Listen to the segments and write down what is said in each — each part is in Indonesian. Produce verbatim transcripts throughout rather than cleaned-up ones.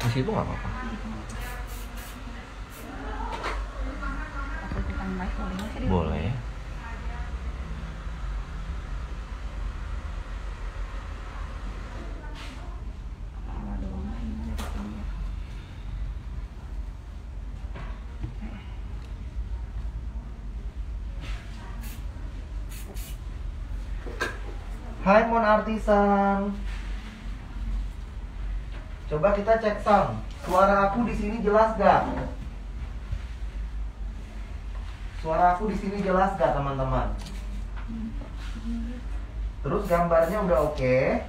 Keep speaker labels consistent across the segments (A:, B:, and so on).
A: di situ nggak apa-apa. Boleh.
B: Hai Mon Artisan. Coba kita cek sound. Suara aku di sini jelas gak? Suara aku di sini jelas gak teman-teman? Terus gambarnya udah oke? Okay?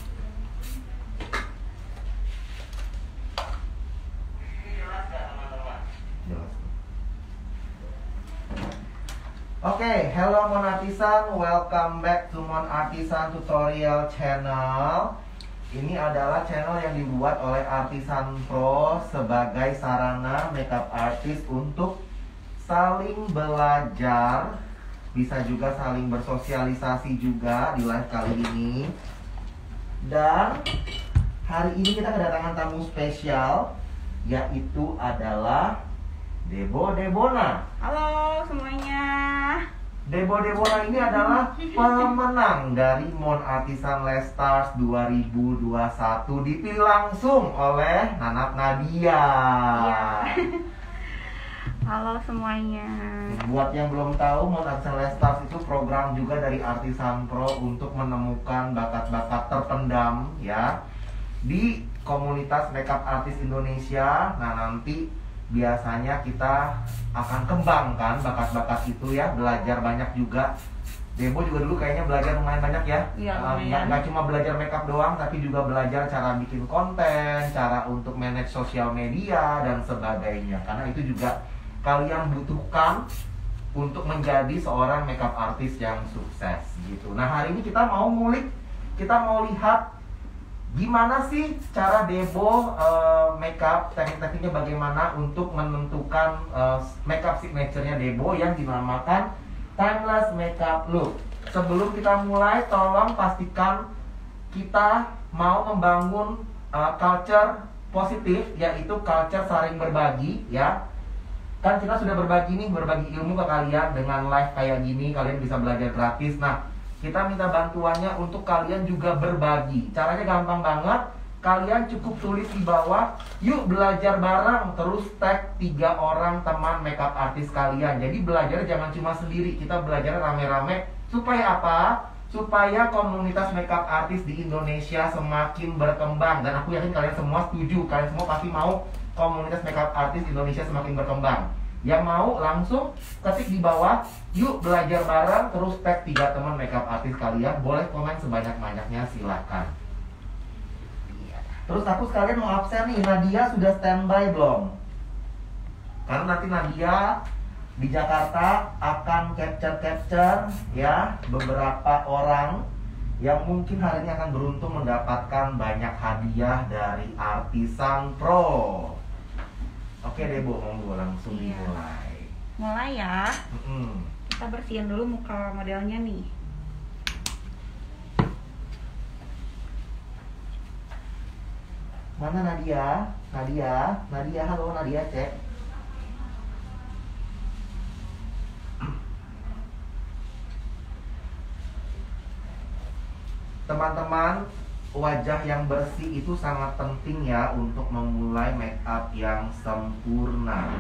B: Oke, okay, hello Mon Artisan, welcome back to Mon Artisan Tutorial Channel. Ini adalah channel yang dibuat oleh Artisan Pro sebagai sarana makeup artist untuk saling belajar, bisa juga saling bersosialisasi juga di live kali ini. Dan hari ini kita kedatangan tamu spesial, yaitu adalah Debo Debona.
C: Halo semuanya.
B: Debo Debona ini adalah pemenang dari Mon Artisan Let's Stars dua ribu dua puluh satu, dipilih langsung oleh Nanat Nadia.
C: Iya. Halo semuanya.
B: Buat yang belum tahu, Mon Artisan Let's Stars itu program juga dari Artisan Pro untuk menemukan bakat-bakat terpendam ya di komunitas makeup artist Indonesia. Nah, nanti biasanya kita akan kembangkan bakat-bakat itu ya, belajar banyak juga. Debo juga dulu kayaknya belajar lumayan banyak ya.
C: Iya,
B: Nggak, nggak cuma belajar makeup doang, tapi juga belajar cara bikin konten, cara untuk manage sosial media dan sebagainya. Karena itu juga kalian butuhkan untuk menjadi seorang makeup artist yang sukses gitu. Nah, hari ini kita mau ngulik, kita mau lihat gimana sih cara Debo uh, makeup, teknik-tekniknya bagaimana untuk menentukan uh, makeup signature-nya Debo yang dinamakan timeless makeup look. Sebelum kita mulai, tolong pastikan kita mau membangun uh, culture positif, yaitu culture saling berbagi ya. Kan kita sudah berbagi nih, berbagi ilmu ke kalian dengan live kayak gini, kalian bisa belajar gratis. Nah, kita minta bantuannya untuk kalian juga berbagi. Caranya gampang banget. Kalian cukup tulis di bawah, yuk belajar bareng, terus tag tiga orang teman makeup artist kalian. Jadi belajar jangan cuma sendiri, kita belajar rame-rame. Supaya apa? Supaya komunitas makeup artist di Indonesia semakin berkembang. Dan aku yakin kalian semua setuju, kalian semua pasti mau komunitas makeup artist Indonesia semakin berkembang. Yang mau langsung ketik di bawah, yuk belajar bareng, terus tag tiga teman makeup artist kalian. Boleh komen sebanyak-banyaknya, silakan. Terus aku sekalian mau absen nih, Nadia sudah standby belum? Karena nanti Nadia di Jakarta akan capture-capture ya beberapa orang yang mungkin hari ini akan beruntung mendapatkan banyak hadiah dari Artisan Pro. Oke Debo, monggo langsung
C: Iya.
B: dimulai.
C: Mulai ya.
B: Mm-mm.
C: Kita bersihin dulu muka modelnya nih.
B: Mana Nadia? Nadia? Nadia, halo Nadia, cek. Teman-teman, wajah yang bersih itu sangat penting ya untuk memulai make up yang sempurna.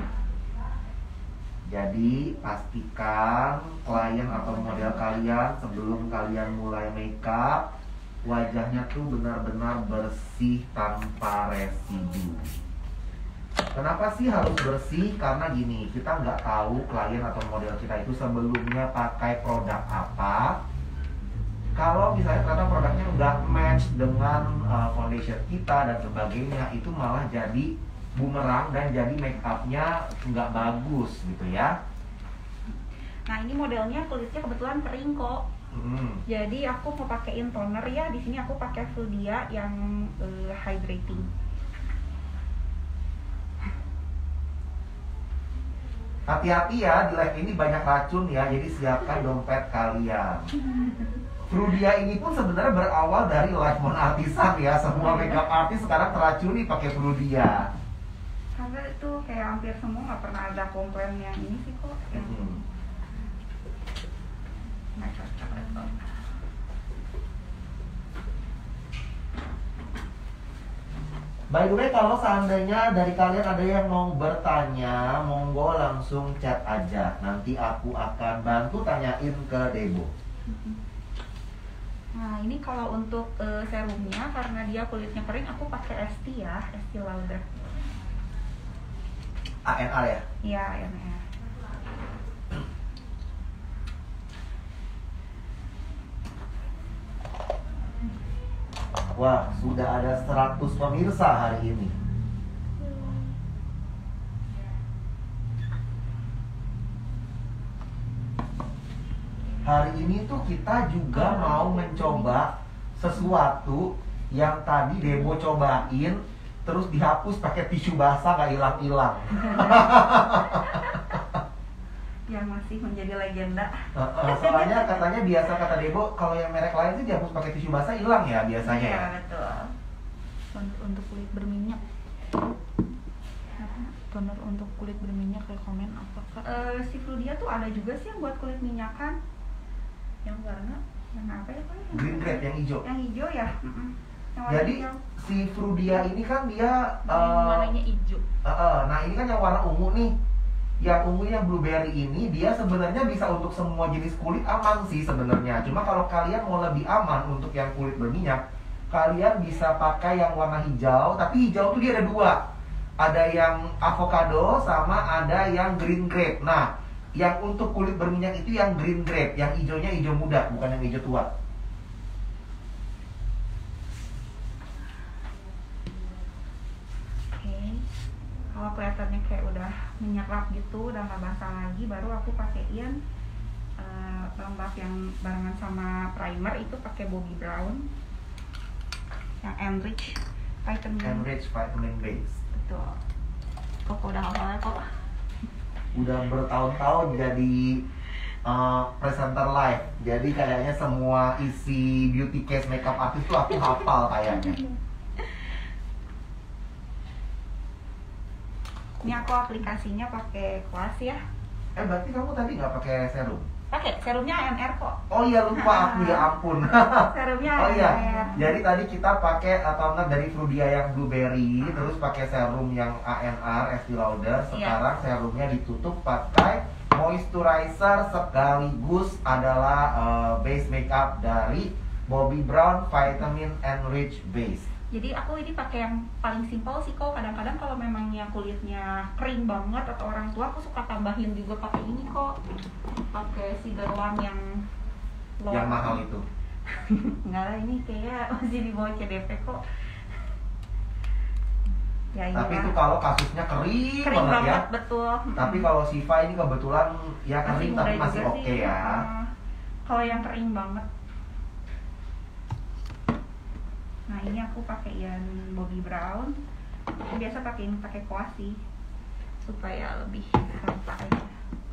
B: Jadi pastikan klien atau model kalian sebelum kalian mulai make up, wajahnya tuh benar-benar bersih tanpa residu. Kenapa sih harus bersih? Karena gini, kita nggak tahu klien atau model kita itu sebelumnya pakai produk apa. Kalau misalnya ternyata produknya nggak match dengan uh, foundation kita dan sebagainya, itu malah jadi bumerang dan jadi make upnya nggak bagus gitu ya.
C: Nah ini modelnya kulitnya kebetulan kering kok.
B: Hmm.
C: Jadi aku mau pakein toner ya. Di sini aku pakai Fuldia yang uh, hydrating.
B: Hati-hati ya, di live ini banyak racun ya, jadi siapkan dompet kalian. Frudia ini pun sebenarnya berawal dari Lifemoon Artisan ya. Semua makeup artis sekarang teracuni pakai Frudia.
C: Karena itu kayak hampir semua nggak pernah ada komplain yang ini sih kok. Yang
B: Hmm.
C: nggak cocok itu.
B: By the way, kalau seandainya dari kalian ada yang mau bertanya, monggo langsung chat aja. Nanti aku akan bantu tanyain ke Debo.
C: Nah ini kalau untuk uh, serumnya karena dia kulitnya kering, aku pakai Estee ya, Estee Lauder.
B: A N R ya?
C: Iya, A N R.
B: Wah, sudah ada seratus pemirsa hari ini. Hari ini tuh kita juga mau mencoba sesuatu yang tadi Debo cobain, terus dihapus pakai tisu basah gak hilang-hilang.
C: Yang masih menjadi legenda.
B: Uh, uh, soalnya katanya biasa kata Debo, kalau yang merek lain sih dihapus pakai tisu basah hilang ya biasanya.
C: Iya,
B: Ya?
C: betul. Toner untuk kulit berminyak. Toner untuk kulit berminyak rekomen apakah? Uh, si Frudia tuh ada juga sih yang buat kulit minyakan. Yang warna warna apa ya Pak?
B: Green Grape yang hijau.
C: Yang hijau ya. Mm-mm. Yang warna
B: Jadi
C: hijau.
B: si Frudia ini kan dia
C: Yang
B: uh,
C: warnanya hijau.
B: uh, uh, nah ini kan yang warna ungu nih. Yang ungu yang blueberry ini dia sebenarnya bisa untuk semua jenis kulit aman sih sebenarnya. Cuma kalau kalian mau lebih aman untuk yang kulit berminyak, kalian bisa pakai yang warna hijau. Tapi hijau tuh dia ada dua. Ada yang avocado sama ada yang green grape. Nah, yang untuk kulit berminyak itu yang green grape, yang hijaunya hijau muda, bukan yang hijau tua.
C: Kalau kelihatannya kayak udah menyerap gitu, udah nggak basah lagi, baru aku pakein uh, pelembab yang barengan sama primer itu pakai Bobbi Brown yang Enrich Vitamin.
B: Enrich Vitamin Base.
C: Betul. Kok udah hafalnya kok.
B: Udah bertahun-tahun jadi uh, presenter live. Jadi kayaknya semua isi beauty case makeup artist tuh aku hafal kayaknya.
C: Ini aku aplikasinya pakai Kuas ya.
B: Eh berarti kamu tadi nggak pakai serum?
C: Pakai serumnya A N R kok.
B: Oh iya lupa aku ya ampun.
C: Serumnya
B: Oh iya.
C: A N R.
B: Jadi tadi kita pakai atau enggak dari Frudia yang blueberry, uh-huh. terus pakai serum yang A N R Estee Lauder. Sekarang yeah. serumnya ditutup pakai moisturizer sekaligus adalah uh, base makeup dari Bobbi Brown Vitamin Enrich Base.
C: Jadi aku ini pakai yang paling simpel sih kok. Kadang-kadang kalau memang yang kulitnya kering banget atau orang tua, aku suka tambahin juga pakai ini kok. Pakai si Derlam yang
B: low. Yang mahal itu.
C: Enggak lah, ini kayak masih di bawah C D P kok. Ya,
B: tapi
C: iya.
B: itu kalau kasusnya kering,
C: kering
B: banget,
C: banget
B: ya.
C: Betul.
B: Tapi kalau Siva ini kebetulan ya kering tapi masih oke okay ya.
C: Uh, kalau yang kering banget. Nah ini aku pakai yang Bobbi Brown. Biasa pakai pakai Kuas sih supaya lebih rata aja.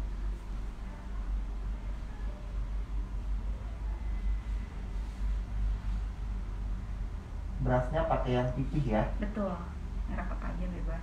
B: Berasnya pakai yang pipih ya?
C: Betul, merah apa aja bebas.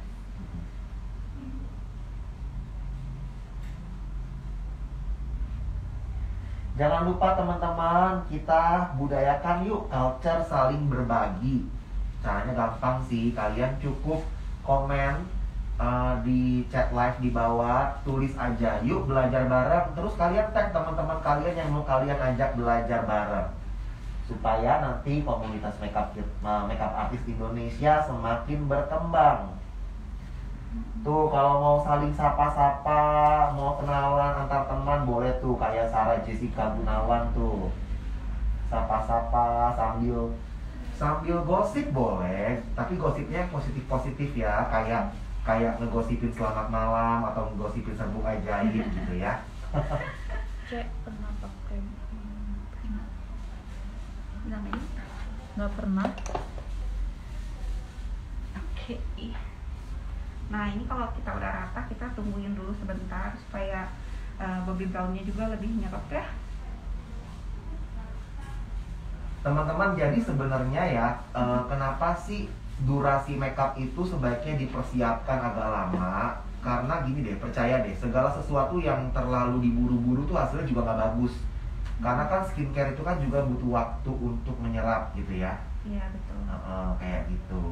B: Jangan lupa teman-teman, kita budayakan yuk culture saling berbagi. Caranya gampang sih, kalian cukup komen uh, di chat live di bawah, tulis aja yuk belajar bareng. Terus kalian tag teman-teman kalian yang mau kalian ajak belajar bareng, supaya nanti komunitas makeup makeup artis Indonesia semakin berkembang. Tuh kalau mau saling sapa-sapa, mau kenalan antar teman boleh tuh, kayak Sarah Jessica Gunawan tuh. Sapa-sapa sambil sambil gosip boleh, tapi gosipnya positif-positif ya, kayak kayak ngegosipin selamat malam atau ngegosipin serbuk ajaib gitu ya.
C: Cek pernah pakai bilang ini? Nggak pernah. Oke. Okay. Nah ini kalau kita udah rata, kita tungguin dulu sebentar supaya uh, Bobbi Brownnya juga lebih nyerap ya.
B: Teman-teman, jadi sebenarnya ya, eh, kenapa sih durasi makeup itu sebaiknya dipersiapkan agak lama? Karena gini deh, percaya deh, segala sesuatu yang terlalu diburu-buru tuh hasilnya juga nggak bagus. Karena kan skincare itu kan juga butuh waktu untuk menyerap gitu ya.
C: Iya betul.
B: Eh, eh, kayak gitu.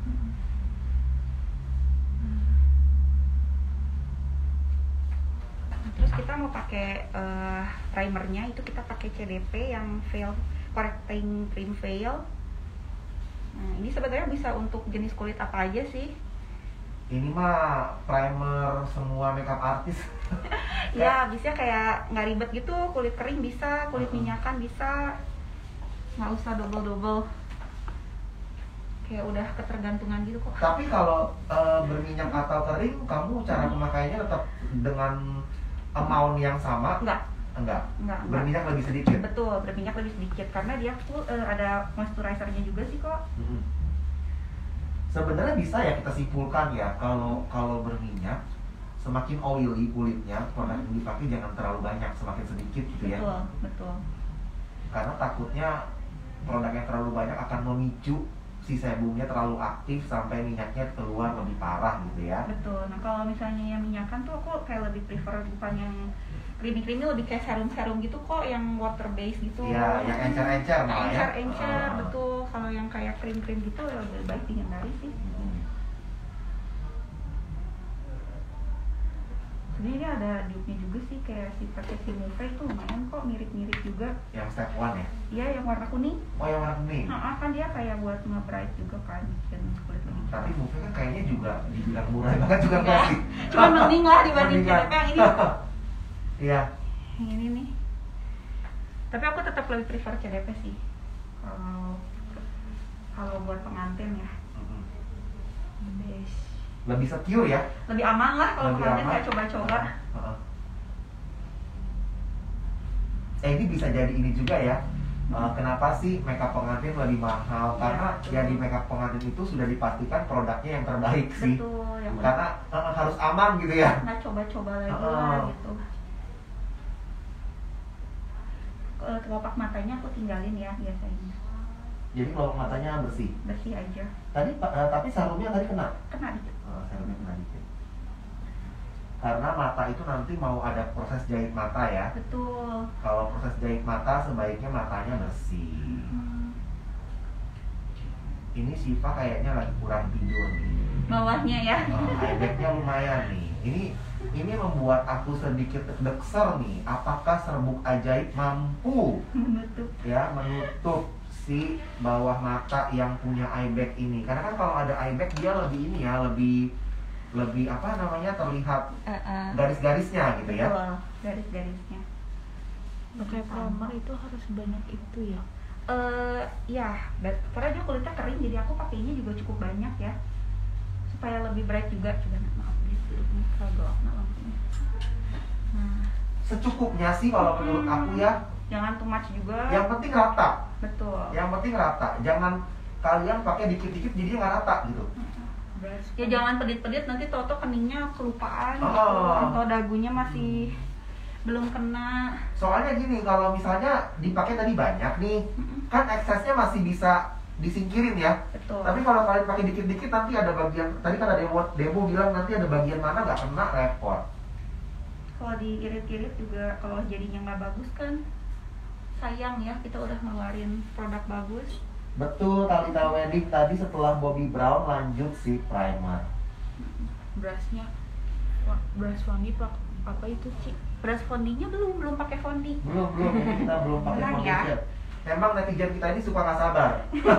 C: Terus kita mau pakai uh, primernya itu kita pakai C D P yang veil correcting cream veil. Nah, ini sebenarnya bisa untuk jenis kulit apa aja sih?
B: Ini mah primer semua makeup artis.
C: Ya, bisa kayak nggak ribet gitu, kulit kering bisa, kulit minyakan bisa, nggak usah double-double. Kayak udah ketergantungan gitu kok.
B: Tapi kalau uh, berminyak atau kering, kamu cara pemakaiannya tetap dengan amount yang sama?
C: Enggak.
B: Enggak.
C: Enggak, enggak.
B: Berminyak lebih sedikit.
C: Betul, berminyak lebih sedikit karena dia full uh, ada moisturizernya juga sih kok.
B: Hmm. Sebenarnya bisa ya kita simpulkan ya, kalau kalau berminyak semakin oily kulitnya, produk yang dipakai jangan terlalu banyak, semakin sedikit gitu ya.
C: Betul, betul.
B: Karena takutnya produk yang terlalu banyak akan memicu si sebumnya terlalu aktif sampai minyaknya keluar lebih parah gitu ya.
C: Betul. Nah kalau misalnya yang minyakan tuh aku kayak lebih prefer bukan yang creamy-creamy, lebih kayak serum-serum gitu kok, yang water base gitu.
B: Iya, yang encer-encer malah ya.
C: Encer-encer,
B: Uh.
C: betul. Kalau yang kayak krim-krim gitu ya lebih baik dihindari sih.
B: Hmm.
C: Jadi ini ada dupe-nya juga sih, kayak si pakai si Move itu lumayan kok, mirip-mirip juga.
B: Yang step one ya?
C: Iya, yang warna kuning.
B: Oh yang warna kuning.
C: Nah, kan dia kayak buat nge-bright juga kan, bikin kulit lebih cerah.
B: Tapi Move kan kayaknya juga dibilang murah banget juga nggak sih?
C: Cuma mending lah dibanding C D P yang ini.
B: Iya.
C: Yang ini nih. Tapi aku tetap lebih prefer C D P sih. Kalau kalau buat pengantin ya.
B: Mm-hmm.
C: Best.
B: Lebih secure ya?
C: Lebih aman lah kalau
B: Lebih
C: pengantin
B: aman.
C: saya coba-coba.
B: Uh-uh. Eh ini bisa jadi ini juga ya. Uh, kenapa sih makeup pengantin lebih mahal?
C: Iya,
B: Karena
C: betul.
B: ya di makeup pengantin itu sudah dipastikan produknya yang terbaik sih.
C: Betul, yang
B: Karena uh, harus aman gitu ya.
C: nggak coba-coba lagi
B: Uh-uh.
C: lah gitu. Kalau kelopak matanya aku tinggalin ya biasanya.
B: Jadi kalau matanya bersih.
C: Bersih aja.
B: Tadi uh, tapi serumnya tadi kena.
C: Kena dikit.
B: Oh, serumnya kena dikit. Karena mata itu nanti mau ada proses jahit mata ya.
C: Betul.
B: Kalau proses jahit mata sebaiknya matanya bersih.
C: Hmm.
B: Ini Siva kayaknya lagi kurang tidur nih.
C: Bawahnya ya.
B: Oh, eyebagnya lumayan nih. Ini ini membuat aku sedikit deg-deger nih. Apakah serbuk ajaib mampu
C: Menutup.
B: ya menutup si bawah mata yang punya eye bag ini? Karena kan kalau ada eye bag dia lebih ini ya, lebih lebih apa namanya terlihat
C: Uh-uh.
B: garis-garisnya gitu ya.
C: Betul, garis-garisnya.
D: Pakai primer itu harus banyak itu ya.
C: Eh, ya, bet- karena dia kulitnya kering, jadi aku pakainya juga cukup banyak ya, supaya lebih bright juga. Coba maaf gitu, ini kagak nah lampunya. Nah,
B: Secukupnya sih kalau menurut aku ya.
C: jangan too much juga.
B: Yang penting rata.
C: Betul.
B: Yang penting rata. Jangan kalian pakai dikit-dikit jadinya nggak rata gitu.
C: Ya jangan pedit-pedit nanti toto keningnya kelupaan
B: Oh.
C: gitu, atau dagunya masih belum kena.
B: Soalnya gini, kalau misalnya dipakai tadi banyak nih, kan eksesnya masih bisa disingkirin ya.
C: Betul.
B: Tapi kalau kalian pakai dikit-dikit nanti ada bagian, tadi kan ada Demo, Demo bilang nanti ada bagian mana nggak kena, repot.
C: Kalau diirit-irit juga kalau jadinya nggak bagus kan sayang ya, kita udah ngeluarin produk bagus.
B: Betul, Talita Wedding tadi setelah Bobbi Brown lanjut si primer.
D: Brushnya, wa- brush wangi pak apa itu Ci?
C: Brush fondinya belum belum pakai fondi.
B: Belum, belum, ini kita belum pakai
C: Benar ya?
B: foundation. Memang netizen kita ini suka nggak sabar.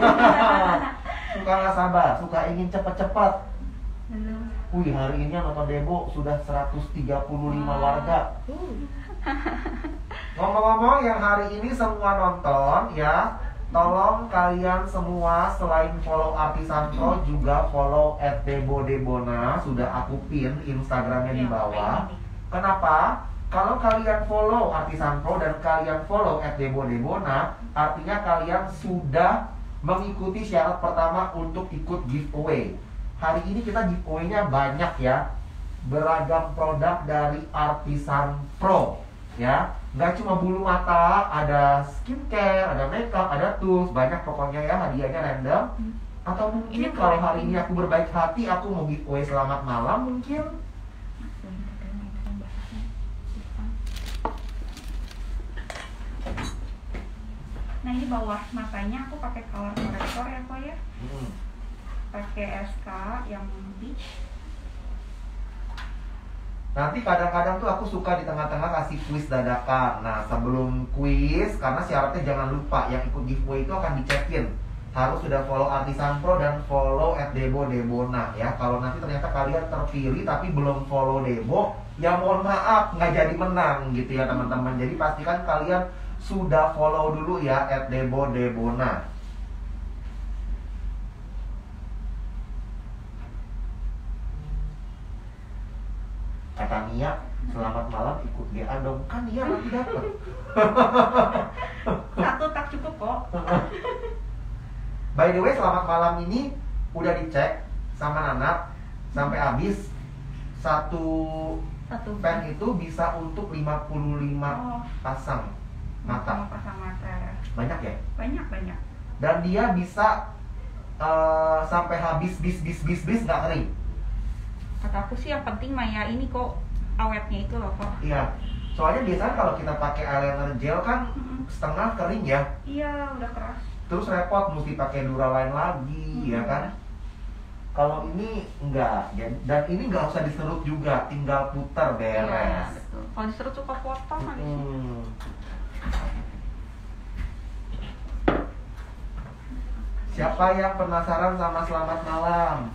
B: Suka nggak sabar, suka ingin cepat-cepat.
C: Belum.
B: Wih, hari ini yang nonton Demo sudah seratus tiga puluh lima
C: Wow.
B: warga.
D: Uh,
B: Ngomong-ngomong yang hari ini semua nonton ya, tolong kalian semua selain follow Artisan Pro juga follow at debo debona. Sudah aku pin Instagramnya di
C: Ya,
B: bawah.
C: ini nih.
B: Kenapa? Kalau kalian follow Artisan Pro dan kalian follow at debo debona, artinya kalian sudah mengikuti syarat pertama untuk ikut giveaway. Hari ini kita giveaway-nya banyak ya, beragam produk dari Artisan Pro ya. Nggak cuma bulu mata, ada skincare, ada makeup, ada tools, banyak pokoknya ya, hadiahnya random.
C: Hmm.
B: Atau mungkin
C: Ini
B: kalau
C: boleh.
B: hari ini aku berbaik hati, aku mau giveaway selamat malam mungkin.
C: Nah ini bawah matanya aku pakai color corrector ya kok ya,
B: Hmm.
C: pakai S K yang peach.
B: Nanti kadang-kadang tuh aku suka di tengah-tengah kasih kuis dadakan. Nah sebelum kuis, karena syaratnya jangan lupa yang ikut giveaway itu akan dicekin. Harus sudah follow Artisan Pro dan follow at Debo Debona ya. Kalau nanti ternyata kalian terpilih tapi belum follow Debo, ya mohon maaf nggak jadi menang gitu ya teman-teman. Jadi pastikan kalian sudah follow dulu ya at Debo Debona. Kata Nia, selamat malam ikut G A dong. Kan Nia nanti dapet.
C: Satu tak cukup kok.
B: By the way, selamat malam ini udah dicek sama Nana sampai habis. Satu
C: Satu
B: pen itu bisa untuk lima puluh lima
C: Oh,
B: pasang mata.
C: sama pasang mata ya.
B: Banyak ya?
C: Banyak banyak.
B: Dan dia bisa eh, sampai habis bis bis bis bis nggak kering.
C: Kata aku sih yang penting Maya ini kok awetnya itu loh kok.
B: Iya. Soalnya biasanya kalau kita pakai eyeliner gel kan
C: Mm-mm.
B: setengah kering ya.
C: Iya udah keras.
B: Terus repot mesti pakai Duraline lagi ya kan. Kalau ini enggak ya, dan ini nggak usah diserut juga, tinggal putar
C: Iya
B: beres.
C: betul. Kalau diserut suka potong nanti.
B: Hmm. Siapa yang penasaran sama selamat malam?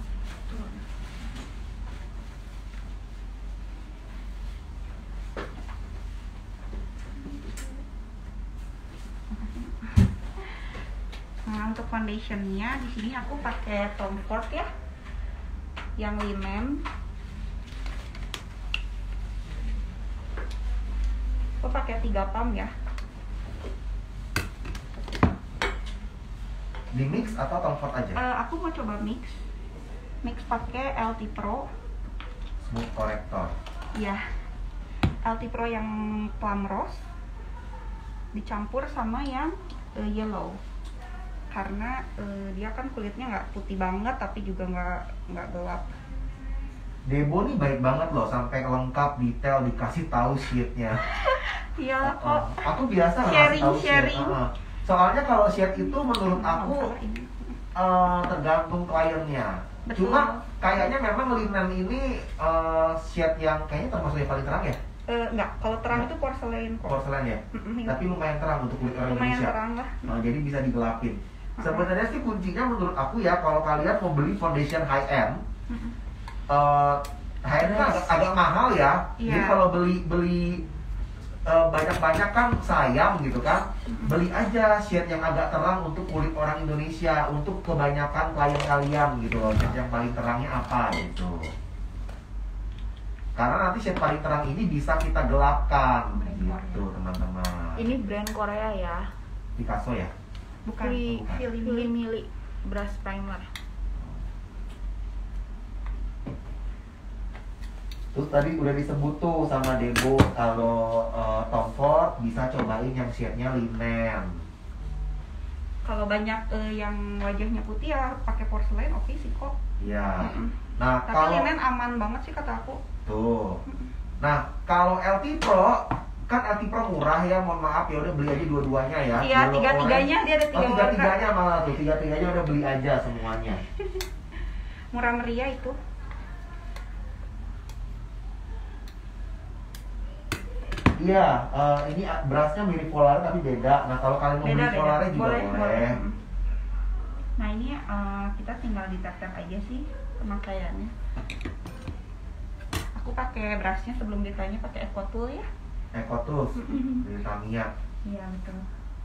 C: Nah untuk foundationnya di sini aku pakai Tom Ford ya, yang linen. Aku pakai tiga pump ya.
B: Di mix atau comfort aja?
C: Eh, aku mau coba mix, mix pakai L T Pro.
B: Smooth corrector.
C: Ya, L T Pro yang plum rose dicampur sama yang eh, yellow. Karena eh, dia kan kulitnya nggak putih banget tapi juga nggak nggak gelap.
B: Debo nih baik banget loh, sampai lengkap detail dikasih tahu sheetnya.
C: Iya
B: Uh,
C: kok.
B: aku biasa nggak
C: Sharing,
B: kasih tahu sheet.
C: sharing.
B: Uh, soalnya kalau sheet itu menurut
C: Nggak
B: aku
C: usah ini.
B: uh, tergantung kliennya.
C: Betul.
B: Cuma kayaknya memang linen ini uh, sheet yang kayaknya termasuk yang paling terang ya,
C: Eh, nggak, kalau terang itu porcelain kok.
B: porselen ya.
C: Mm-mm,
B: Tapi lumayan terang untuk kulit orang
C: lumayan
B: Indonesia.
C: terang lah.
B: Nah, jadi bisa digelapin.
C: Mm-mm.
B: Sebenarnya sih kuncinya menurut aku ya, kalau kalian mau beli foundation high end,
C: Mm-mm.
B: uh, high end kan agak, agak mahal ya. Jadi
C: Iya.
B: kalau beli beli uh, banyak-banyak kan sayang gitu kan. Beli aja shade yang agak terang untuk kulit orang Indonesia, untuk kebanyakan klien kalian gitu loh. Shade yang paling terangnya apa gitu. Karena nanti shade paling terang ini bisa kita gelapkan gitu teman-teman.
D: Ini brand Korea ya.
B: Picasso ya.
C: Bukan.
D: Fili
B: bukan.
D: Fili Mili Mili brush primer.
B: Terus tadi udah disebut tuh sama Debo, kalau uh, Tom Ford bisa cobain yang shade-nya linen.
C: Kalau banyak eh, yang wajahnya putih ya pakai porcelain oke sih kok.
B: Iya.
C: Mm-mm.
B: Nah
C: Tapi
B: kalau
C: linen aman banget sih kata aku.
B: tuh, nah kalau L T Pro kan L T Pro murah ya, mohon maaf ya udah beli aja dua-duanya ya.
C: Iya,
B: Yellow,
C: tiga-tiganya
B: orange.
C: dia ada tiga
B: Oh,
C: warna.
B: tiga-tiganya malah tuh, tiga-tiganya udah beli aja semuanya.
C: Murah meriah itu.
B: Iya, eh, ini brushnya mirip Polar tapi beda. Nah kalau kalian mau
C: Beda
B: beli Polarnya
C: beda.
B: juga
C: Boleh,
B: boleh.
C: boleh. Mm. Nah ini eh, kita tinggal ditap-tap aja sih pemakaiannya. Aku pakai brushnya sebelum ditanya pakai Eco Tool ya.
B: Eco Tools
C: Mm-mm.
B: dari Tamiya.
C: Iya betul.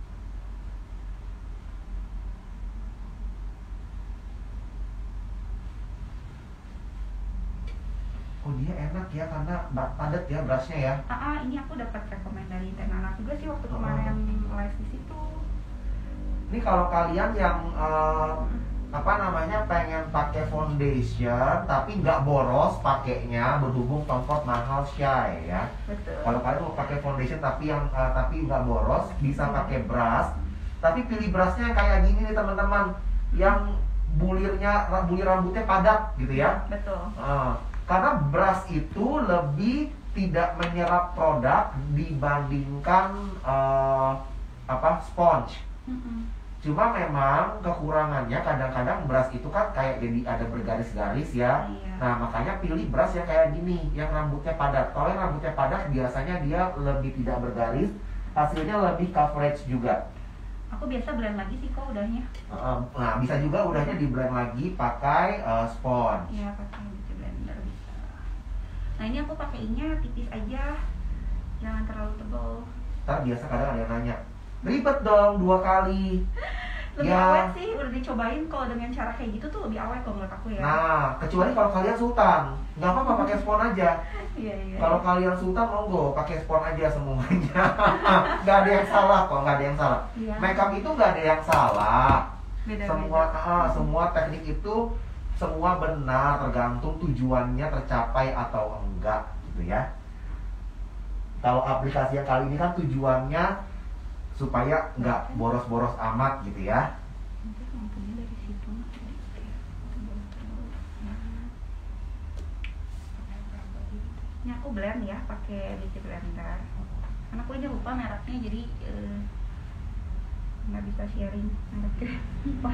B: Oh dia enak ya karena ba- padat ya brushnya ya.
C: Ah, ah, ini aku dapat rekomend dari Tenana juga sih waktu
B: Oh.
C: kemarin live di situ.
B: Ini kalau kalian yang eh, apa namanya pengen pakai foundation tapi nggak boros pakainya, berhubung Comfort mahal Shy ya.
C: Betul.
B: Kalau kalian mau pakai foundation tapi yang uh, tapi nggak boros, bisa pakai brush. Tapi pilih brushnya yang kayak gini nih teman-teman, yang bulirnya bulir rambutnya padat gitu ya.
C: Betul.
B: Uh, karena brush itu lebih tidak menyerap produk dibandingkan uh, apa sponge.
C: Mm-mm.
B: Cuma memang kekurangannya kadang-kadang brush itu kan kayak jadi ada bergaris-garis ya.
C: Iya.
B: Nah makanya pilih brush yang kayak gini, yang rambutnya padat. Kalau yang rambutnya padat biasanya dia lebih tidak bergaris, hasilnya lebih coverage juga.
C: Aku biasa blend lagi sih kok udahnya.
B: Uh, nah bisa juga udahnya di blend lagi pakai uh, sponge.
C: Iya pakai beauty blender bisa. Nah ini aku pakainya tipis aja, jangan terlalu tebal.
B: Ntar biasa kadang ada yang nanya, ribet dong dua kali.
C: Lebih
B: Ya.
C: awet sih, udah dicobain kalau dengan cara kayak gitu tuh lebih awet kalau menurut aku ya.
B: Nah kecuali kalau kalian sultan, nggak apa-apa pakai spons aja.
C: Iya iya.
B: Kalau kalian sultan monggo pakai spons aja semuanya. Nggak ada yang salah kok, nggak ada yang salah.
C: Iya.
B: Makeup itu nggak ada yang salah.
C: Beda-beda.
B: Semua ah, semua teknik itu semua benar, tergantung tujuannya tercapai atau enggak gitu ya. Kalau aplikasi yang kali ini kan tujuannya supaya nggak boros-boros amat gitu ya.
C: Nanti lampunya dari situ. Ini aku blend ya pakai beauty blender. Karena aku ini lupa mereknya jadi eh, nggak bisa sharing mereknya. Lupa.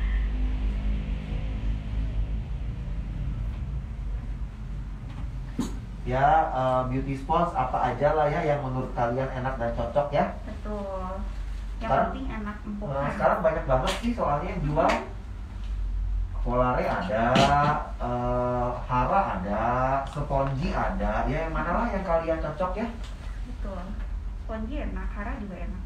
B: Ya uh, beauty sponge apa aja lah ya yang menurut kalian enak dan cocok ya.
C: Betul. Yang
B: Sekarang-
C: penting enak empuk.
B: Nah, sekarang banyak banget sih soalnya yang jual. Polare ada, uh, Hara ada, Spongy ada. Ya yang mana lah yang kalian cocok ya.
C: Betul. Spongy enak, Hara juga enak.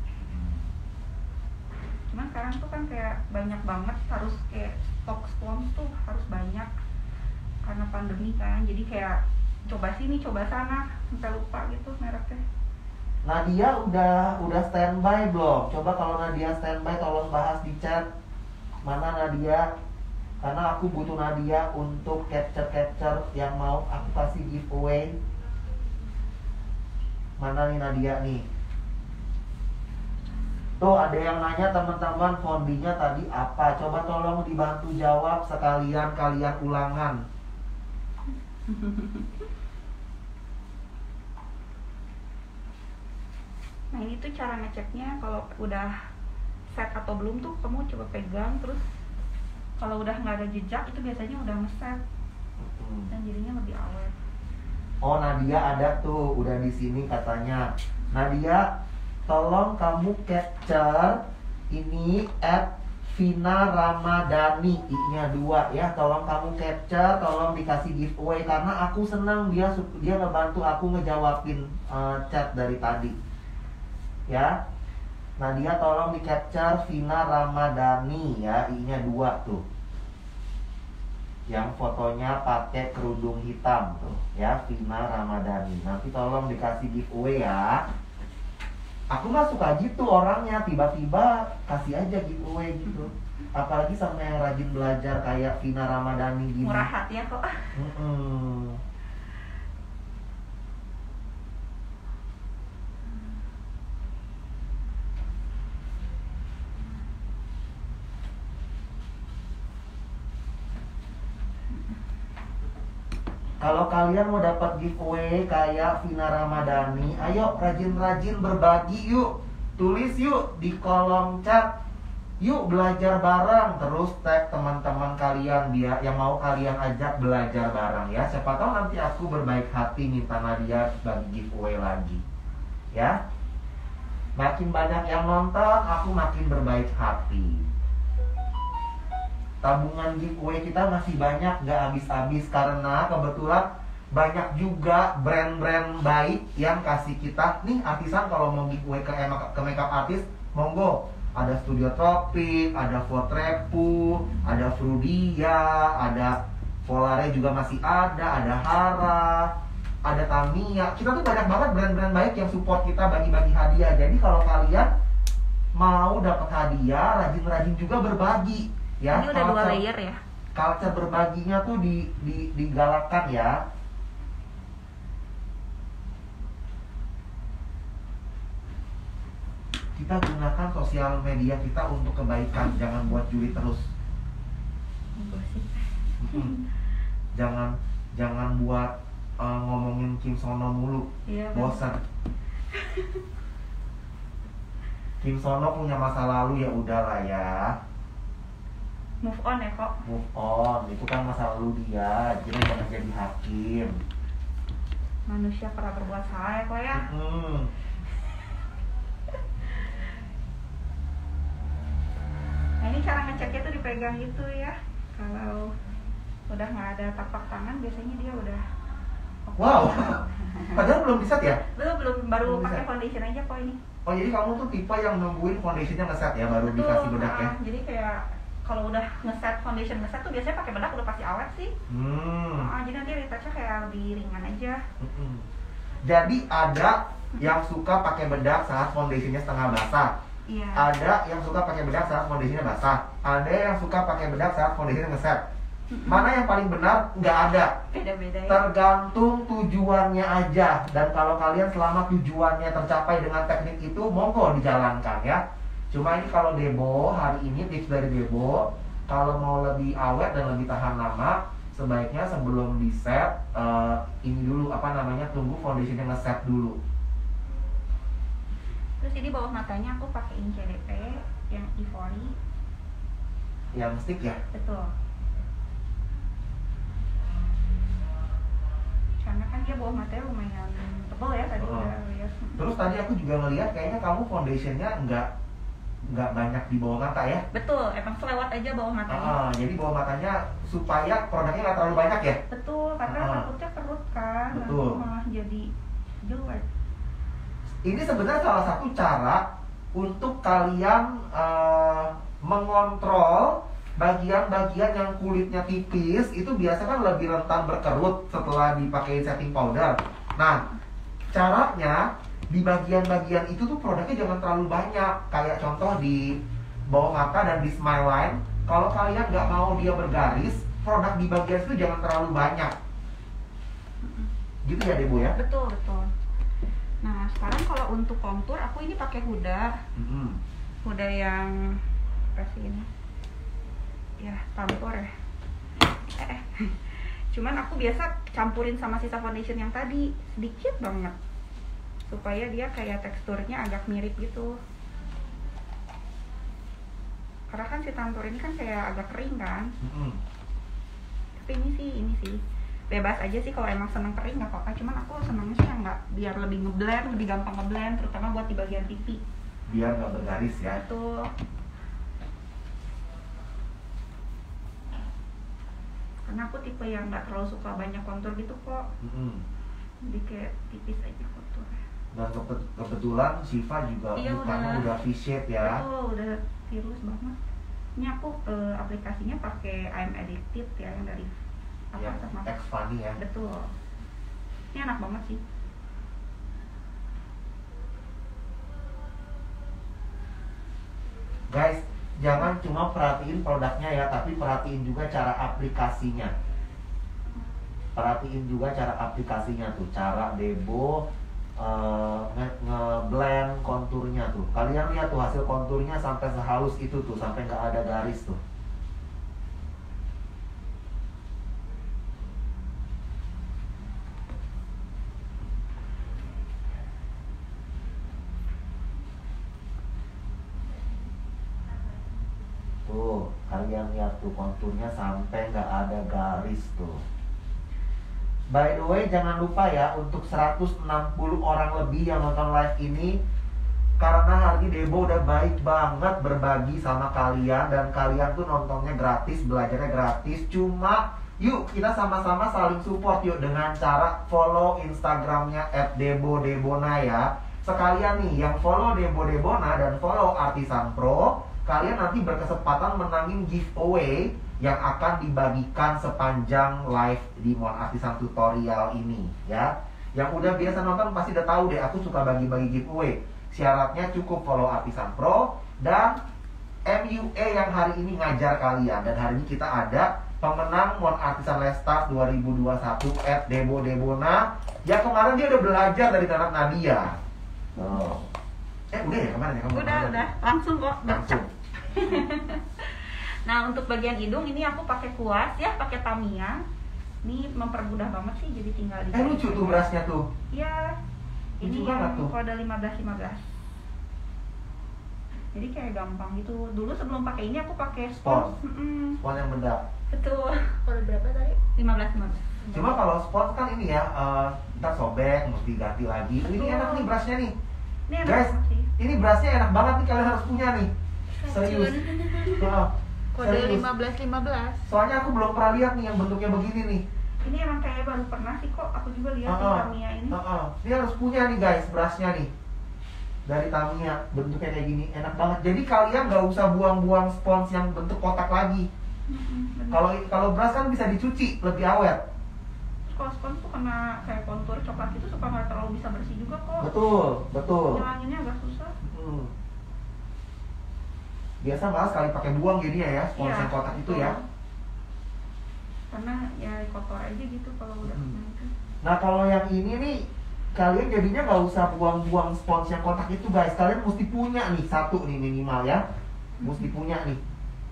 C: Cuman sekarang tuh kan kayak banyak banget, harus kayak stok sponge tuh harus banyak karena pandemi kan. Jadi kayak coba sini, coba sana, sampai lupa gitu mereknya.
B: Nadia udah udah standby belum? Coba kalau Nadia standby tolong bahas di chat. Mana Nadia? Karena aku butuh Nadia untuk capture-capture yang mau aku kasih giveaway. Mana nih Nadia nih? Tuh ada yang nanya teman-teman, fondinya tadi apa? Coba tolong dibantu jawab sekalian kalian ulangan.
C: Nah ini tuh cara ngeceknya, kalau udah set atau belum tuh kamu coba pegang, terus kalau udah nggak ada jejak itu biasanya udah ngeset
B: Hmm.
C: dan jadinya lebih awet.
B: Oh Nadia ada tuh, udah di sini katanya. Nadia, tolong kamu capture ini at Vina Ramadhani, I-nya dua ya. Tolong kamu capture, tolong dikasih giveaway karena aku senang dia dia ngebantu aku ngejawabin uh, chat dari tadi. Ya. Nadia tolong di capture Vina Ramadhani ya, I-nya dua tuh. Yang fotonya pakai kerudung hitam tuh ya, Vina Ramadhani. Nanti tolong dikasih giveaway ya. Aku nggak suka gitu orangnya, tiba-tiba kasih aja giveaway gitu. Apalagi sama yang rajin belajar kayak Vina Ramadhani gini.
C: Murah hati ya kok.
B: Mm-mm. Kalau kalian mau dapat giveaway kayak Vina Ramadhani, ayo rajin-rajin berbagi yuk. Tulis yuk di kolom chat. Yuk belajar bareng, terus tag teman-teman kalian dia yang mau kalian ajak belajar bareng ya. Siapa tahu nanti aku berbaik hati minta Nadia bagi giveaway lagi. Ya. Makin banyak yang nonton, aku makin berbaik hati. Tabungan giveaway kita masih banyak, gak habis-habis karena kebetulan banyak juga brand-brand baik yang kasih kita nih artisan kalau mau giveaway ke, ke makeup artist, monggo. Ada Studio Tropik, ada Fotrepu, ada Frudia, ada Polare juga masih ada, ada Hara, ada Tamiya. Kita tuh banyak banget brand-brand baik yang support kita bagi-bagi hadiah. Jadi kalau kalian mau dapat hadiah, rajin-rajin juga berbagi. Ya,
C: Ini udah dua
B: culture-
C: layer ya.
B: Culture berbaginya tuh di, di digalakkan ya. Kita gunakan sosial media kita untuk kebaikan, jangan buat julid terus.
C: Gosip.
B: Mm-mm. Jangan jangan buat uh, ngomongin Kim Sono mulu,
C: Iya.
B: bosan. Kim Sono punya masa lalu, ya udahlah ya,
C: Move on ya kok.
B: move on. Itu kan masa lalu dia, kita jangan jadi hakim.
C: Manusia pernah berbuat salah ya kok ya.
B: Mm.
C: Nah ini cara ngeceknya tuh dipegang gitu ya. Kalau udah nggak ada tapak tangan biasanya dia udah oke.
B: Wow, padahal belum bisa ya?
C: Belum belum baru
B: Belum
C: pakai
B: bisa.
C: foundation aja kok ini.
B: Oh, jadi kamu tuh tipe yang nungguin foundationnya ngeset ya, baru
C: Betul,
B: dikasih bedak ya?
C: ah, jadi kayak kalau udah ngeset foundation ngeset tuh biasanya pakai bedak udah pasti awet sih.
B: Hmm.
C: Ah, jadi nanti retouchnya kayak lebih ringan aja.
B: Mm-mm. Jadi ada yang suka pakai bedak saat foundationnya setengah basah.
C: Iya.
B: Ada yang suka pakai bedak saat foundationnya basah. Ada yang suka pakai bedak saat foundationnya ngeset.
C: Mm-mm.
B: Mana yang paling benar? Nggak ada.
C: Beda-beda ya.
B: Tergantung tujuannya aja. Dan kalau kalian selama tujuannya tercapai dengan teknik itu, monggo dijalankan ya. Cuma ini kalau Debo, hari ini tips dari Debo, kalau mau lebih awet dan lebih tahan lama, sebaiknya sebelum di set, eh, ini dulu, apa namanya, tunggu foundationnya ngeset dulu.
C: Terus ini bawah matanya aku pakein C D P yang Ivory.
B: Yang stick ya.
C: Betul. Karena kan dia bawah matanya lumayan tebal ya tadi
B: Oh.
C: udah lihat.
B: Terus tadi aku juga ngeliat kayaknya kamu foundationnya nggak nggak banyak di bawah mata ya.
C: Betul, emang selewat aja bawah matanya.
B: Ah, jadi bawah matanya supaya produknya nggak terlalu banyak ya.
C: Betul, karena
B: Ah.
C: takutnya perut kan,
B: Betul.
C: nanti malah jadi jelek.
B: Ini sebenarnya salah satu cara untuk kalian eh, mengontrol bagian-bagian yang kulitnya tipis, itu biasanya kan lebih rentan berkerut setelah dipakai setting powder. Nah, caranya di bagian-bagian itu tuh produknya jangan terlalu banyak. Kayak contoh di bawah mata dan di smile line, kalau kalian nggak mau dia bergaris, produk di bagian itu jangan terlalu banyak. Gitu ya Debo ya?
C: Betul, betul. Nah, sekarang kalau untuk kontur, aku ini pakai Huda.
B: Mm-mm.
C: Huda yang apa sih ini? Ya, tampur ya. Eh, eh. Cuman aku biasa campurin sama sisa foundation yang tadi, sedikit banget. Supaya dia kayak teksturnya agak mirip gitu. Karena kan si tampur ini kan kayak agak kering kan.
B: Mm-mm.
C: Tapi ini sih, ini sih bebas aja sih kalau emang seneng kering nggak apa-apa. Cuman aku senangnya sih yang nggak, biar lebih ngeblend, lebih gampang ngeblend, terutama buat di bagian pipi.
B: Biar nggak bergaris ya.
C: Betul. Karena aku tipe yang nggak terlalu suka banyak kontur gitu kok.
B: Mm-mm.
C: Jadi kayak tipis aja konturnya.
B: Dan kebe- kebetulan Shiva juga
C: Iya,
B: mukanya
C: udah.
B: udah V-shape ya.
C: Betul, udah tirus banget. Ini aku eh, aplikasinya pakai I'm Addicted ya, yang dari apa
B: Yang
C: sama.
B: X Funny ya.
C: Betul. Ini enak banget sih.
B: Guys, jangan cuma perhatiin produknya ya, tapi perhatiin juga cara aplikasinya. Perhatiin juga cara aplikasinya tuh, cara Debo eh, nge- nge-blend konturnya tuh. Kalian lihat tuh hasil konturnya sampai sehalus itu tuh, sampai nggak ada garis tuh. Tuh, kalian lihat tuh konturnya sampai nggak ada garis tuh. By the way, jangan lupa ya untuk seratus enam puluh orang lebih yang nonton live ini, karena hari ini Debo udah baik banget berbagi sama kalian, dan kalian tuh nontonnya gratis, belajarnya gratis. Cuma yuk kita sama-sama saling support yuk dengan cara follow Instagramnya at debo debona ya. Sekalian nih yang follow Debo Debona dan follow Artisan Pro, kalian nanti berkesempatan menangin giveaway yang akan dibagikan sepanjang live di Mon Artisan Tutorial ini ya. Yang udah biasa nonton pasti udah tahu deh, aku suka bagi-bagi giveaway. Syaratnya cukup follow Artisan Pro dan M U A yang hari ini ngajar kalian. Dan hari ini kita ada pemenang Mon Artisan Lestar dua ribu dua puluh satu at Debo Debona. Ya kemarin dia udah belajar dari anak Nadia. Oh. Eh udah ya kemarin ya kamu?
C: Udah, udah. Langsung kok.
B: Langsung.
C: Nah, untuk bagian hidung ini aku pakai kuas ya, pakai Tamiya. Ini mempermudah banget sih, jadi tinggal di.
B: Eh lucu tuh berasnya tuh.
C: Iya.
B: Lucu
C: Ini
B: banget
C: yang
B: tuh.
C: kode lima belas lima belas. Jadi kayak gampang gitu. Dulu sebelum pakai ini aku pakai spons. Mm-mm.
B: Spons yang bedak.
C: Betul.
D: Kode berapa tadi?
C: lima belas lima belas.
B: Cuma kalau spons kan ini ya, uh, ntar sobek, mesti ganti lagi. Ini
C: Betul.
B: enak nih berasnya nih.
C: Ini enak
B: Guys,
C: banget sih.
B: ini berasnya enak banget nih, kalian harus punya nih. Serius. Nah,
D: Kode
B: serius.
D: lima belas lima belas.
B: Soalnya aku belum pernah lihat nih yang bentuknya begini nih.
C: Ini emang kayak baru pernah sih kok. Aku juga lihat di
B: Uh-uh.
C: Tamiya ini.
B: Uh-uh. Ini harus punya nih guys, berasnya nih. Dari Tamiya, bentuknya kayak gini, enak banget. Jadi kalian nggak usah buang-buang spons yang bentuk kotak lagi.
C: Mm-mm, bener.
B: Kalau kalau beras kan bisa dicuci, lebih awet.
C: Terus kalau spons tuh kena kayak kontur coklat itu suka nggak terlalu bisa bersih juga kok.
B: Betul, betul.
C: Ngilanginnya agak susah.
B: Hmm. Biasa malah sekali pakai buang jadinya ya, spons
C: Iya,
B: yang kotak itu
C: betul.
B: ya.
C: Karena ya kotor aja gitu kalau udah
B: Hmm.
C: kena itu.
B: Nah kalau yang ini nih, kalian jadinya nggak usah buang-buang spons yang kotak itu guys. Kalian mesti punya nih, satu nih minimal ya. Mesti punya nih.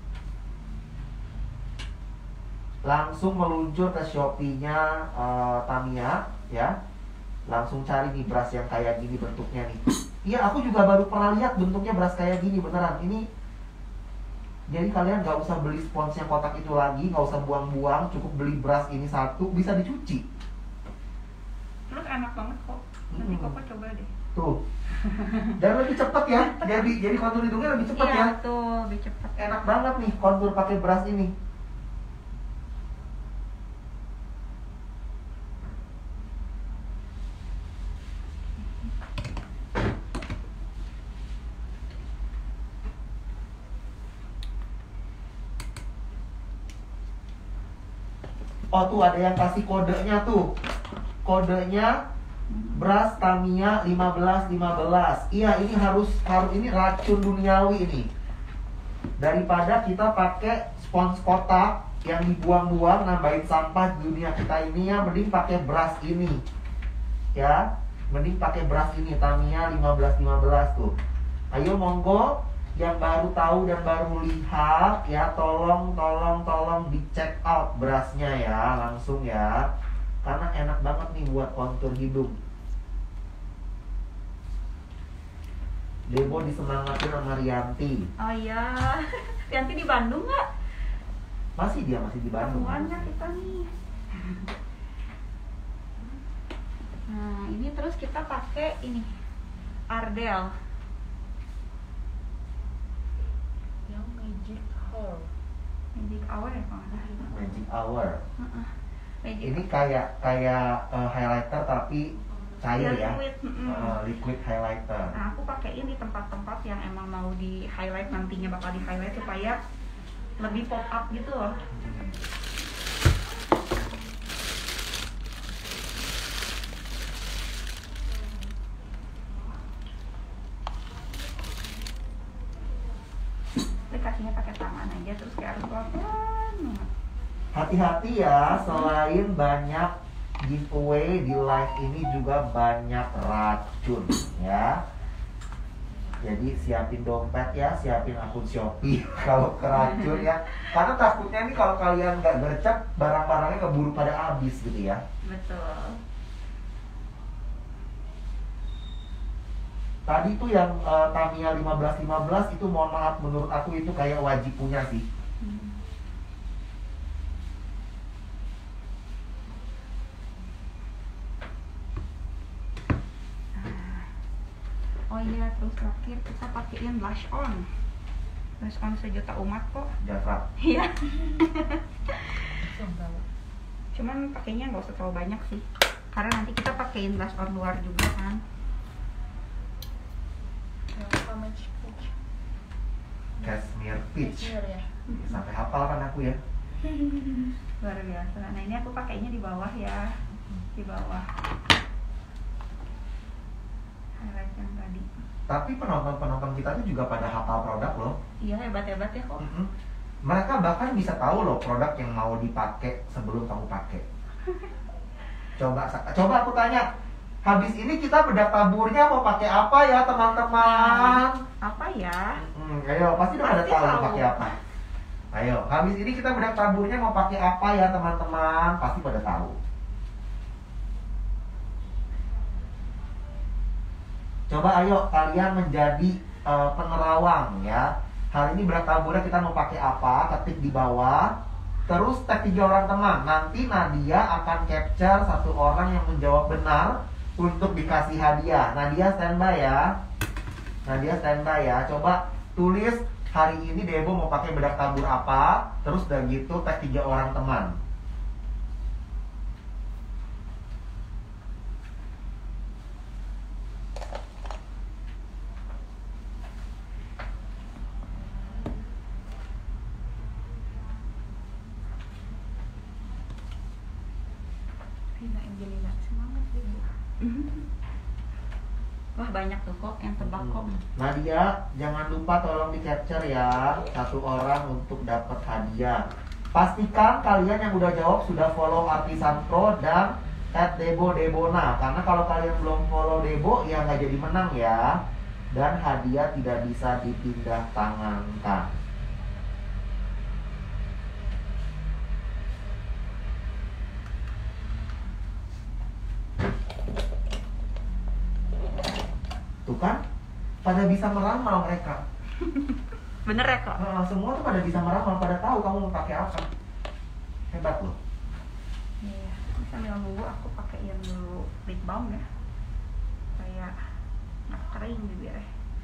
B: Langsung meluncur ke Shopee-nya uh, Tamiya ya. Langsung cari nih beras yang kayak gini bentuknya nih. Iya, aku juga baru pernah lihat bentuknya beras kayak gini beneran. Ini jadi kalian nggak usah beli spons yang kotak itu lagi, nggak usah buang-buang, cukup beli beras ini satu, bisa dicuci.
C: Terus enak banget kok. Nanti
B: Hmm.
C: Koko coba deh.
B: Tuh. Dan lebih cepat ya. Jadi jadi kontur hidungnya lebih cepat
C: Iya,
B: ya.
C: tuh lebih cepat.
B: Enak banget nih kontur pakai beras ini. Oh tuh ada yang kasih kodenya tuh. Kodenya beras Tamiya lima belas lima belas. Iya, ini harus harus ini racun duniawi ini. Daripada kita pakai spons kotak yang dibuang-buang nambahin sampah di dunia kita ini ya, mending pakai beras ini. Ya, mending pakai beras ini Tamiya lima belas lima belas tuh. Ayo monggo yang baru tahu dan baru lihat ya, tolong tolong tolong di check out berasnya ya, langsung ya. Karena enak banget nih buat kontur hidung. Debo disemangatin sama Rianti.
C: Oh iya. Yanti di Bandung nggak?
B: Masih dia masih di Bandung.
C: Ketemuannya kita nih. Nah, ini terus kita pakai ini Ardell.
D: Yang Magic Hour.
C: Magic Hour ya kalau nggak salah.
B: Magic Hour.
C: Heeh. Magic
B: Ini kayak kayak uh, highlighter tapi cair ya.
C: liquid. Mm-mm.
B: Uh, liquid highlighter.
C: Nah, aku pakein di tempat-tempat yang emang mau di highlight, nantinya bakal di highlight supaya lebih pop up gitu loh. Aplikasinya pakai tangan aja, terus kayak harus pelan-pelan banget.
B: Hati-hati ya, selain banyak giveaway di live ini juga banyak racun ya. Jadi siapin dompet ya, siapin akun Shopee kalau keracun ya. Karena takutnya nih kalau kalian nggak gercep, barang-barangnya keburu pada habis gitu ya.
C: Betul.
B: Tadi tuh yang uh, Tamiya lima belas lima belas itu mohon maaf menurut aku itu kayak wajib punya sih.
C: Hmm. Oh iya, terus terakhir kita pakein blush on. Blush on sejuta umat kok.
B: Jafra.
C: Iya.
D: Langsung tahu.
C: Cuman pakainya nggak usah terlalu banyak sih. Karena nanti kita pakein blush on luar juga kan.
D: Yang apa Magic Peach?
B: Cashmere Peach.
D: Cashmere ya.
B: Sampai hafal kan aku ya.
C: Luar biasa. Nah, ini aku pakainya di bawah ya. Di bawah. highlight yang tadi.
B: Tapi penonton-penonton kita tuh juga pada hafal produk loh.
C: Iya, hebat-hebat ya kok.
B: Mm-mm. Mereka bahkan bisa tahu loh produk yang mau dipakai sebelum kamu pakai. Coba, coba aku tanya, habis ini kita bedak taburnya mau pakai apa ya teman-teman?
C: Apa ya?
B: Hmm, ayo, pasti udah pada
C: Pasti
B: tahu
C: tahu.
B: pakai apa. Ayo, habis ini kita bedak taburnya mau pakai apa ya teman-teman? Pasti pada tahu. Coba ayo kalian menjadi uh, penerawang ya. Hari ini bedak taburnya kita mau pakai apa? Ketik di bawah. Terus tag tiga orang teman. Nanti Nadia akan capture satu orang yang menjawab benar untuk dikasih hadiah. Nadia standby ya. Nadia standby ya. Coba tulis hari ini Debo mau pakai bedak tabur apa. Terus udah gitu tag tiga orang teman.
D: Rina Angelina semangat deh Bu.
C: Wah, banyak tuh kok yang tebak kok.
B: Nadia, jangan lupa tolong di capture ya. Satu orang untuk dapat hadiah. Pastikan kalian yang udah jawab sudah follow Artisan Pro dan at Debo Debona. Karena kalau kalian belum follow Debo, ya nggak jadi menang ya. Dan hadiah tidak bisa dipindah tangankan. Tuh kan, pada bisa meramal mereka.
C: Bener ya kok?
B: Nah, semua tuh pada bisa meramal, pada tahu kamu mau pakai apa. Hebat loh.
C: Iya. Ini sambil nunggu aku pakaiin dulu lip balm ya. Kayak nggak kering bibirnya.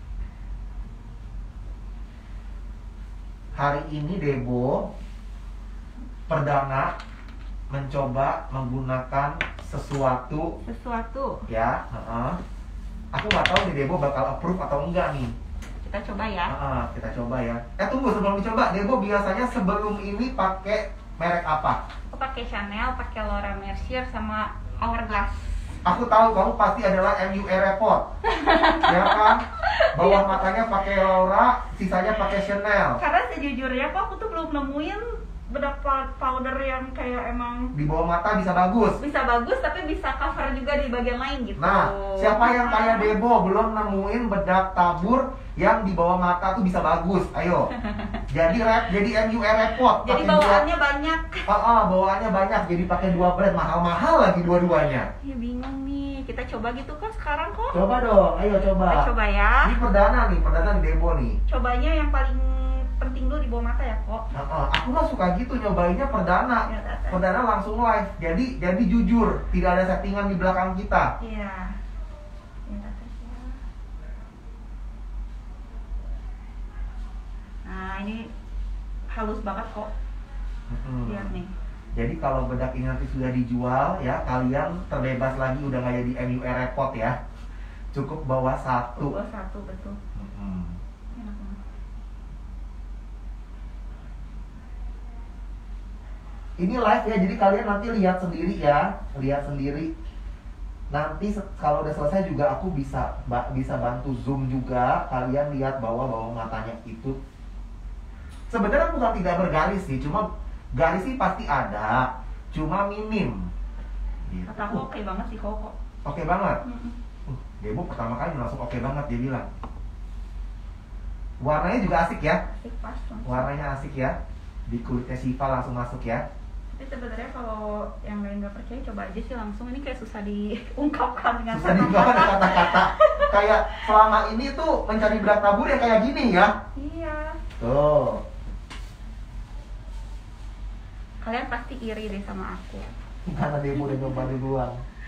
B: Hari ini Debo perdana mencoba menggunakan sesuatu
C: Sesuatu.
B: ya. heeh. Aku nggak tahu nih Debo bakal approve atau enggak nih.
C: Kita coba ya.
B: Heeh, kita coba ya. Eh tunggu sebelum dicoba, Debo biasanya sebelum ini pakai merek apa?
C: Aku pakai Chanel, pakai Laura Mercier sama Hourglass.
B: Aku tahu kamu pasti adalah M U E repot, ya kan? Bawah matanya pakai Laura, sisanya pakai Chanel.
C: Karena sejujurnya kok aku tuh belum nemuin bedak powder yang kayak emang
B: Di bawah mata bisa bagus.
C: bisa bagus tapi bisa cover juga di bagian lain gitu.
B: Nah, siapa yang kayak Debo belum nemuin bedak tabur yang di bawah mata tuh bisa bagus? Ayo. Jadi rep, jadi M U E repot.
C: Jadi
B: pakai dua-
C: bawaannya banyak.
B: Ah, ah, bawaannya banyak. Jadi pakai dua brand, mahal-mahal lagi dua-duanya.
C: Ya bingung nih. Kita coba gitu kok sekarang kok.
B: Coba dong, ayo coba.
C: Kita coba ya.
B: Ini perdana nih, perdana di Debo nih.
C: Cobanya yang paling penting dulu di bawah mata ya kok.
B: Ah, ah, aku mah suka gitu nyobainnya perdana.
C: Ya, Tata.
B: Perdana langsung live. Jadi jadi jujur, tidak ada settingan di belakang kita.
C: Iya. Ya, Tata. Nah ini halus banget kok.
B: Hmm.
C: Lihat nih.
B: Jadi kalau bedak ini nanti sudah dijual ya, kalian terbebas lagi udah nggak jadi M U E repot ya. Cukup bawa satu.
C: Dua satu betul.
B: Hmm.
C: Enak banget.
B: Ini live ya, jadi kalian nanti lihat sendiri ya, lihat sendiri. Nanti se- kalau udah selesai juga aku bisa ba- bisa bantu zoom juga. Kalian lihat bahwa bawah matanya itu sebenarnya bukan tidak bergaris sih, cuma garis sih pasti ada, cuma minim. Gitu.
C: Kata aku oke banget sih kok kok.
B: Oke banget.
C: Mm-mm.
B: Uh, Debo pertama kali langsung oke banget dia bilang. Warnanya juga asik ya,
C: Asik pas langsung.
B: warnanya asik ya. Di kulitnya Siva langsung masuk ya.
C: Tapi sebenarnya kalau yang lain nggak percaya coba aja sih langsung. Ini kayak susah diungkapkan dengan
B: Susah dibawa kata-kata. Kayak selama ini tuh mencari bedak tabur yang kayak gini ya.
C: Iya.
B: Tuh.
C: Kalian pasti iri deh sama aku.
B: Karena Debo udah nyoba duluan.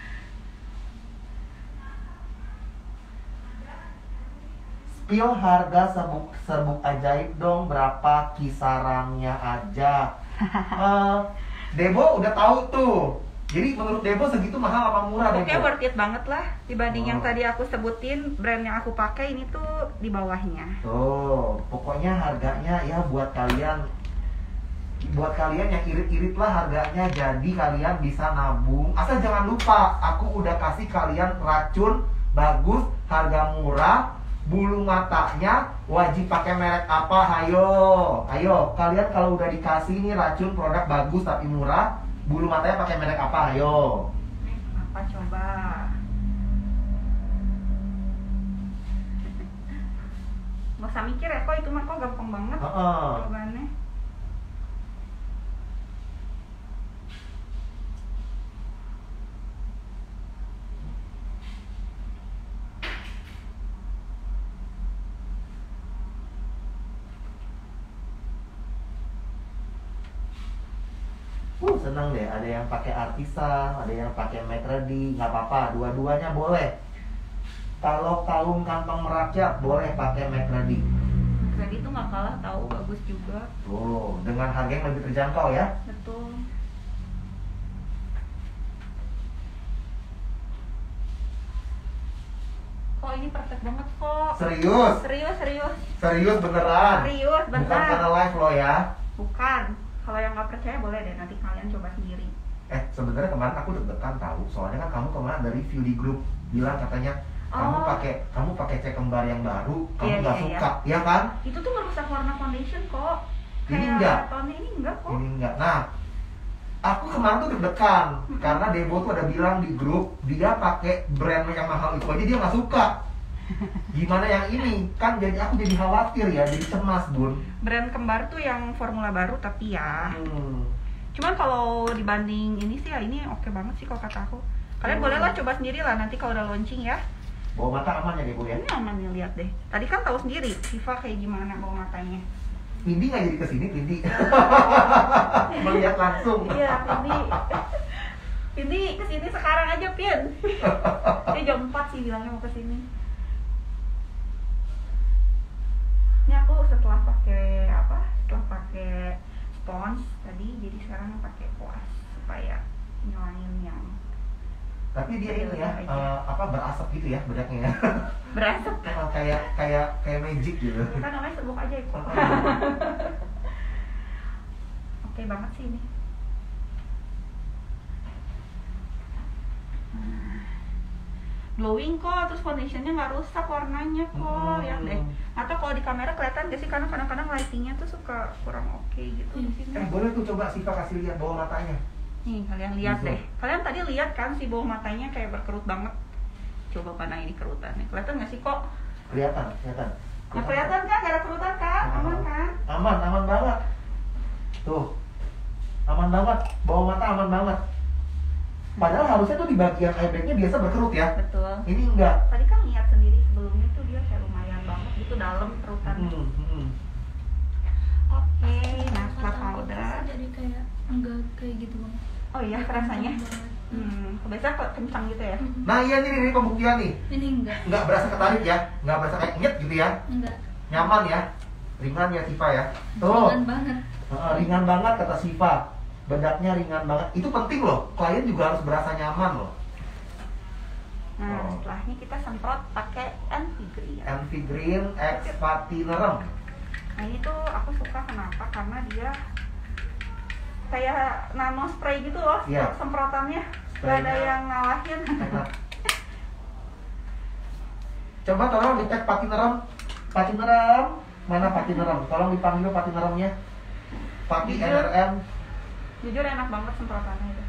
B: Spill harga serbuk serbuk ajaib dong, berapa kisarannya aja. Eh, Debo udah tahu tuh. Jadi menurut Debo segitu mahal apa murah
C: Oke,
B: Debo?
C: worth it banget lah dibanding yang
B: Oh.
C: tadi aku sebutin. Brand yang aku pakai ini tuh di bawahnya.
B: Tuh, pokoknya harganya ya buat kalian buat kalian yang irit-irit lah harganya, jadi kalian bisa nabung. Asal jangan lupa, aku udah kasih kalian racun bagus, harga murah, bulu matanya wajib pakai merek apa? Hayo, ayo kalian kalau udah dikasih nih racun produk bagus tapi murah, bulu matanya pakai merek apa? Hayo.
C: Apa coba? Nggak usah mikir ya, kok itu mah kok gampang banget
B: Heeh.
C: jawabannya.
B: Uh, senang deh, ada yang pakai Artisan, ada yang pakai Make Ready, nggak apa-apa, dua-duanya boleh. Kalau kaum kantong merakyat, boleh pakai Make Ready.
C: Jadi itu nggak kalah, tahu bagus juga.
B: Tuh, dengan harga yang lebih terjangkau ya.
C: Betul. Kok ini perfect banget kok.
B: Serius,
C: Serius, serius.
B: serius beneran.
C: Serius,
B: Bukan
C: benar.
B: karena live lo ya.
C: Bukan. Kalau yang nggak percaya boleh deh, nanti kalian coba sendiri.
B: Eh, sebenarnya kemarin aku deg-degan tahu, soalnya kan kamu kemarin ada review di grup bilang katanya kamu
C: Oh.
B: pakai kamu pakai cek kembar yang baru, kamu
C: Iya,
B: nggak
C: iya,
B: suka, ya kan?
C: Itu tuh merusak warna foundation kok.
B: Ini
C: Kayak
B: enggak.
C: tahun ini enggak kok.
B: Ini enggak. Nah, aku kemarin tuh deg-degan karena Debo tuh ada bilang di grup dia pakai brand yang mahal itu aja dia nggak suka. Gimana yang ini? Kan jadi aku jadi khawatir ya, jadi cemas, Bun.
C: Brand kembar tuh yang formula baru tapi ya.
B: Hmm.
C: Cuman kalau dibanding ini sih ya ini oke banget sih kalau kata aku. Kalian
B: Hmm.
C: boleh lah coba sendiri lah nanti kalau udah launching ya.
B: Bawa mata aman ya Debo ya?
C: Ini aman nih, lihat deh. Tadi kan tahu sendiri Siva kayak gimana bawa matanya.
B: Pindi nggak jadi kesini, Pindi. Melihat langsung.
C: Iya, Pindi. Pindi kesini sekarang aja, Pin. Dia jam empat sih bilangnya mau kesini. Ini aku setelah pakai apa? Setelah pakai spons tadi, jadi sekarang pakai kuas supaya ngilangin yang
B: Tapi dia ini ya,
C: Aja.
B: eh, apa berasap gitu ya bedaknya ya.
C: berasap.
B: Emang kayak kayak kayak magic gitu.
C: Kan namanya serbuk aja itu. Oke banget sih ini. Nah, glowing kok, terus foundationnya nggak rusak warnanya kok,
B: Hmm.
C: lihat deh. Atau kalau di kamera kelihatan gak sih, karena kadang-kadang lightingnya tuh suka kurang oke gitu di sini.
B: Eh boleh tuh coba Siva kasih lihat bawah matanya.
C: Nih kalian lihat
B: Bisa.
C: deh. Kalian tadi lihat kan si bawah matanya kayak berkerut banget. Coba mana ini kerutannya. Kelihatan nggak sih kok?
B: Kelihatan, kelihatan.
C: Nah, kelihatan kan? Gak ada kerutan kan? Aman kan?
B: Aman, aman banget. Tuh. Aman banget. Bawah mata aman banget. Padahal harusnya tuh di bagian eyebagnya biasa berkerut ya.
C: Betul.
B: Ini enggak.
C: Tadi kan lihat sendiri sebelumnya tuh dia kayak lumayan banget gitu dalam kerutannya.
B: Hmm, hmm.
C: Oke, nah
D: Kata
C: setelah
D: aku
C: powder.
D: pasti jadi kayak enggak kayak gitu banget.
C: Oh iya, rasanya.
D: Kencang banget.
C: Hmm, biasanya kok kencang gitu ya.
D: Mm-mm.
B: Nah iya nih, ini pembuktian nih.
D: Ini enggak,
B: Enggak berasa ketarik ya. Enggak berasa kayak nyet gitu ya.
D: enggak.
B: Nyaman ya. Ringan ya Siva ya. Tuh.
D: Ringan banget.
B: Heeh, ringan banget kata Siva. Bedaknya ringan banget. Itu penting loh. Klien juga harus berasa nyaman loh.
C: Nah,
B: Oh.
C: setelahnya kita semprot pakai Envy-Green.
B: Envy Green X Patinerem.
C: Nah ini tuh aku suka kenapa? Karena dia kayak nano spray gitu loh,
B: Iya.
C: semprotannya. Gak ada
B: Spraynya.
C: yang ngalahin.
B: Enak. Coba tolong dicek Patinerem. Patinerem. Mana Patinerem? Tolong dipanggil Patineremnya. Pati N
C: Jujur.
B: R M.
C: Jujur enak banget semprotannya itu.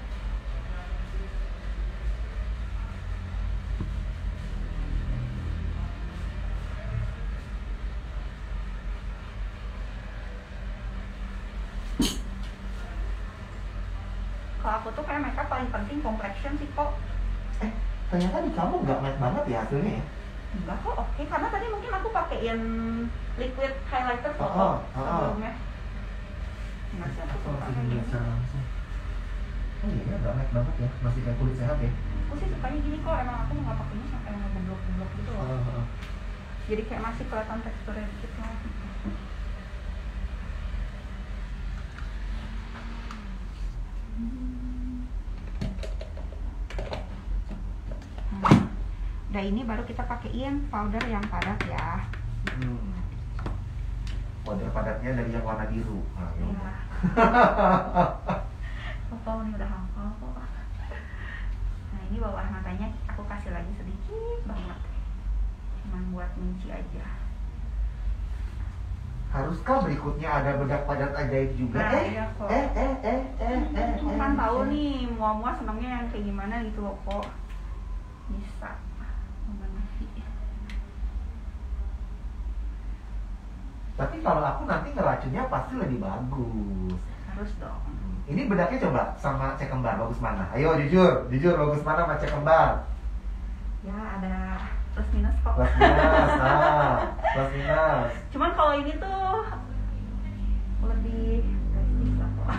C: Kalau aku tuh kayak makeup paling penting complexion sih kok.
B: Eh, ternyata di kamu nggak matte banget ya hasilnya ya?
C: Enggak kok oke, karena tadi mungkin aku pakein liquid highlighter kok
B: Oh, oh, oh.
C: sebelumnya. Enggak sih aku suka kayak gini.
B: langsung. Oh iya, nggak matte banget ya, masih kayak kulit sehat ya.
C: Aku sih sukanya gini kok, emang aku nggak pakainya sampai ngebeblok-beblok gitu loh.
B: Oh, oh.
C: Jadi kayak masih kelihatan teksturnya dikit lah. Nah, udah ini baru kita pakein powder yang padat ya.
B: Hmm. Powder padatnya dari yang warna biru. Nah, ya.
C: Ya. Hafal nih, udah hafal kok. Nah ini di bawah matanya aku kasih lagi sedikit banget, cuman buat menci aja.
B: Haruskah berikutnya ada bedak padat ajaib juga?
C: Nah,
B: eh,
C: iya kok.
B: eh, eh, eh, eh, eh,
C: Aku kan
B: eh,
C: tahu
B: eh.
C: nih mua-mua senangnya yang kayak gimana gitu loh kok. Bisa memenuhi.
B: Tapi kalau aku nanti ngeracunnya pasti lebih bagus.
C: Harus dong.
B: Ini bedaknya coba sama cek kembar bagus mana? Ayo jujur, jujur bagus mana sama cek kembar?
C: Ya ada plus minus kok.
B: Plus minus, ah, plus minus.
C: Cuman kalau ini tuh lebih prestis lah kok.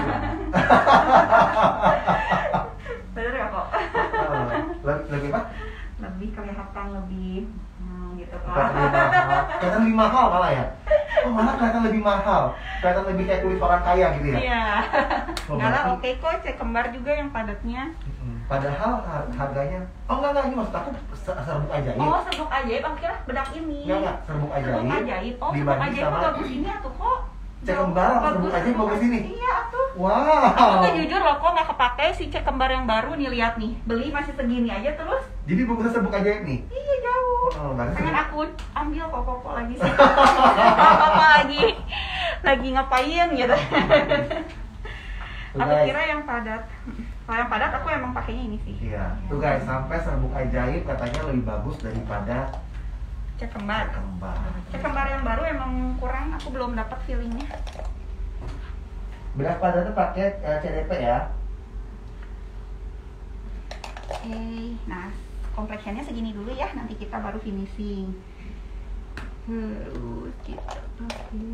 C: Bener ya kok?
B: Ah, lebih, lebih apa?
C: Lebih kelihatan lebih hmm, gitu kok.
B: Kelihatan lebih mahal. Kelihatan lebih mahal malah ya? Oh malah kelihatan lebih mahal. Kelihatan lebih kayak kulit orang kaya gitu ya?
C: Iya.
B: Oh,
C: Enggak lah,
B: berarti-
C: oke kok cek kembar juga yang padatnya.
B: Mm, Padahal har- harganya, oh enggak enggak ini maksud aku se- serbuk ajaib.
C: Oh, serbuk ajaib, aku kira bedak ini.
B: Enggak enggak serbuk ajaib.
C: Serbuk ajaib. Oh, serbuk
B: dibanding
C: ajaib
B: sama
C: mah bagus ini atuh kok.
B: cek kembar apa serbuk ajaib bagus ini?
C: Iya atuh.
B: Wow.
C: Aku tuh jujur loh kok nggak kepake si cek kembar yang baru nih, lihat nih. Beli masih segini aja terus.
B: Jadi bagusnya serbuk ajaib nih.
C: Iya jauh.
B: Oh, berarti
C: Pengen
B: serbuk-
C: aku ambil kok kok lagi sih. Apa lagi lagi ngapain gitu.
B: Tuh,
C: Aku
B: guys.
C: kira yang padat. Kalau yang padat aku emang pakainya ini sih.
B: Iya, tuh guys, sampai serbuk ajaib katanya lebih bagus daripada
C: Cek kembar.
B: cek kembar.
C: Cek kembar yang baru emang kurang, aku belum dapat feelingnya.
B: Bedak padatnya pakai eh, C D P ya.
C: Oke, nah kompleksiannya segini dulu ya, nanti kita baru finishing. Terus kita pakai.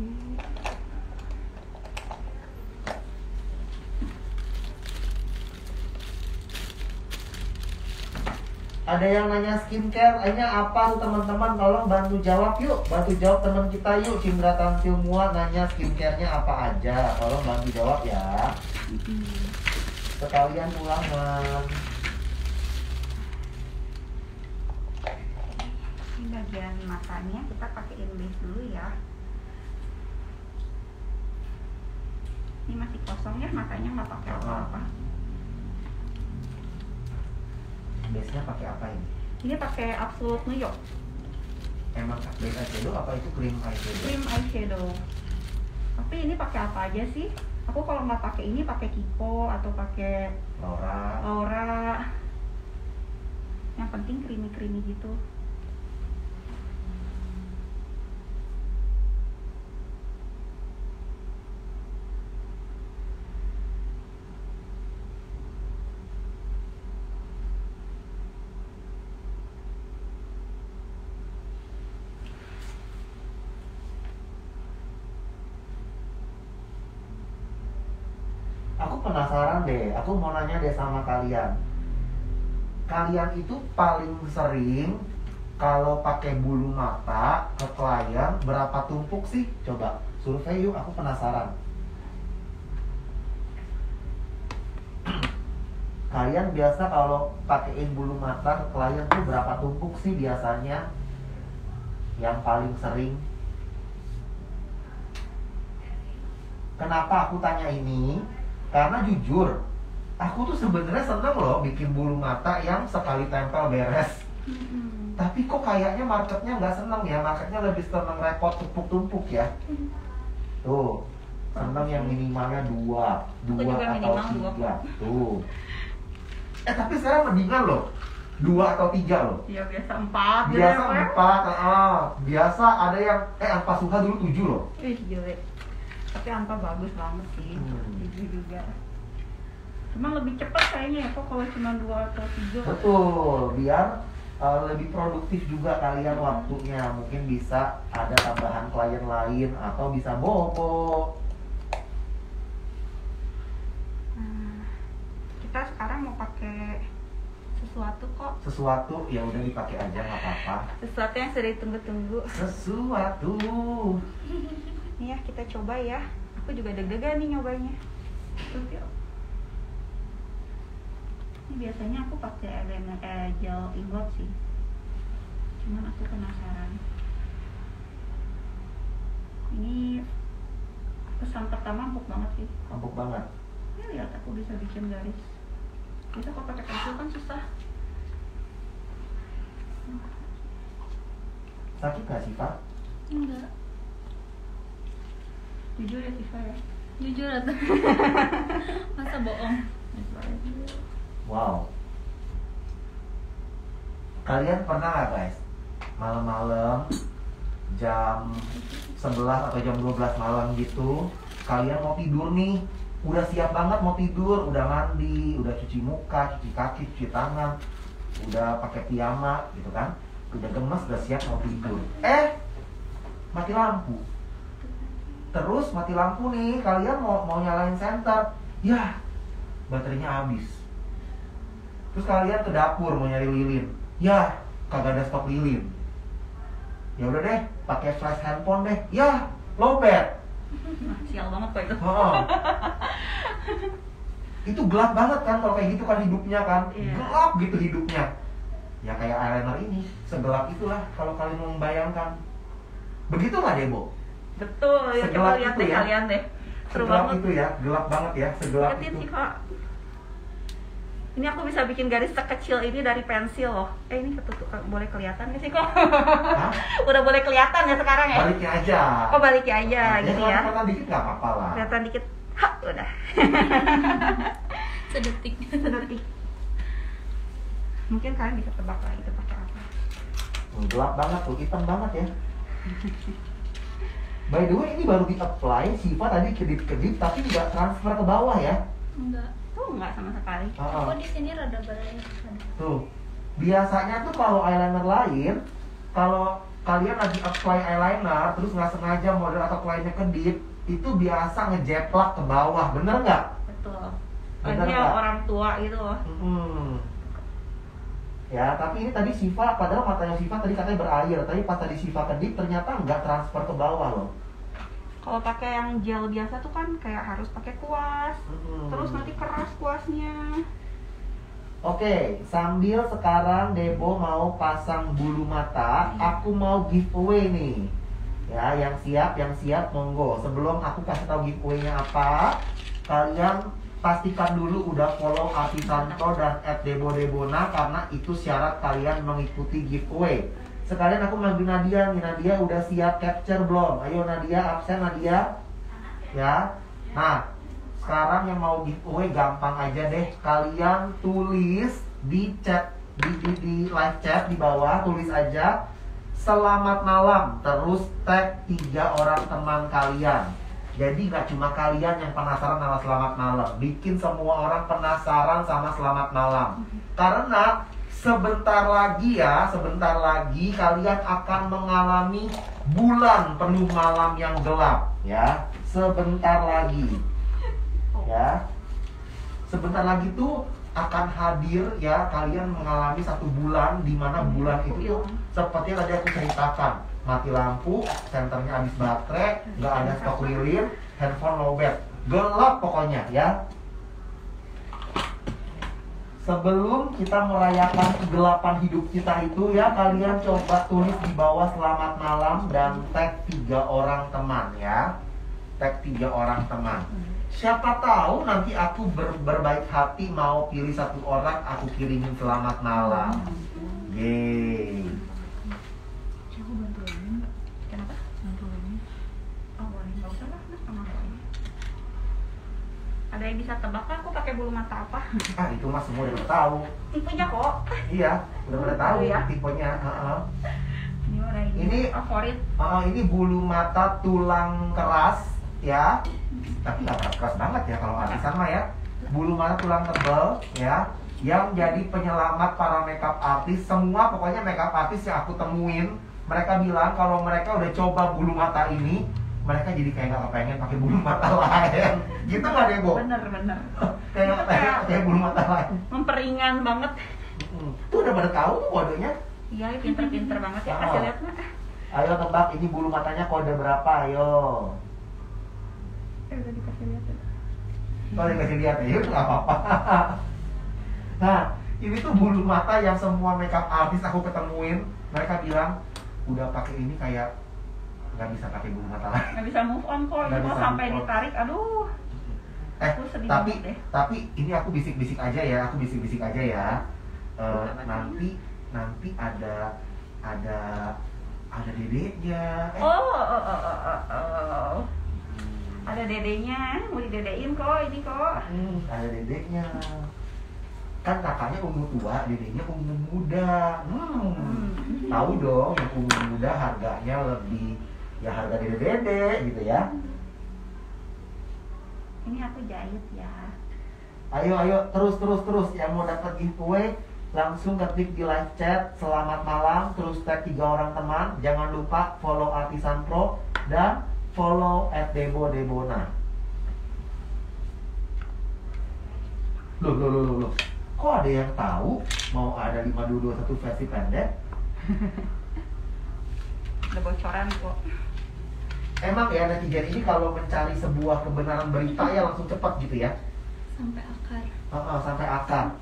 B: Ada yang nanya skincare, hanya apa tuh teman-teman? Tolong bantu jawab yuk, bantu jawab teman kita yuk. Cindra Tansil Mua nanya skincare-nya apa aja, tolong bantu jawab ya. Sekalian ulangan.
C: Ini bagian matanya kita pakein base dulu ya. Ini masih kosong ya matanya, nggak pakai apa-apa.
B: Base-nya pakai apa ini?
C: Ini pakai Absolute New York
B: Emang base eyeshadow apa itu cream eyeshadow?
C: cream eyeshadow. Tapi ini pakai apa aja sih? Aku kalau nggak pakai ini pakai Kiko atau pakai
B: Laura.
C: Laura. Yang penting creamy-creamy gitu.
B: Aku penasaran deh, aku mau nanya deh sama kalian. Kalian itu paling sering kalau pakai bulu mata ke klien berapa tumpuk sih? Coba survei yuk, aku penasaran. Kalian biasa kalau pakein bulu mata ke klien tuh berapa tumpuk sih biasanya? Yang paling sering. Kenapa aku tanya ini? Karena jujur, aku tuh sebenarnya seneng loh bikin bulu mata yang sekali tempel beres.
C: Hmm.
B: Tapi kok kayaknya marketnya nggak seneng ya, marketnya lebih seneng repot tumpuk-tumpuk ya. Tuh, seneng yang minimalnya dua, dua
C: juga
B: atau
C: minimal dua.
B: tiga. Tuh. Eh tapi sekarang mendingan loh, dua atau tiga loh.
C: Ya biasa empat.
B: Biasa
C: gitu ya,
B: empat, ah, biasa ada yang eh Alfa Suha dulu tujuh loh.
C: Ih jelek. Tapi Anta bagus banget sih,
B: Hmm.
C: tujuh juga. Cuma lebih cepat kayaknya ya kok kalau cuma dua atau tiga.
B: Betul, biar uh, lebih produktif juga kalian waktunya. Mungkin bisa ada tambahan klien lain atau bisa bobo.
C: Nah, kita sekarang mau pakai sesuatu kok.
B: Sesuatu ya udah dipakai aja nggak apa-apa.
C: Sesuatu yang sudah ditunggu-tunggu.
B: Sesuatu.
C: Nih ya kita coba ya. Aku juga deg-degan nih nyobanya. Tuh, yuk. Ini biasanya aku pakai elemen eh, gel ingot sih. Cuman aku penasaran. Ini pesan pertama empuk banget sih.
B: Empuk banget.
C: Ini lihat aku bisa bikin garis. Kita kalau pakai pensil kan susah.
B: Sakit gak sih, Pak?
D: Enggak.
C: Jujur ya Siva ya.
D: Jujur atau masa bohong?
B: Wow. Kalian pernah nggak guys, malam-malam jam sebelas atau jam dua belas malam gitu, kalian mau tidur nih, udah siap banget mau tidur, udah mandi, udah cuci muka, cuci kaki, cuci tangan, udah pakai piyama gitu kan, udah gemes, udah siap mau tidur. Eh, mati lampu. Terus mati lampu nih, kalian mau mau nyalain senter, ya baterainya habis. Terus kalian ke dapur mau nyari lilin, ya kagak ada stok lilin. Ya udah deh, pakai flash handphone deh, ya lowbat.
C: Sial banget kok itu.
B: Oh. Itu gelap banget kan kalau kayak gitu kan hidupnya kan,
C: Iya.
B: gelap gitu hidupnya. Ya kayak eyeliner ini, segelap itulah kalau kalian mau membayangkan. Begitu nggak Debo?
C: Betul, ya
B: Segelap
C: coba lihat
B: itu
C: deh
B: ya.
C: kalian deh. Seru
B: Segelap
C: banget.
B: itu ya, gelap banget ya, segelap
C: Liatin
B: itu.
C: sih kok. Ini aku bisa bikin garis sekecil ini dari pensil loh. Eh ini ketutup, boleh kelihatan nggak sih kok?
B: Hah?
C: Udah boleh kelihatan ya sekarang ya?
B: Balikin aja.
C: Oh balikin aja
B: Ya,
C: gitu
B: kalau
C: ya.
B: kelihatan dikit nggak apa-apa lah.
C: Kelihatan dikit. Ha, udah.
D: Sedetik.
C: Sedetik. Mungkin kalian bisa tebak lah itu pakai apa.
B: Hmm, gelap banget tuh, hitam banget ya. By the way, ini baru di-apply, Siva tadi kedip-kedip tapi nggak transfer ke bawah ya.
D: Enggak.
C: Tuh nggak sama sekali.
B: Uh-uh.
D: Aku di sini rada beraya.
B: Tuh, biasanya tuh kalau eyeliner lain, kalau kalian lagi apply eyeliner, terus nggak sengaja model atau kliennya kedip, itu biasa ngejeplak ke bawah, bener nggak?
C: Betul.
B: Bener
C: Ini
B: nggak?
C: orang tua gitu loh.
B: Hmm. Ya, tapi ini tadi Siva, padahal matanya Siva tadi katanya berair, tapi pas tadi Siva kedip ternyata nggak transfer ke bawah loh.
C: Kalau pakai yang gel biasa tuh kan kayak harus pakai kuas.
B: Hmm.
C: Terus nanti keras kuasnya.
B: Oke, sambil sekarang Debo mau pasang bulu mata, aku mau giveaway nih. Ya, yang siap, yang siap monggo. Sebelum aku kasih tahu giveaway-nya apa, kalian pastikan dulu udah follow Artisanto dan at Debo Debona karena itu syarat kalian mengikuti giveaway. Sekalian aku manggil Nadia nih, Nadia udah siap capture belum? Ayo Nadia, absen Nadia. Ya. Nah, sekarang yang mau giveaway gampang aja deh. Kalian tulis di chat di, di, di live chat di bawah, tulis aja selamat malam, terus tag tiga orang teman kalian. Jadi nggak cuma kalian yang penasaran sama selamat malam, bikin semua orang penasaran sama selamat malam. Karena sebentar lagi ya, sebentar lagi kalian akan mengalami bulan penuh malam yang gelap ya. Sebentar lagi. Ya. Sebentar lagi tuh akan hadir ya, kalian mengalami satu bulan di mana bulan itu tuh seperti yang tadi aku ceritakan. Mati lampu, senternya habis baterai, nggak ada stok lilin, handphone lowbat. Gelap pokoknya ya. Sebelum kita merayakan kegelapan hidup kita itu ya, kalian coba tulis di bawah selamat malam dan tag tiga orang teman ya. Tag tiga orang teman. Siapa tahu nanti aku ber, berbaik hati mau pilih satu orang, aku kirimin selamat malam. Yeay.
D: Aku bantu lagi enggak?
C: Kenapa?
D: Bantu lagi.
C: Oh boleh, nggak usah lah, sama aku. Ada yang bisa tebak kan aku pakai bulu mata apa?
B: Ah itu mah semua udah tahu.
C: Tipenya kok.
B: Iya, udah pada tahu
C: Ya.
B: tipenya. Uh-uh.
C: Ini mana ini?
B: Ini
C: favorit.
B: uh, ini bulu mata tulang keras ya. Tapi nggak keras-keras banget ya kalau artisan mah ya. Bulu mata tulang tebal ya, yang jadi penyelamat para makeup artis. Semua pokoknya makeup artis yang aku temuin, mereka bilang kalau mereka udah coba bulu mata ini, mereka jadi kayak nggak kepengen pakai bulu mata lain. Gitu nggak Debo?
C: Bener bener.
B: Kayak nggak kepengen pakai bulu mata lain.
C: Memperingan banget.
B: Hmm. Tuh udah pada tahu tuh kodenya.
C: Iya, pinter-pinter banget ya.
B: Ah.
C: Kasih lihat nak.
B: Ayo tebak ini bulu matanya kode berapa? Ayo.
C: Eh, udah dikasih lihat. ya.
B: Kalau dikasih lihat ya, itu nggak apa-apa. Nah, ini tuh bulu mata yang semua makeup artis aku ketemuin, mereka bilang udah pakai ini kayak nggak bisa pakai bulu mata lain.
C: Nggak bisa move on kok.
B: Nggak
C: Ini kalau
B: bisa
C: sampai
B: move on.
C: ditarik, aduh.
B: Eh,
C: Aku sedih
B: tapi
C: banget deh.
B: tapi ini aku bisik-bisik aja ya, aku bisik-bisik aja ya. Eh,
C: Apa
B: nanti nanti ada ada ada dedeknya. Eh,
C: Oh, oh, oh, oh, oh, oh. Ada dedenya, mau didedein kok ini kok.
B: hmm, ada dedeknya. Kan kakaknya ungu tua, dedeknya ungu muda. Hmm.
C: Hmm.
B: Tahu dong, yang ungu muda harganya lebih ya harga dede-dede gitu ya.
C: Ini aku jahit ya.
B: Ayo ayo terus terus terus yang mau dapat giveaway langsung ketik di live chat selamat malam terus tag tiga orang teman. Jangan lupa follow Artisan Pro dan follow at debo debona. Loh loh loh loh loh. Kok ada yang tahu mau ada lima dua dua satu versi pendek?
C: Ada bocoran kok.
B: Emang ya netizen ini kalau mencari sebuah kebenaran berita ya langsung cepat gitu ya.
D: Sampai akar.
B: Uh, uh, sampai akar.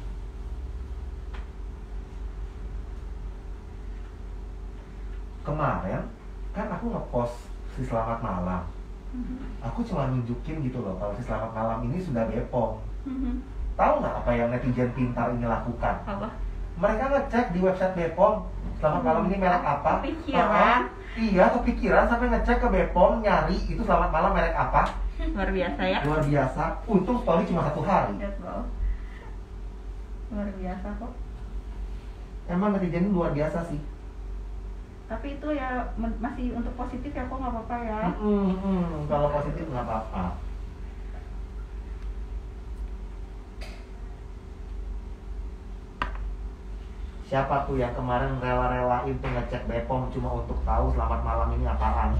B: Kemarin kan aku ngepost si Selamat Malam. Aku cuma nunjukin gitu loh kalau si Selamat Malam ini sudah Bepom. Tahu nggak apa yang netizen pintar ini lakukan?
C: Apa?
B: Mereka ngecek di website Bepom Selamat Malam ini merek apa?
C: Kepikiran.
B: Uh, iya, kepikiran sampai ngecek ke Bepom nyari itu Selamat Malam merek apa?
C: Luar biasa ya.
B: Luar biasa. Untung story cuma satu hari.
C: Lihat loh. Luar biasa kok.
B: Emang netizen ini luar biasa sih.
C: Tapi itu ya men- masih untuk positif ya kok nggak apa-apa ya.
B: Mm, mm, kalau positif nggak apa-apa. Siapa tuh yang kemarin rela-relain tuh ngecek Bepom cuma untuk tahu Selamat Malam ini apaan?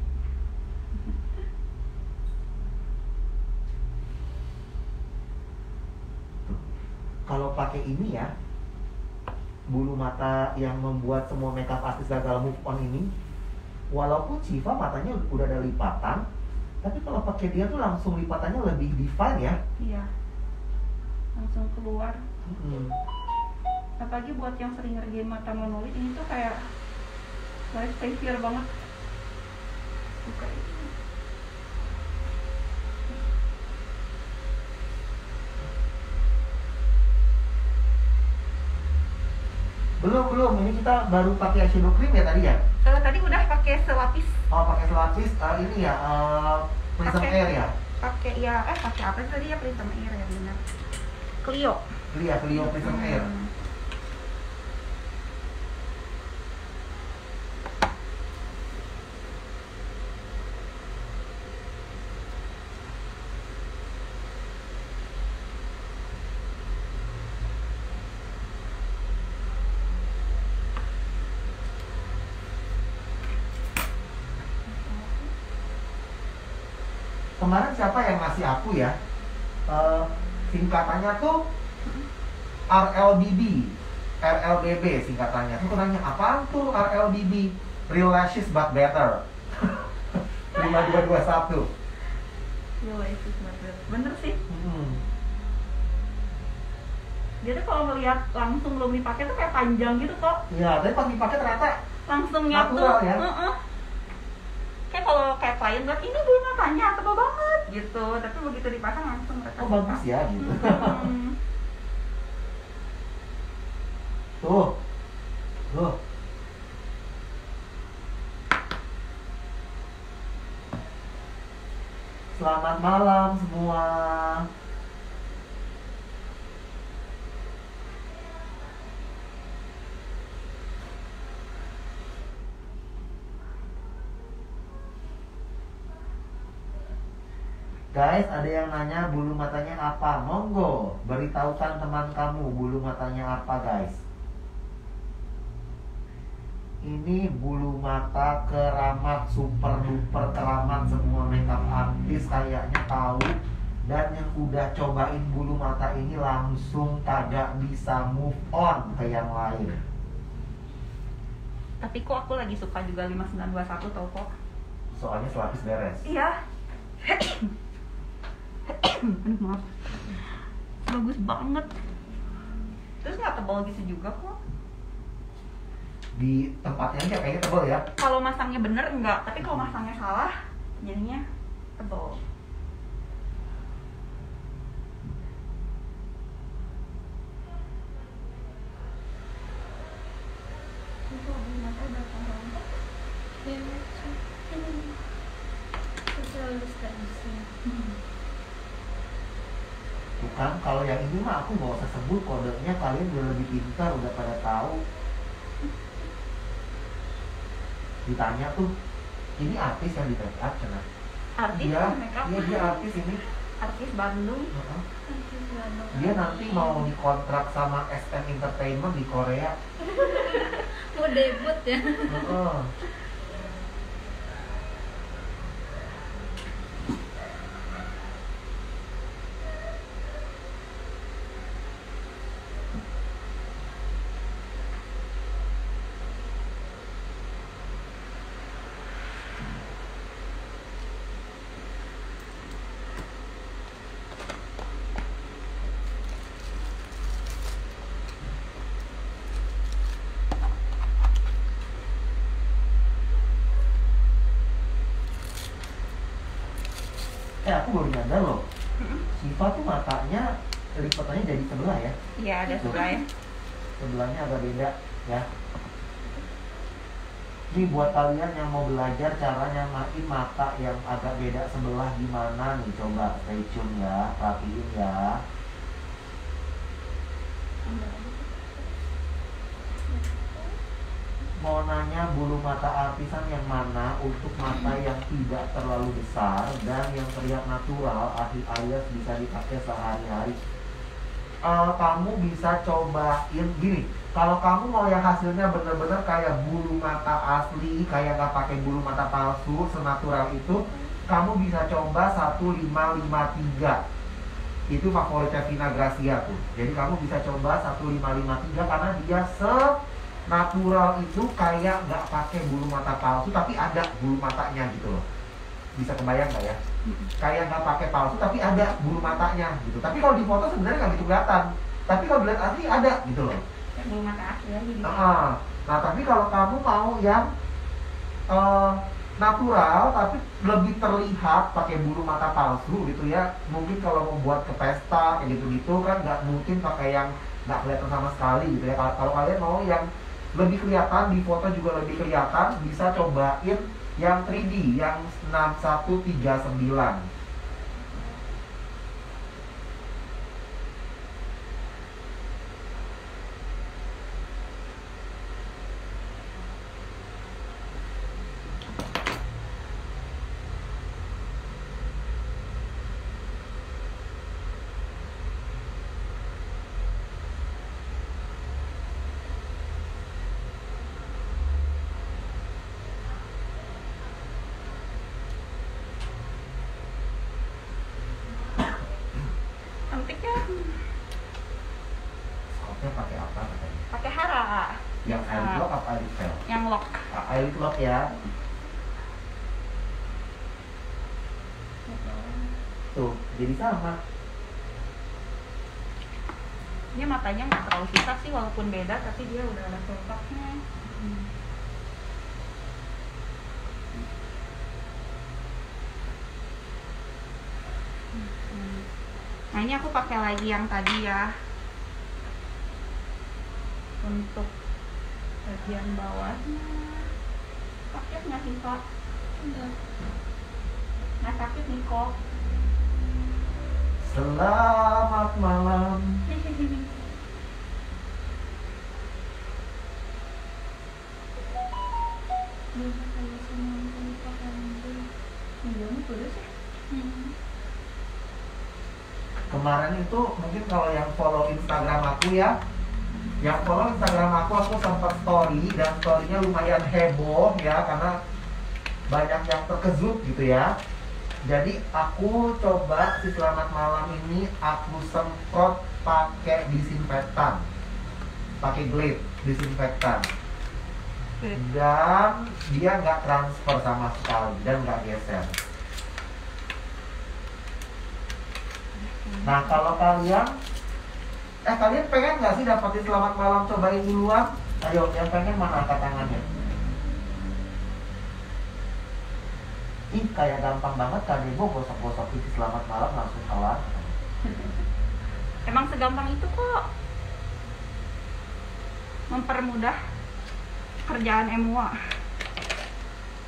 B: Tuh. Kalau pakai ini ya, bulu mata yang membuat semua makeup artis gagal move on ini, walaupun Shiva matanya udah ada lipatan, tapi kalau pakai dia tuh langsung lipatannya lebih define ya.
C: Iya. Langsung keluar.
B: Hmm.
C: Apalagi buat yang sering ngerjain mata monolit ini tuh kayak life savior banget. Buka ini.
B: Belum belum, ini kita baru pakai eyeshadow cream ya tadi ya.
C: Kalau tadi udah pakai selapis,
B: Oh pakai selapis uh, ini ya, uh, Prism
C: Pakai.
B: Air ya.
C: pakai ya eh pakai apa sih tadi ya Prism Air ya benar. Clio.
B: Clio, Clio Prism Air.
C: Hmm.
B: Kemarin siapa yang ngasih aku ya? Uh, singkatannya tuh R L B B, R L B B singkatannya. Aku nanya apaan tuh R L B B? Real lashes but better. lima dua dua satu.
C: Yo, itu bener. Bener sih.
B: Hmm.
C: Dia tuh kalau ngeliat langsung belum dipakai tuh kayak panjang gitu kok.
B: Ya, tapi pas dipakai ternyata
C: Langsung nyatu.
B: Natural ya?
C: Heeh. Kayak kalau kayak klien bilang ini bulu matanya tebal banget gitu, tapi begitu dipasang langsung mereka
B: oh bagus ya gitu.
C: Hmm.
B: Tuh. Tuh. Selamat malam semua. Guys, ada yang nanya bulu matanya apa? Monggo, beritahukan teman kamu bulu matanya apa, guys. Ini bulu mata keramat, super duper keramat. Semua makeup artis kayaknya tahu. Dan yang udah cobain bulu mata ini langsung kagak bisa move on ke yang lain.
C: Tapi kok aku lagi suka juga lima sembilan dua satu tau kok.
B: Soalnya selapis beres.
C: Iya. Aduh maaf. Bagus banget. Terus nggak tebal gitu juga kok.
B: Di tempatnya aja kayaknya tebal ya.
C: Kalau masangnya bener enggak, tapi kalau masangnya salah jadinya tebal. Itu mata udah tebal.
E: Ya, lucu. Terus selalu distraksi.
B: Bukan, kalau yang ini mah aku nggak usah sebut kodenya, kalian udah lebih pintar, udah pada tahu. Ditanya tuh, ini artis yang di make up, cina?
C: Artis
B: Iya,
C: make up.
B: iya dia artis ini.
C: Artis Bandung.
B: Heeh.
E: Artis Bandung.
B: Dia nanti mau dikontrak sama S M Entertainment di Korea.
E: Mau debut ya.
B: Heeh. Eh aku baru nyadar loh, Siva tuh matanya lipatannya jadi sebelah ya.
C: Iya, ada sebelah ya.
B: Sebelahnya agak beda ya. Ini buat kalian yang mau belajar cara nyamain mata yang agak beda sebelah gimana nih, coba stay tune ya, perhatiin ya. Mau nanya bulu mata artisan yang mana untuk mata yang tidak terlalu besar dan yang terlihat natural, alias bisa dipakai sehari-hari. Uh, kamu bisa cobain gini, kalau kamu mau yang hasilnya bener-bener kayak bulu mata asli, kayak nggak pakai bulu mata palsu, senatural itu, kamu bisa coba satu lima lima tiga. Itu favoritnya Vina Gracia tuh. Jadi kamu bisa coba satu lima lima tiga karena dia se natural itu kayak nggak pakai bulu mata palsu tapi ada bulu matanya gitu loh. Bisa kebayang nggak ya? Kayak nggak pakai palsu tapi ada bulu matanya gitu. Tapi kalau di foto sebenarnya nggak gitu kelihatan. Tapi kalau dilihat asli ada gitu loh.
C: Bulu mata asli aja gitu.
B: Nah, nah tapi kalau kamu mau yang uh, natural tapi lebih terlihat pakai bulu mata palsu gitu ya. Mungkin kalau mau buat ke pesta kayak gitu-gitu kan nggak mungkin pakai yang nggak kelihatan sama sekali gitu ya. Kalau kalian mau yang lebih kelihatan, di foto juga lebih kelihatan, bisa cobain yang tiga D, yang enam satu tiga sembilan.
C: Cantiknya.
B: Skopnya pakai apa katanya?
C: Pakai hara.
B: Yang eyelid lock apa eyelid veil?
C: Yang lock.
B: Ah, eyelid lock ya. Tuh, jadi sama.
C: Dia matanya nggak terlalu susah sih walaupun beda, tapi dia udah ada filternya. Hmm. Hmm. Nah ini aku pakai lagi yang tadi ya, untuk bagian bawahnya. Sakit nggak sih Kak?
E: Enggak.
C: Nggak sakit nih kok.
B: Selamat malam.
E: Bisa kayak sama yang pakai dulu.
C: Iya nih pedes ya.
E: Hmm.
B: Kemarin itu mungkin kalau yang follow Instagram aku ya, yang follow Instagram aku, aku sempat story dan storynya lumayan heboh ya karena banyak yang terkejut gitu ya. Jadi aku coba si selamat malam ini aku semprot pakai disinfektan, pakai Glade disinfektan, dan dia nggak transfer sama sekali dan nggak geser. Nah kalau kalian, eh kalian pengen nggak sih dapetin selamat malam cobain duluan? Ayo yang pengen mana angkat tangannya? Ih kayak gampang banget kan Debo gosok-gosok itu selamat malam langsung kelar.
C: Emang segampang itu kok. Mempermudah kerjaan M U A.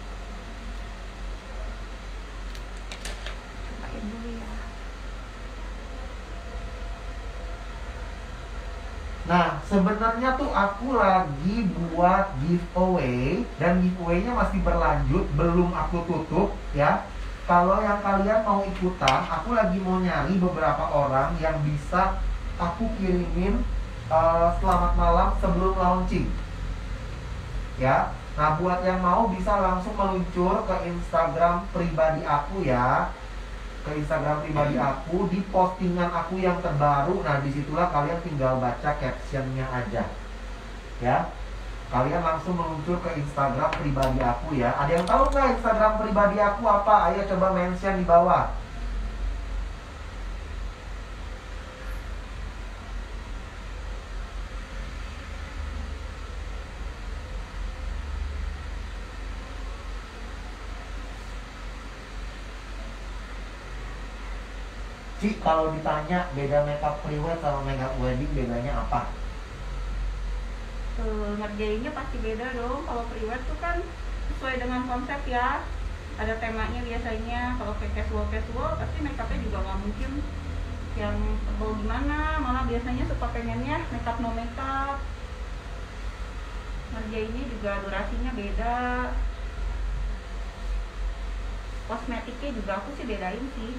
B: sebenarnya tuh aku lagi buat giveaway dan giveaway-nya masih berlanjut, belum aku tutup ya. Kalau yang kalian mau ikutan, aku lagi mau nyari beberapa orang yang bisa aku kirimin uh, selamat malam sebelum launching. Ya. Nah, buat yang mau bisa langsung meluncur ke Instagram pribadi aku ya. Ke Instagram pribadi aku, di postingan aku yang terbaru. Nah, disitulah kalian tinggal baca captionnya aja ya. Kalian langsung meluncur ke Instagram pribadi aku ya. Ada yang tahu nggak Instagram pribadi aku apa? Ayo coba mention di bawah. Ci, kalau ditanya beda makeup pre-wed sama makeup wedding, bedanya apa?
C: Tuh, ngerjainnya pasti beda dong. Kalau pre-wed tuh kan sesuai dengan konsep ya. Ada temanya biasanya. Kalau kayak casual-casual, pasti makeupnya juga nggak mungkin yang tebal gimana. Malah biasanya suka pengennya makeup no makeup. Ngerjainnya juga durasinya beda. Kosmetiknya juga aku sih bedain sih.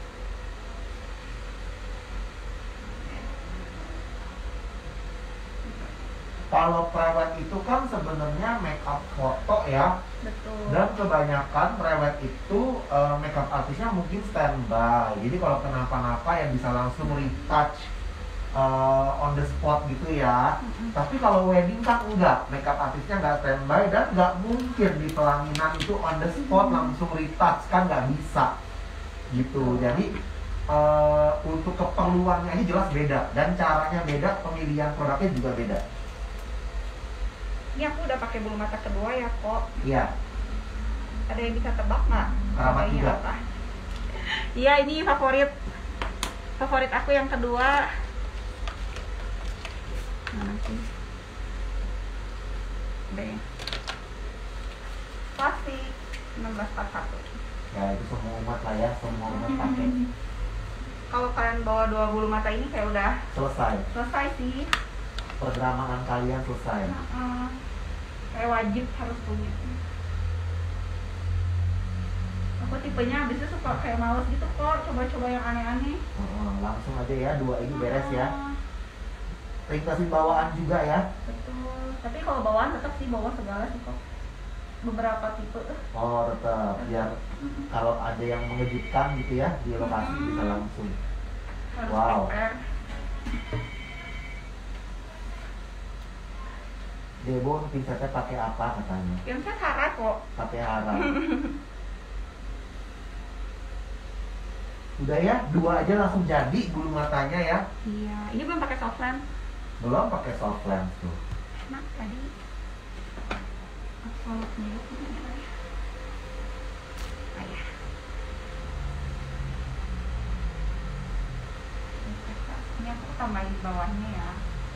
B: Kalau prewed itu kan sebenarnya makeup foto ya.
C: Betul.
B: Dan kebanyakan prewed itu uh, makeup artisnya mungkin standby. Jadi kalau kenapa-napa yang bisa langsung retouch uh, on the spot gitu ya.
C: Mm-hmm.
B: Tapi kalau wedding kan enggak, makeup artisnya nggak standby dan nggak mungkin di pelaminan itu on the spot mm-hmm. langsung retouch, kan nggak bisa gitu. Jadi uh, untuk keperluannya ini jelas beda dan caranya beda, pemilihan produknya juga beda.
C: Ini aku udah pakai bulu mata kedua ya kok.
B: Iya.
C: Ada yang bisa tebak nggak?
B: Keramat juga.
C: Apa? Iya, ini favorit favorit aku yang kedua. Mana sih? B. Plastik enam belas empat puluh satu.
B: Ya itu semua umat lah ya, semua umat pakai.
C: Kalau kalian bawa dua bulu mata ini kayak udah
B: Selesai.
C: selesai sih.
B: Perdramaan kalian selesai.
C: Nah, kayak wajib harus punya. Aku tipenya abisnya suka kayak males gitu kok, coba-coba yang aneh-aneh.
B: Oh, langsung aja ya, dua ini beres ya.
C: Ah,
B: Ringkasin bawaan juga ya.
C: betul. Tapi kalau bawaan tetap sih bawa segala sih kok. Beberapa tipe.
B: Oh tetap, biar kalau ada yang mengejutkan gitu ya di lokasi
C: Hmm.
B: bisa langsung.
C: Harus
B: Wow.
C: prepare.
B: Debo pinsetnya pakai apa katanya?
C: Yang saya Hara kok.
B: Pakai harap. Udah ya, dua aja langsung jadi bulu matanya ya.
C: Iya, ini belum pakai soft lens.
B: Belum pakai soft lens tuh.
C: Enak tadi. Asfaltnya itu. Ayah. Ini aku tambahin di bawahnya ya.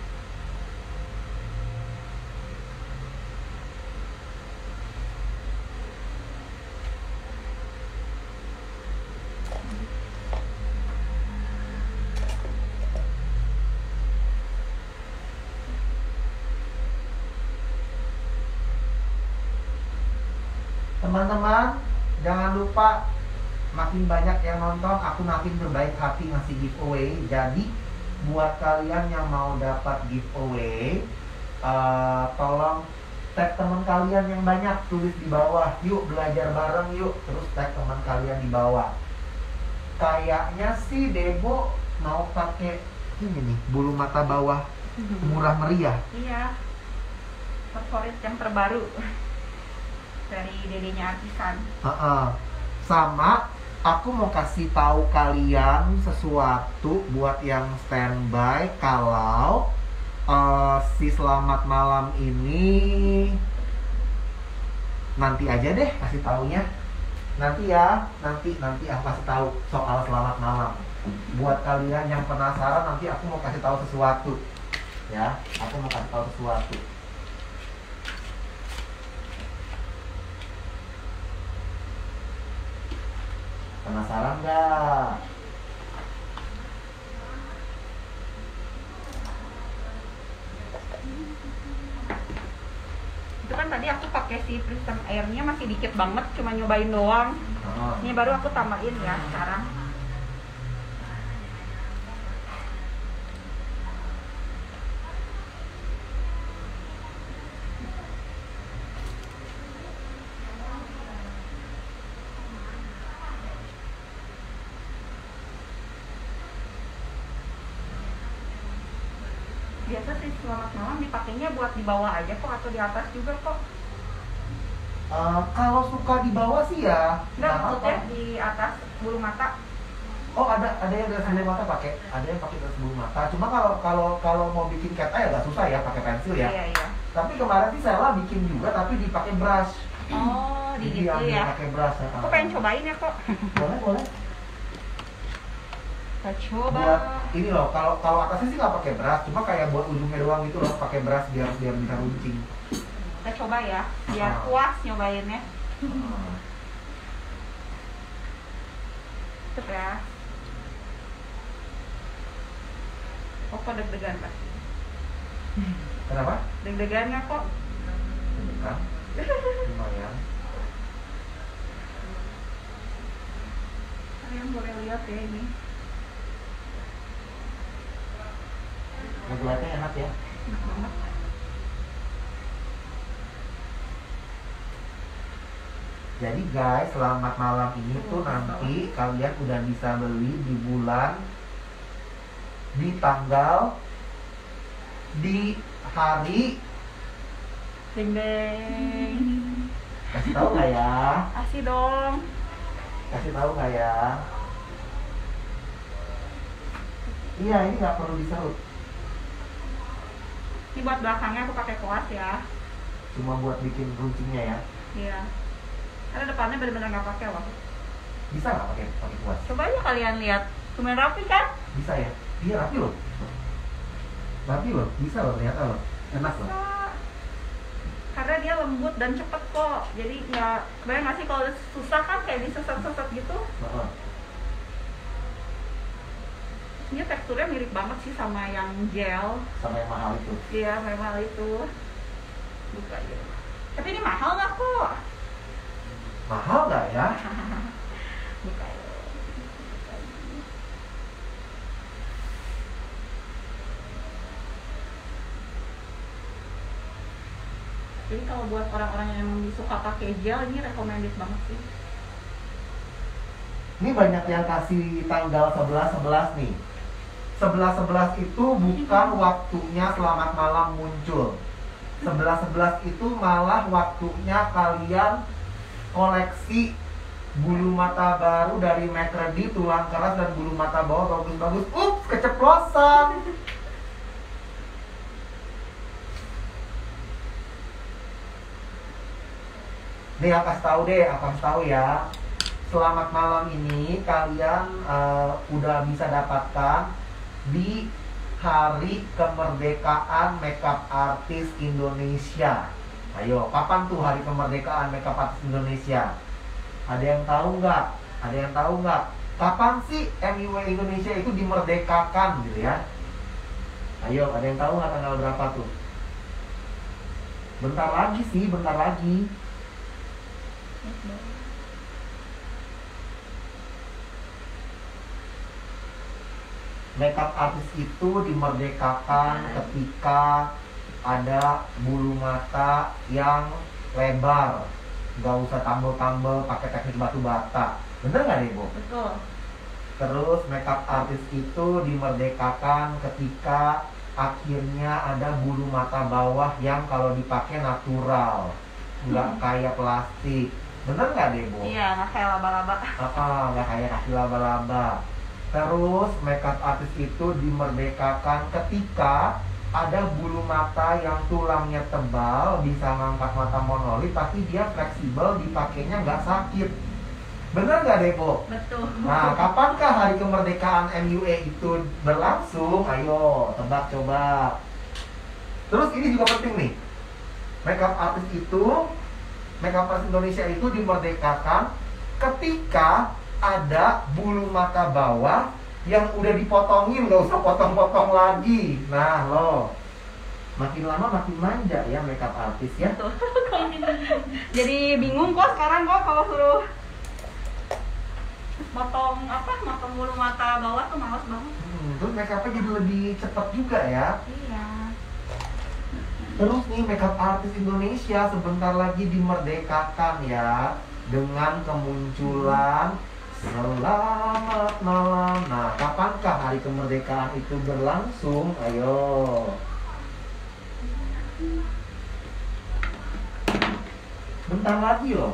B: Teman-teman, jangan lupa makin banyak yang nonton, aku makin berbaik hati ngasih giveaway. Jadi buat kalian yang mau dapat giveaway, uh, tolong tag teman kalian yang banyak, tulis di bawah. Yuk belajar bareng yuk, terus tag teman kalian di bawah. Kayaknya sih Debo mau pakai ini nih, bulu mata bawah murah meriah.
C: Iya. Favorit yang terbaru dari dedenya Artisan.
B: Uh-uh. Sama aku mau kasih tahu kalian sesuatu buat yang standby. Kalau uh, si selamat malam ini nanti aja deh kasih taunya. Nanti ya, nanti nanti aku kasih tahu soal selamat malam. Buat kalian yang penasaran, nanti aku mau kasih tahu sesuatu. Ya, aku mau kasih tahu sesuatu. Penasaran nggak?
C: kan tadi aku pakai si Prism airnya masih dikit banget, cuma nyobain doang.
B: Oh.
C: Ini baru aku tambahin ya sekarang. Biasa sih selamat malam dipakainya buat di bawah aja kok atau di atas juga kok.
B: Uh, kalau suka di bawah sih ya.
C: Enggak,
B: nggak
C: maksudnya
B: apa-apa.
C: di atas bulu mata.
B: Oh ada ada yang gas bulu mata pakai, ada yang pakai gas bulu mata. Cuma kalau kalau kalau mau bikin cat eye agak susah ya pakai pensil ya.
C: Iya, iya.
B: Tapi kemarin sih saya bikin juga tapi dipakai brush.
C: Oh, di
B: Jadi
C: gitu
B: ambil
C: ya.
B: pakai brush. Ya.
C: Aku pengen cobain ya kok.
B: Boleh boleh.
C: Kita coba.
B: Buat ini loh, kalau kalau atasnya sih nggak pakai brush, cuma kayak buat ujungnya doang gitu loh, pakai brush biar biar bisa runcing.
C: Kita coba ya, biar
B: Ah.
C: puas nyobainnya.
B: Hmm.
C: Tuh ya. Oh, kok deg-degan, Pak?
B: Kenapa?
C: Deg-degan nggak kok?
B: Kan? Lumayan.
C: Kalian boleh lihat ya ini.
B: Ngeliatnya enak ya.
C: Enak banget.
B: Jadi guys, selamat malam ini tuh nanti kalian udah bisa beli di bulan, di tanggal, di hari.
C: Deng deng.
B: Kasih tahu nggak ya?
C: Kasih dong.
B: Kasih tahu nggak ya? Iya, ini nggak perlu diserut.
C: Ini buat belakangnya aku pakai kuas ya.
B: Cuma buat bikin runcingnya ya.
C: Iya. Karena depannya benar-benar nggak pakai loh.
B: Bisa nggak pakai pakai kuas?
C: Coba aja kalian lihat. Lumayan rapi kan?
B: Bisa ya? Iya rapi loh. Rapi loh, bisa loh ternyata loh. Enak loh.
C: Bisa. Karena dia lembut dan cepet kok. Jadi nggak, kebayang nggak sih kalau susah kan kayak disesat-sesat gitu.
B: Heeh.
C: Ini teksturnya mirip banget sih sama yang gel.
B: Sama yang mahal itu.
C: Iya, memang itu. Buka aja. Tapi ini mahal nggak kok?
B: Mahal nggak ya?
C: Buka aja. Jadi kalau buat orang-orang yang suka pakai gel, ini recommended banget sih.
B: Ini banyak yang kasih tanggal sebelas sebelas nih. sebelas sebelas itu bukan waktunya selamat malam muncul. sebelas sebelas itu malah waktunya kalian koleksi bulu mata baru dari McCready, tulang keras dan bulu mata bawah bagus-bagus. Ups, keceplosan. Nih, aku kasih tahu deh, aku kasih tahu ya. Selamat malam ini kalian uh, udah bisa dapatkan di Hari Kemerdekaan Makeup Artist Indonesia. Ayo, kapan tuh Hari Kemerdekaan Makeup Artist Indonesia? Ada yang tahu nggak? Ada yang tahu nggak? Kapan sih M U A Indonesia itu dimerdekakan gitu ya? Ayo, ada yang tahu nggak tanggal berapa tuh? Bentar lagi sih, bentar lagi. Makeup artist itu dimerdekakan ketika ada bulu mata yang lebar, nggak usah tambel-tambel pakai teknik batu bata. Bener nggak deh, Bu?
C: Betul.
B: Terus makeup artist itu dimerdekakan ketika akhirnya ada bulu mata bawah yang kalau dipakai natural, nggak kayak plastik. Bener nggak deh, Bu?
C: Iya, nggak kayak laba-laba.
B: Ah, nggak kayak kaki laba-laba. Terus makeup artist itu dimerdekakan ketika ada bulu mata yang tulangnya tebal, bisa ngangkat mata monolit, tapi dia fleksibel, dipakainya nggak sakit. Bener nggak deh, Bu?
C: Betul.
B: Nah, kapankah hari kemerdekaan M U A itu berlangsung? Ayo, tebak coba. Terus ini juga penting nih. Makeup artist itu, makeup artist Indonesia itu dimerdekakan ketika ada bulu mata bawah yang udah dipotongin, nggak usah potong-potong lagi. Nah, loh. Makin lama makin manja ya makeup artis ya.
C: Tuh. Jadi bingung kok sekarang kok kalau suruh motong apa motong bulu mata bawah tuh males banget.
B: Hmm, terus makeupnya jadi lebih cepat juga ya.
C: Iya.
B: Terus nih makeup artis Indonesia sebentar lagi dimerdekakan ya dengan kemunculan Selamat Malam. Nah, kapankah hari kemerdekaan itu berlangsung? Ayo. Bentar lagi loh.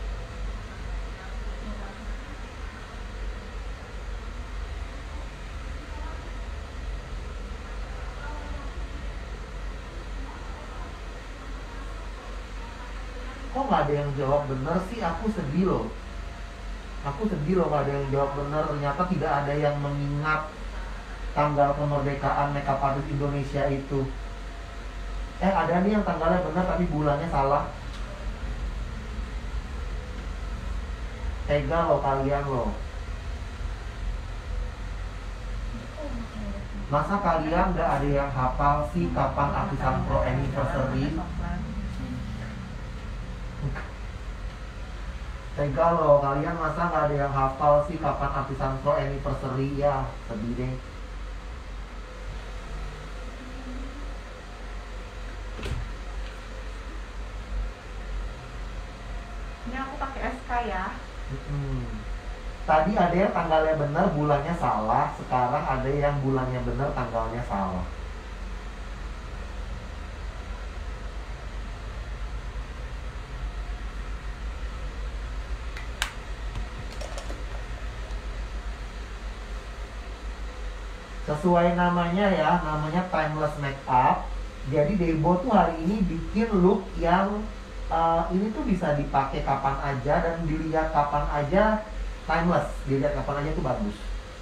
B: Kok nggak ada yang jawab bener sih? Aku sedih loh. Aku sedih loh nggak ada yang jawab bener. Ternyata tidak ada yang mengingat tanggal kemerdekaan makeup artis Indonesia itu. Eh ada nih yang tanggalnya benar tapi bulannya salah. Tega loh kalian loh. Masa kalian nggak ada yang hafal sih kapan Artisan Pro Anniversary? Tega loh, kalian masa nggak ada yang hafal sih kapan Artisan Pro Anniversary? Ya, sedih deh.
C: Ini aku pakai S K ya.
B: Hmm. Tadi ada yang tanggalnya benar, bulannya salah. Sekarang ada yang bulannya benar, tanggalnya salah. Sesuai namanya ya, namanya timeless makeup. Jadi Debo tuh hari ini bikin look yang uh, ini tuh bisa dipakai kapan aja dan dilihat kapan aja, timeless. Dilihat kapan aja tuh bagus.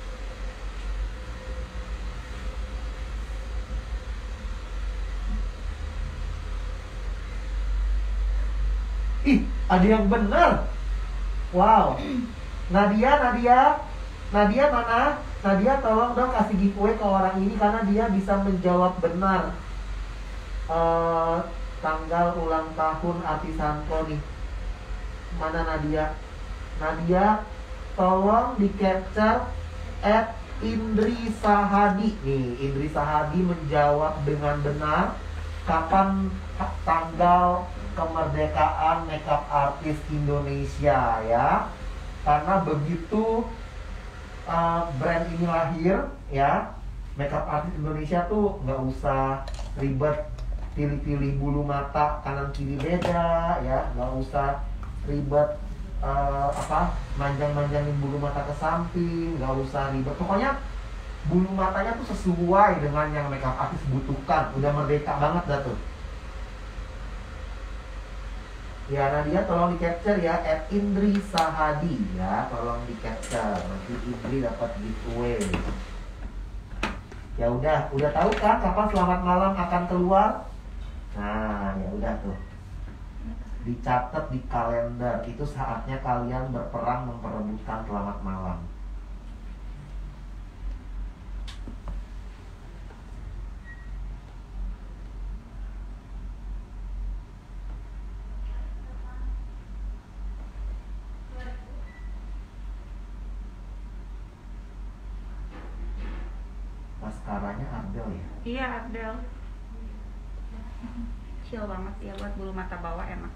B: Ih, ada yang benar. Wow. Nadia, Nadia, Nadia mana? Nadia tolong dong kasih giveaway ke orang ini karena dia bisa menjawab benar uh, tanggal ulang tahun Artisan Pro nih. Mana Nadia? Nadia tolong di capture at Indri Sahadi. Nih, Indri Sahadi menjawab dengan benar kapan tanggal kemerdekaan makeup artis Indonesia ya. Karena begitu Uh, brand ini lahir ya, makeup artis Indonesia tuh nggak usah ribet pilih-pilih bulu mata kanan kiri beda ya, nggak usah ribet uh, apa manjang-manjangin bulu mata ke samping, nggak usah ribet, pokoknya bulu matanya tuh sesuai dengan yang makeup artis butuhkan. Udah merdeka banget dah tuh. Ya Nadia tolong di capture ya at Indri Sahadi ya, tolong di capture nanti Indri dapat giveaway. Ya udah, udah tahu kan kapan Selamat Malam akan keluar? Nah ya udah tuh, dicatat di kalender. Itu saatnya kalian berperang memperebutkan Selamat Malam. Maskaranya Ardell ya?
C: Iya Ardell. Chill banget ya buat bulu mata bawah, enak.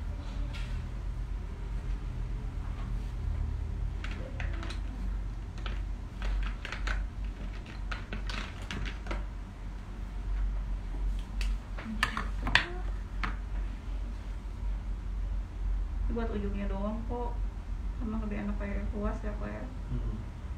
C: Buat ujungnya doang kok, emang lebih enak kayak puas ya kok ya.
B: Mm-hmm.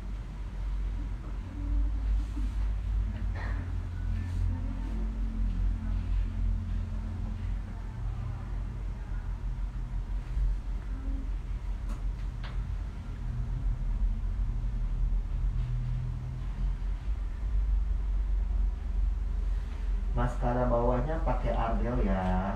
B: Maskara bawahnya pakai Ardell ya.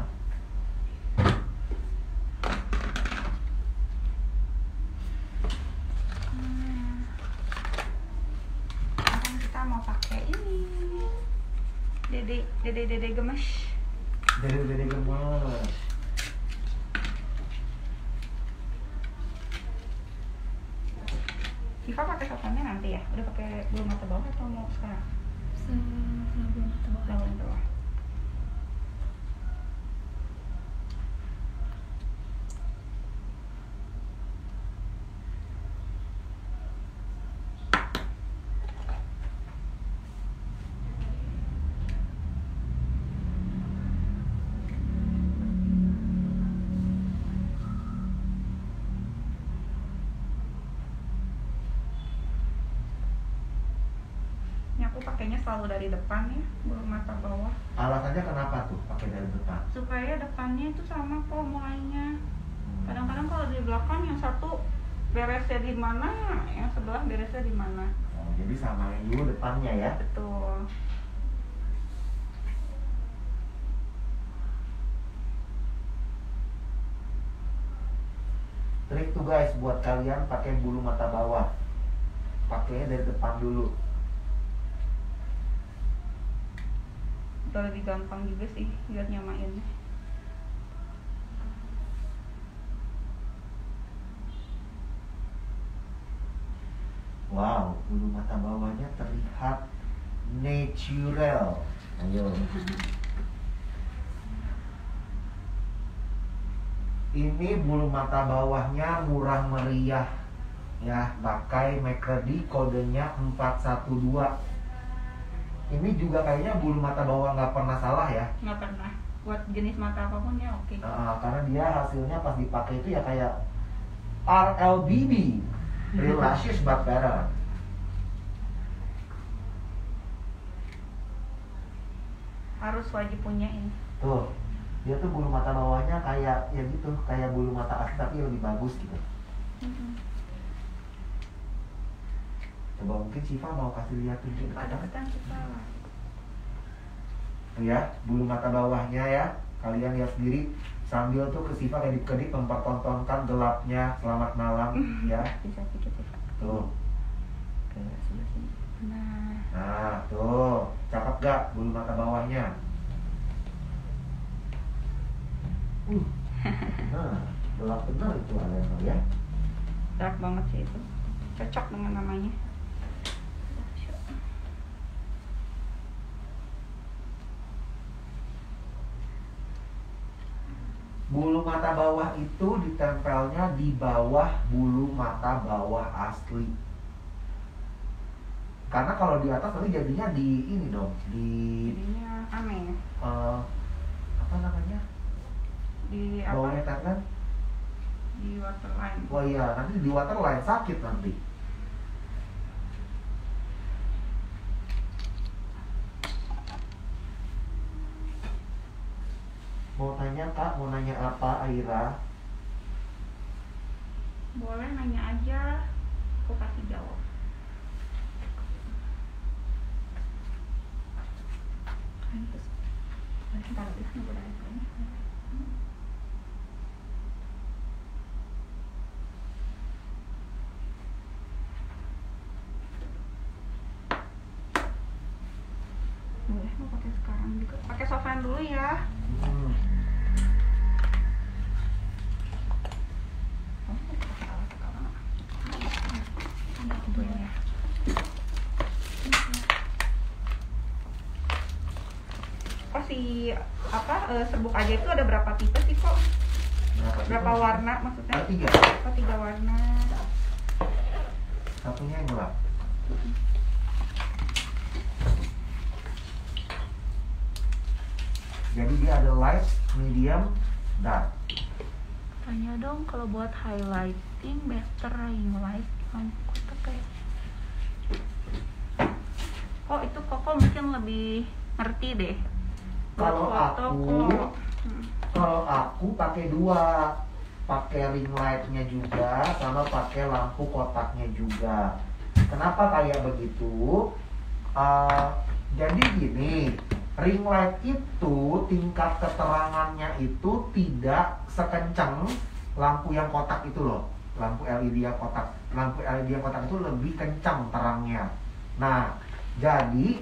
C: Hmm. Sekarang kita mau pakai ini. Dede, Dede dede-dede gemes.
B: Dede-dede gemes.
C: Siva pakai sofannya nanti ya? Udah pakai bulu mata bawah atau mau sekarang?
E: Setelah belum mata bawah.
C: Bulu mata bawah. Aku pakainya selalu dari depan ya, bulu mata bawah.
B: Alasannya kenapa tuh pakai dari depan?
C: Supaya depannya itu sama kok mulainya. Kadang-kadang kalau di belakang yang satu beresnya di mana, yang sebelah beresnya di mana.
B: Oh, jadi samain dulu depannya ya.
C: Betul.
B: Trik tuh guys buat kalian pakai bulu mata bawah. Pakainya dari depan dulu.
C: Udah lebih gampang juga sih buat nyamainnya.
B: Wow, bulu mata bawahnya terlihat natural. Ayo. Ini bulu mata bawahnya murah meriah ya, pakai McCready, kodenya empat satu dua. Ini juga kayaknya bulu mata bawah nggak pernah salah ya.
C: Nggak pernah. Buat jenis mata apapun ya oke.
B: Nah, karena dia hasilnya pas dipakai itu ya kayak R L B B, Real Lashes but better.
C: Harus wajib punya ini.
B: Tuh, dia tuh bulu mata bawahnya kayak ya gitu, kayak bulu mata asli tapi lebih bagus gitu. Coba mungkin Siva mau kasih lihat tunjuk
C: Ada
B: dekat.
C: ketan kita.
B: Tuh ya, bulu mata bawahnya ya. Kalian lihat sendiri sambil tuh ke Siva kedip-kedip mempertontonkan gelapnya selamat malam ya.
C: Bisa sedikit ya.
B: Tuh.
C: Ke sebelah sini. Nah,
B: Nah, tuh. Cakep gak bulu mata bawahnya? Uh. Nah, gelap bener itu Aleno ya.
C: dark banget sih itu. Cocok dengan namanya.
B: Bulu mata bawah itu ditempelnya di bawah bulu mata bawah asli. Karena kalau di atas nanti jadinya di ini dong, di
C: Jadinya aneh.
B: eh, apa namanya?
C: Di apa?
B: Bawahnya tangan.
C: Di waterline.
B: Oh iya, nanti di waterline sakit nanti. Mau tanya Kak, mau nanya apa Aira?
C: Boleh nanya aja, aku kasih jawab. Ntar dulu, nunggu dari sini. Boleh, mau pakai sekarang juga. Pakai sofan dulu ya.
B: Hmm.
C: Oh, pakai alat sekarang. Ini ya. Oh si apa eh, serbuk aja itu ada berapa tipe sih kok?
B: Berapa,
C: Berapa
B: tipe?
C: warna maksudnya?
B: Ada tiga.
C: Oh tiga warna.
B: Satunya yang gelap. Jadi dia ada light, medium, dark.
D: Tanya dong kalau buat highlighting better ring light lampu kotak kayak.
C: Oh itu Koko mungkin lebih ngerti deh. Buat
B: Kalau
C: foto,
B: aku,
C: kalau- Hmm.
B: kalau aku pakai dua, pakai ring lightnya juga, sama pakai lampu kotaknya juga. Kenapa kayak begitu? Uh, jadi gini, ring light itu tingkat keterangannya itu tidak sekencang lampu yang kotak itu loh. Lampu L E D yang kotak, lampu L E D yang kotak itu lebih kencang terangnya. Nah, jadi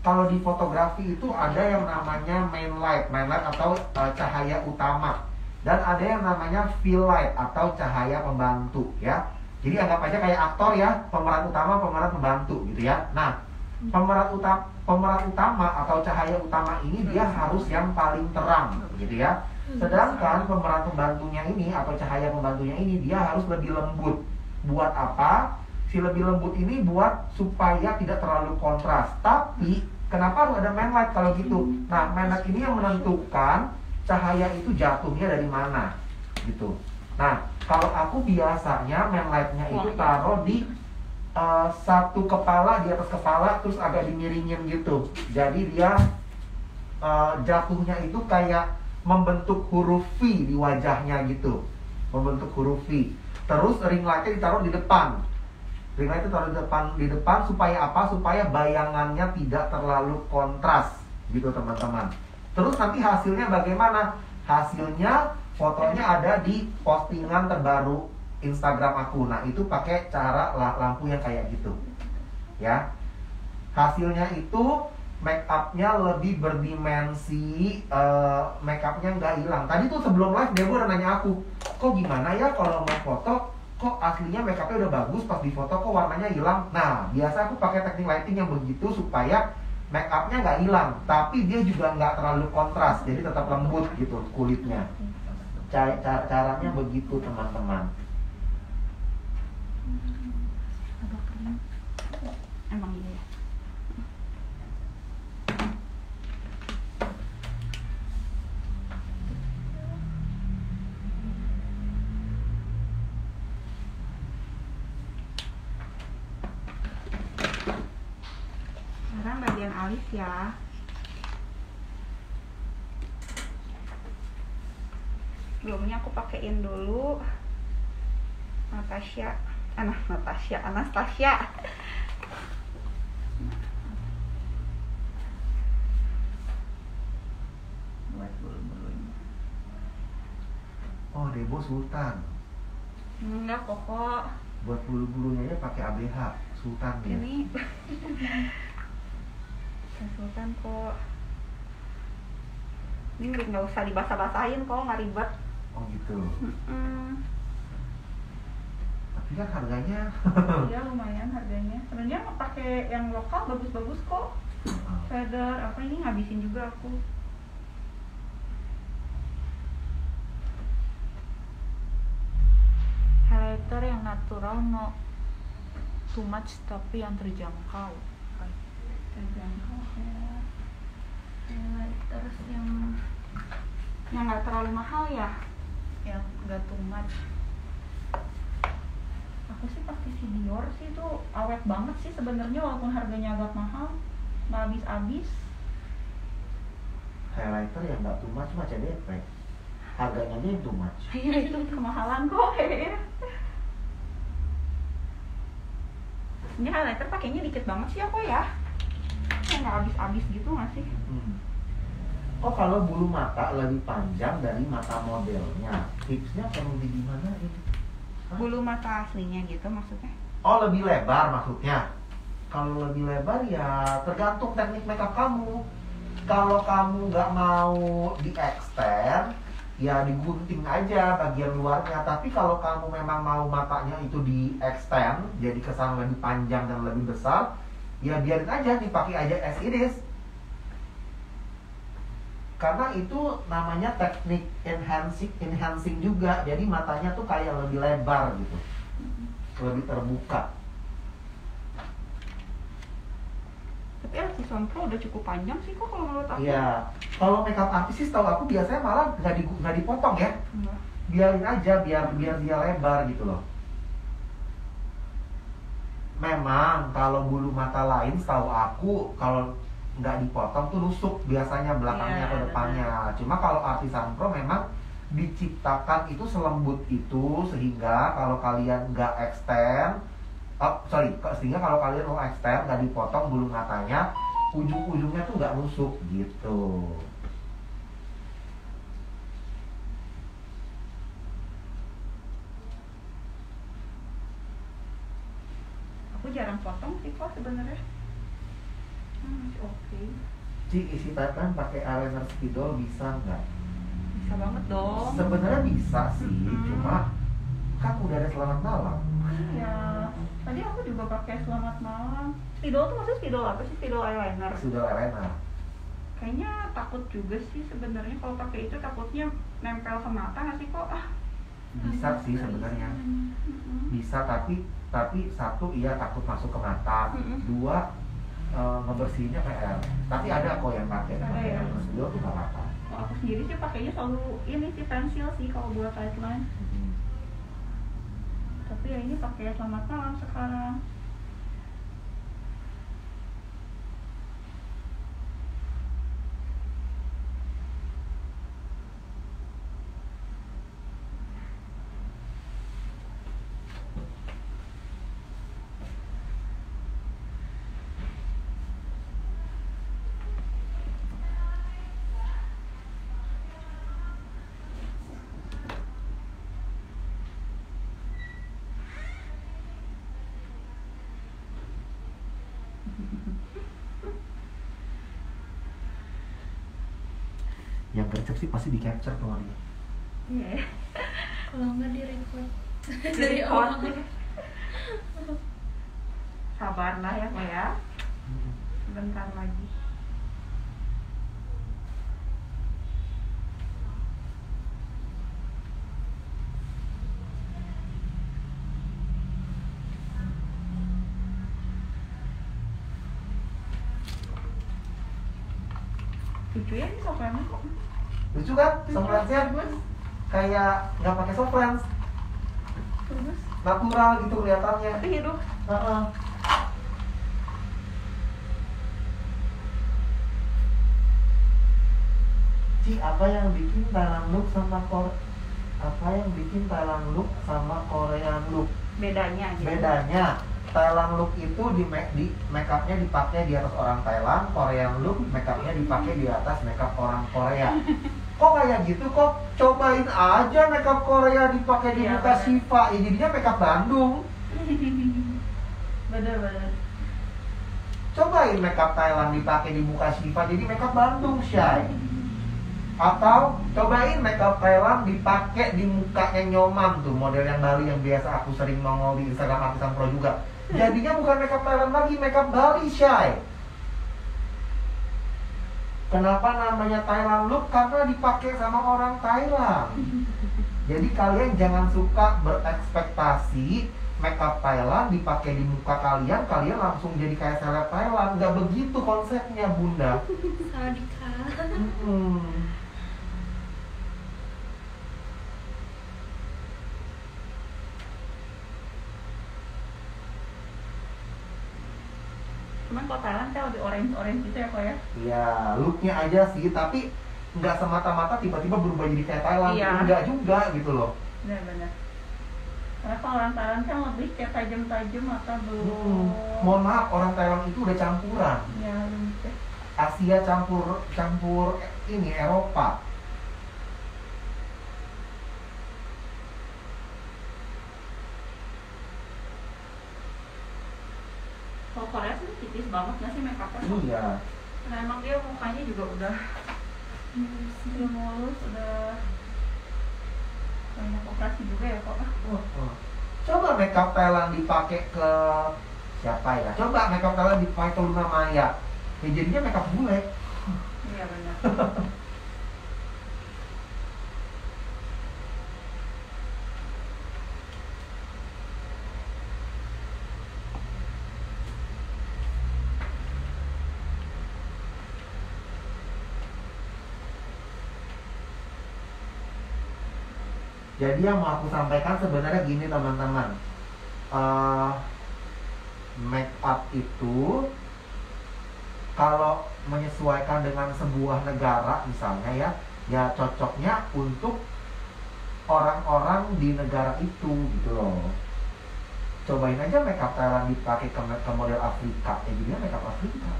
B: kalau di fotografi itu ada yang namanya main light, main light atau uh, cahaya utama, dan ada yang namanya fill light atau cahaya pembantu ya. Jadi anggap aja kayak aktor ya, pemeran utama, pemeran pembantu gitu ya. Nah, pemeran utama pemeran utama atau cahaya utama ini dia harus yang paling terang gitu ya. Sedangkan pemeran pembantunya ini atau cahaya pembantunya ini dia harus lebih lembut. Buat apa? Si lebih lembut ini buat supaya tidak terlalu kontras. Tapi kenapa harus ada main light kalau gitu? Nah, main light ini yang menentukan cahaya itu jatuhnya dari mana gitu. Nah, kalau aku biasanya main lightnya itu taruh di uh, satu kepala, di atas kepala, terus agak dimiringin gitu. Jadi dia uh, jatuhnya itu kayak membentuk huruf V di wajahnya gitu, membentuk huruf V. Terus ring lightnya ditaruh di depan. Ring light itu taruh di depan, di depan supaya apa? Supaya bayangannya tidak terlalu kontras gitu teman-teman. Terus nanti hasilnya bagaimana? Hasilnya fotonya ada di postingan terbaru Instagram aku. Nah itu pakai cara lampu yang kayak gitu ya. Hasilnya itu make upnya lebih berdimensi, uh, make upnya nggak hilang. Tadi tuh sebelum live dia udah nanya aku, kok gimana ya kalau mau foto, kok aslinya make upnya udah bagus, pas di foto kok warnanya hilang. Nah biasa aku pakai teknik lighting yang begitu supaya make upnya nggak hilang, tapi dia juga nggak terlalu kontras, jadi tetap lembut gitu kulitnya. Cara, cara caranya begitu teman-teman.
C: Emang iya ya. Sekarang bagian alis ya. Sebelumnya aku pakein dulu Natasha, anak Natasha, Anastasia. Buat bulu-bulunya.
B: Oh, Debo Sultan.
C: Enggak kok.
B: Buat bulu-bulunya ya pakai A B H Sultan ya.
C: Ini Sultan kok. Ini nggak usah dibasah-basahin kok, nggak ribet.
B: Oh gitu.
C: Mm-mm.
B: Tapi kan harganya.
C: Iya lumayan harganya. Sebenarnya pakai yang lokal bagus-bagus kok. Feather apa ini ngabisin juga aku.
D: Highlighter yang natural, no too much tapi yang terjangkau.
C: Terjangkau ya. Highlighters yang yang nggak terlalu mahal ya.
D: Yang gak too much.
C: Aku sih pakai si Dior sih, itu awet banget sih sebenarnya walaupun harganya agak mahal, nggak habis-habis.
B: Highlighter yang nggak too much macam D P. Harganya aja yang too much.
C: Iya itu kemahalan kok kayaknya. Ini highlighter pakainya dikit banget sih aku ya. Kayak nggak habis-habis gitu nggak sih?
B: Hmm. Oh kalau bulu mata lebih panjang dari mata modelnya, tipsnya perlu di gimana ini? Hah?
C: Bulu mata aslinya gitu maksudnya?
B: Oh lebih lebar maksudnya? Kalau lebih lebar ya tergantung teknik makeup kamu. Kalau kamu nggak mau di-extend, ya digunting aja bagian luarnya. Tapi kalau kamu memang mau matanya itu di-extend, jadi kesan lebih panjang dan lebih besar, ya biarin aja, dipakai aja as it is. Karena itu namanya teknik enhancing, enhancing juga. Jadi matanya tuh kayak lebih lebar gitu, lebih terbuka.
C: Tapi Artisan Pro udah cukup panjang sih kok kalau menurut aku.
B: Iya. Kalau makeup artist sih setahu aku biasanya malah nggak di, nggak dipotong ya.
C: Enggak.
B: Biarin aja, biar biar dia lebar gitu loh. Memang kalau bulu mata lain setahu aku kalau nggak dipotong tuh nusuk biasanya belakangnya
C: Iya,
B: atau depannya. Cuma kalau Artisan Pro memang diciptakan itu selembut itu sehingga kalau kalian nggak extend, oh sorry, sehingga kalau kalian mau extend nggak dipotong bulu matanya, ujung-ujungnya tuh nggak nusuk gitu.
C: Aku jarang potong sih kok sebenarnya. Hmm, Oke.
B: Ci, isi tatan pakai eyeliner spidol bisa nggak?
C: Bisa banget dong.
B: Sebenarnya bisa sih,
C: Mm-mm.
B: cuma kan udah ada selamat malam.
C: Iya. Tadi aku juga pakai selamat malam. Spidol tuh maksudnya spidol apa sih? Spidol eyeliner.
B: Spidol eyeliner.
C: Kayaknya takut juga sih sebenarnya kalau pakai itu, takutnya nempel ke mata nggak sih kok? Ah.
B: Bisa sih sebenarnya.
C: Mm-mm.
B: Bisa, tapi tapi satu iya takut masuk ke mata.
C: Mm-mm.
B: Dua eh, ngebersihinnya P R. Tapi ada kok yang pakai
C: Ada
B: pakai
C: ya?
B: eyeliner spidol tuh nggak apa-apa.
C: Kalau aku sendiri sih pakainya selalu ini sih pensil sih kalau buat tightline.
B: Hmm.
C: Tapi ya ini pakai selamat malam sekarang.
B: Yang gercep sih pasti di capture tuh dia.
C: Iya.
E: Kalau nggak di record
C: Dari
E: dari awal.
C: Sabarlah ya kok ya. Sebentar lagi. Lucu ya ini sofranya kok.
B: Lucu kan? Softlansnya
C: Bagus.
B: kayak nggak pakai softlands,
C: Bagus.
B: natural gitu kelihatannya.
C: Tapi hidup.
B: Heeh. Ci, apa yang bikin Thailand look sama Korea? Apa yang bikin Thailand look sama Korean look?
C: Bedanya gitu.
B: Bedanya Thailand look itu di make di make upnya dipakai di atas orang Thailand, Korean look make upnya dipakai di atas make up orang Korea. Kok kayak gitu? Kok cobain aja make up Korea dipakai di
C: Iya,
B: muka
C: bener.
B: Shiva, ya jadinya make up Bandung.
C: Bener-bener.
B: Cobain make up Thailand dipakai di muka Shiva, jadi make up Bandung, Syai. Atau cobain make up Thailand dipakai di mukanya Nyoman tuh, model yang Bali yang biasa aku sering nongol di Instagram Artisan Pro juga. Jadinya bukan make up Thailand lagi, make up Bali, Syai. Kenapa namanya Thailand look? Karena dipakai sama orang Thailand. Jadi kalian jangan suka berekspektasi make up Thailand dipakai di muka kalian, kalian langsung jadi kayak seleb Thailand. Gak begitu konsepnya, Bunda.
E: Sadika.
B: Mm-mm.
C: Cuman kalau Thailand kan lebih orange-orange gitu ya kok ya.
B: Ya, looknya aja sih, tapi nggak semata-mata tiba-tiba berubah jadi kayak Thailand.
C: Iya.
B: Enggak juga gitu loh.
C: Benar-benar. Karena kalau orang Thailand kan lebih kayak tajam-tajam atau belum.
B: Hmm. Mohon maaf, orang Thailand itu udah campuran.
C: Ya, lebih.
B: Asia campur campur ini Eropa.
C: Kalau Korea sih tipis banget nggak sih make upnya?
B: Iya.
C: Karena emang dia mukanya juga udah udah mulus, udah banyak operasi juga ya kok.
B: Oh, oh. Coba makeup Thailand dipakai ke siapa ya? Coba makeup Thailand dipakai ke Luna Maya. Ya jadinya makeup bule.
C: Iya benar.
B: Jadi yang mau aku sampaikan sebenarnya gini teman-teman. Uh, make up itu kalau menyesuaikan dengan sebuah negara misalnya ya, ya cocoknya untuk orang-orang di negara itu gitu loh. Cobain aja make up Thailand dipakai ke, ke model Afrika, ya jadinya make up Afrika.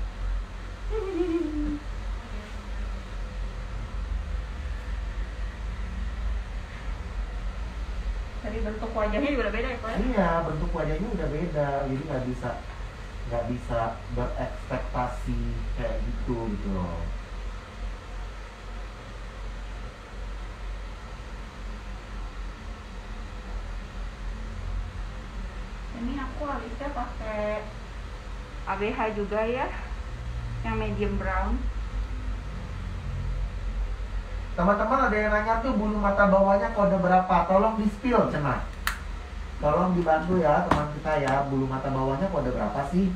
C: Dari bentuk wajahnya juga udah beda ya kok ya.
B: Iya, bentuk wajahnya udah beda, jadi nggak bisa nggak bisa berekspektasi kayak gitu gitu loh.
C: Ini aku alisnya pakai A B H juga ya, yang medium brown.
B: Teman-teman ada yang nanya tuh bulu mata bawahnya kode berapa? Tolong di spill cenah. Tolong dibantu ya teman kita ya, bulu mata bawahnya kode berapa sih?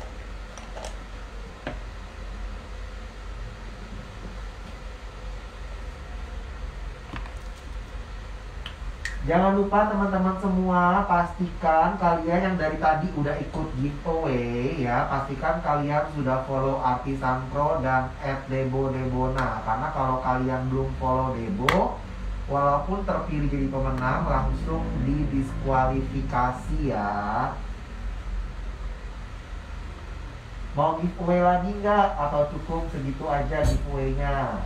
B: Jangan lupa teman-teman semua, pastikan kalian yang dari tadi udah ikut giveaway ya, pastikan kalian sudah follow Artisan Pro dan at Debo Debona. Karena kalau kalian belum follow Debo, walaupun terpilih jadi pemenang, langsung didiskualifikasi ya. Mau giveaway lagi nggak? Atau cukup segitu aja giveaway-nya?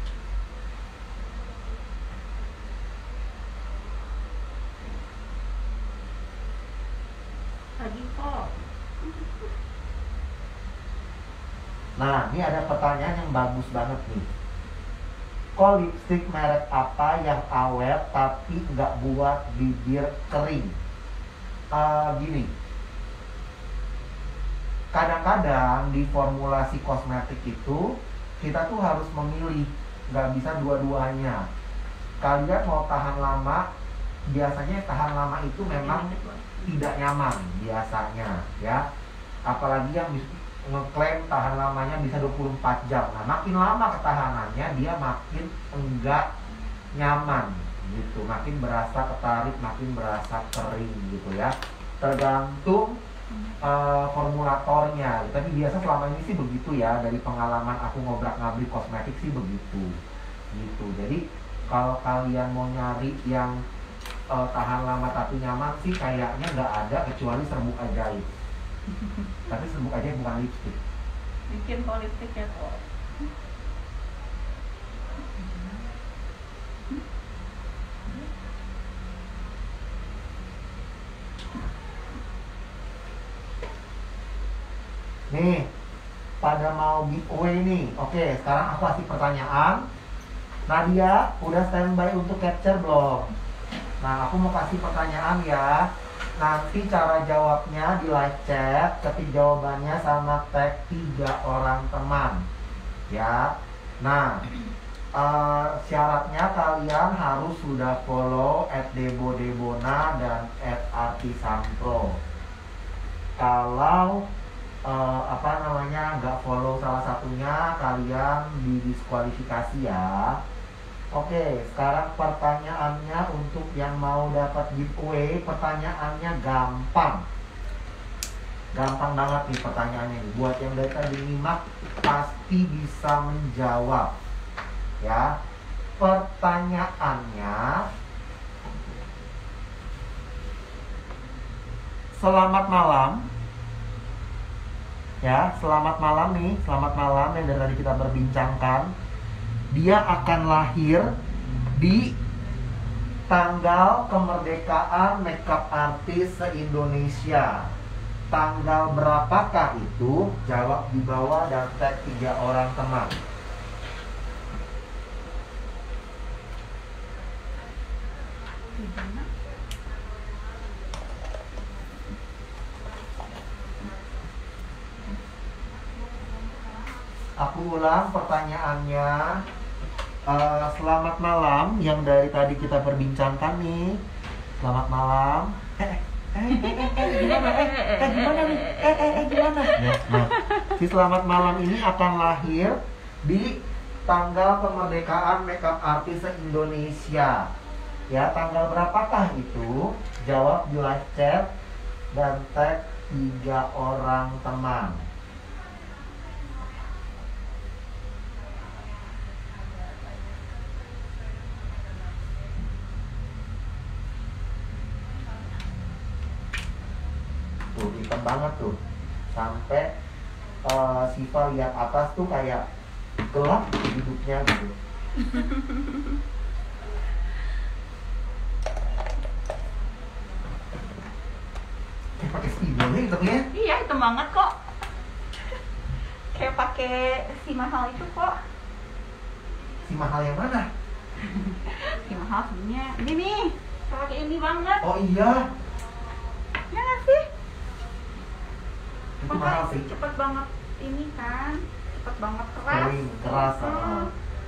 C: Lagi kok.
B: Nah, ini ada pertanyaan yang bagus banget nih. Kok lipstick merek apa yang awet tapi nggak buat bibir kering? Uh, gini, kadang-kadang di formulasi kosmetik itu kita tuh harus memilih, nggak bisa dua-duanya. Kalian mau tahan lama, biasanya tahan lama itu memang tidak nyaman biasanya ya, apalagi yang ngeklaim tahan lamanya bisa dua puluh empat jam. Nah, makin lama ketahanannya dia makin enggak nyaman gitu, makin berasa ketarik, makin berasa kering gitu ya, tergantung uh, formulatornya. Tapi biasa selama ini sih begitu ya, dari pengalaman aku ngobrak-ngabrik kosmetik sih begitu gitu. Jadi kalau kalian mau nyari yang uh, tahan lama tapi nyaman sih kayaknya nggak ada kecuali serbuk ajaib. Tapi serbuk ajaib bukan lipstick.
C: Bikin kok lipstick ya kok.
B: Nih, pada mau giveaway nih. Oke, sekarang aku kasih pertanyaan. Nadia, udah standby untuk capture belum? Nah, aku mau kasih pertanyaan ya. Nanti cara jawabnya di live chat, ketik jawabannya sama tag tiga orang teman. Ya. Nah, uh, syaratnya kalian harus sudah follow at Debo Debona dan at Artisan Pro. Kalau uh, apa namanya nggak follow salah satunya, kalian didiskualifikasi ya. Oke, sekarang pertanyaannya untuk yang mau dapat giveaway, pertanyaannya gampang. Gampang banget nih pertanyaannya nih. Buat yang dari tadi nyimak pasti bisa menjawab. Ya. Pertanyaannya, selamat malam. Ya, selamat malam nih, selamat malam yang dari tadi kita berbincangkan. Dia akan lahir di tanggal kemerdekaan makeup artis se-Indonesia. Tanggal berapakah itu? Jawab di bawah dan tag tiga orang teman. Aku ulang pertanyaannya. Uh, selamat malam yang dari tadi kita perbincangkan nih. Selamat malam. Eh, eh, eh, eh, eh, gimana? Eh, eh, gimana nih? Eh, eh, eh, gimana? Ya, nah, si selamat malam ini akan lahir di tanggal kemerdekaan makeup artis se-Indonesia. Ya, tanggal berapakah itu? Jawab di live chat dan tag tiga orang teman. Tuh, hitam banget tuh. Sampai uh, Siva lihat atas tuh kayak gelap hidupnya gitu. Kayak pakai spidolnya hitamnya.
C: Iya, hitam banget kok. kayak pakai si mahal itu kok.
B: Si mahal yang mana?
C: Si mahal sebenarnya ini nih, pakai ini banget.
B: Oh iya,
C: Ya nggak sih?
B: itu mahal sih.
C: Cepet banget ini kan, cepet banget keras.
B: Kering, keras.
C: Hmm.
B: ah.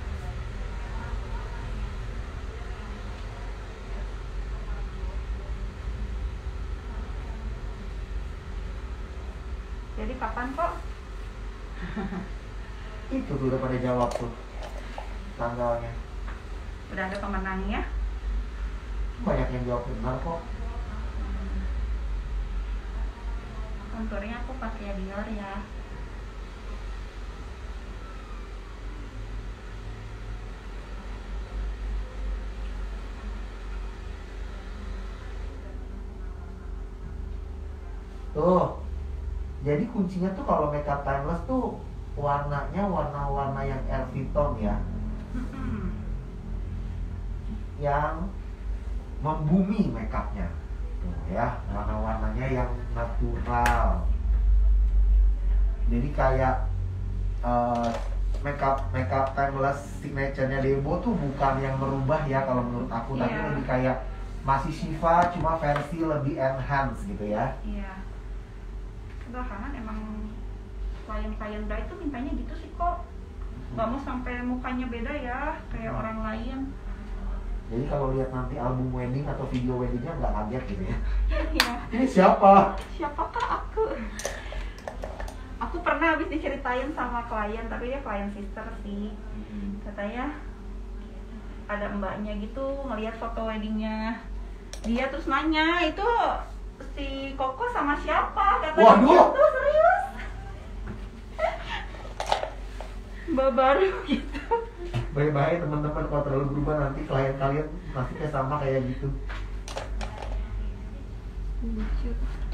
C: Jadi kapan kok?
B: Itu tuh udah pada jawab tuh tanggalnya.
C: Udah ada pemenangnya.
B: Banyak yang jawab benar kok.
C: Konturnya aku pakai Dior ya.
B: Tuh. Jadi kuncinya tuh kalau makeup timeless tuh warnanya warna-warna yang earthy tone ya,
C: Mm-mm.
B: yang membumi makeupnya. Tuh ya, warna-warnanya yang natural. Jadi kayak uh, makeup makeup timeless signature-nya Debo tuh bukan yang merubah ya kalau menurut aku, tapi
C: Iya.
B: lebih kayak masih Shiva cuma versi lebih enhance gitu ya.
C: Iya. Belakangan emang klien-klien bra itu mintanya gitu sih kok. Gak mau sampai mukanya beda ya kayak orang lain.
B: Jadi kalau lihat nanti album wedding atau video weddingnya nggak kaget gitu ya.
C: Iya.
B: Ini siapa?
C: Siapakah aku? Aku pernah habis diceritain sama klien, tapi dia klien sister sih. Katanya ada mbaknya gitu ngelihat foto weddingnya dia, terus nanya itu si Koko sama siapa? Katanya
B: Waduh.
C: gitu, serius. Mbak baru gitu.
B: Bye-bye teman-teman, kalau terlalu berubah nanti klien kalian nasibnya sama kayak gitu.
C: Lucu.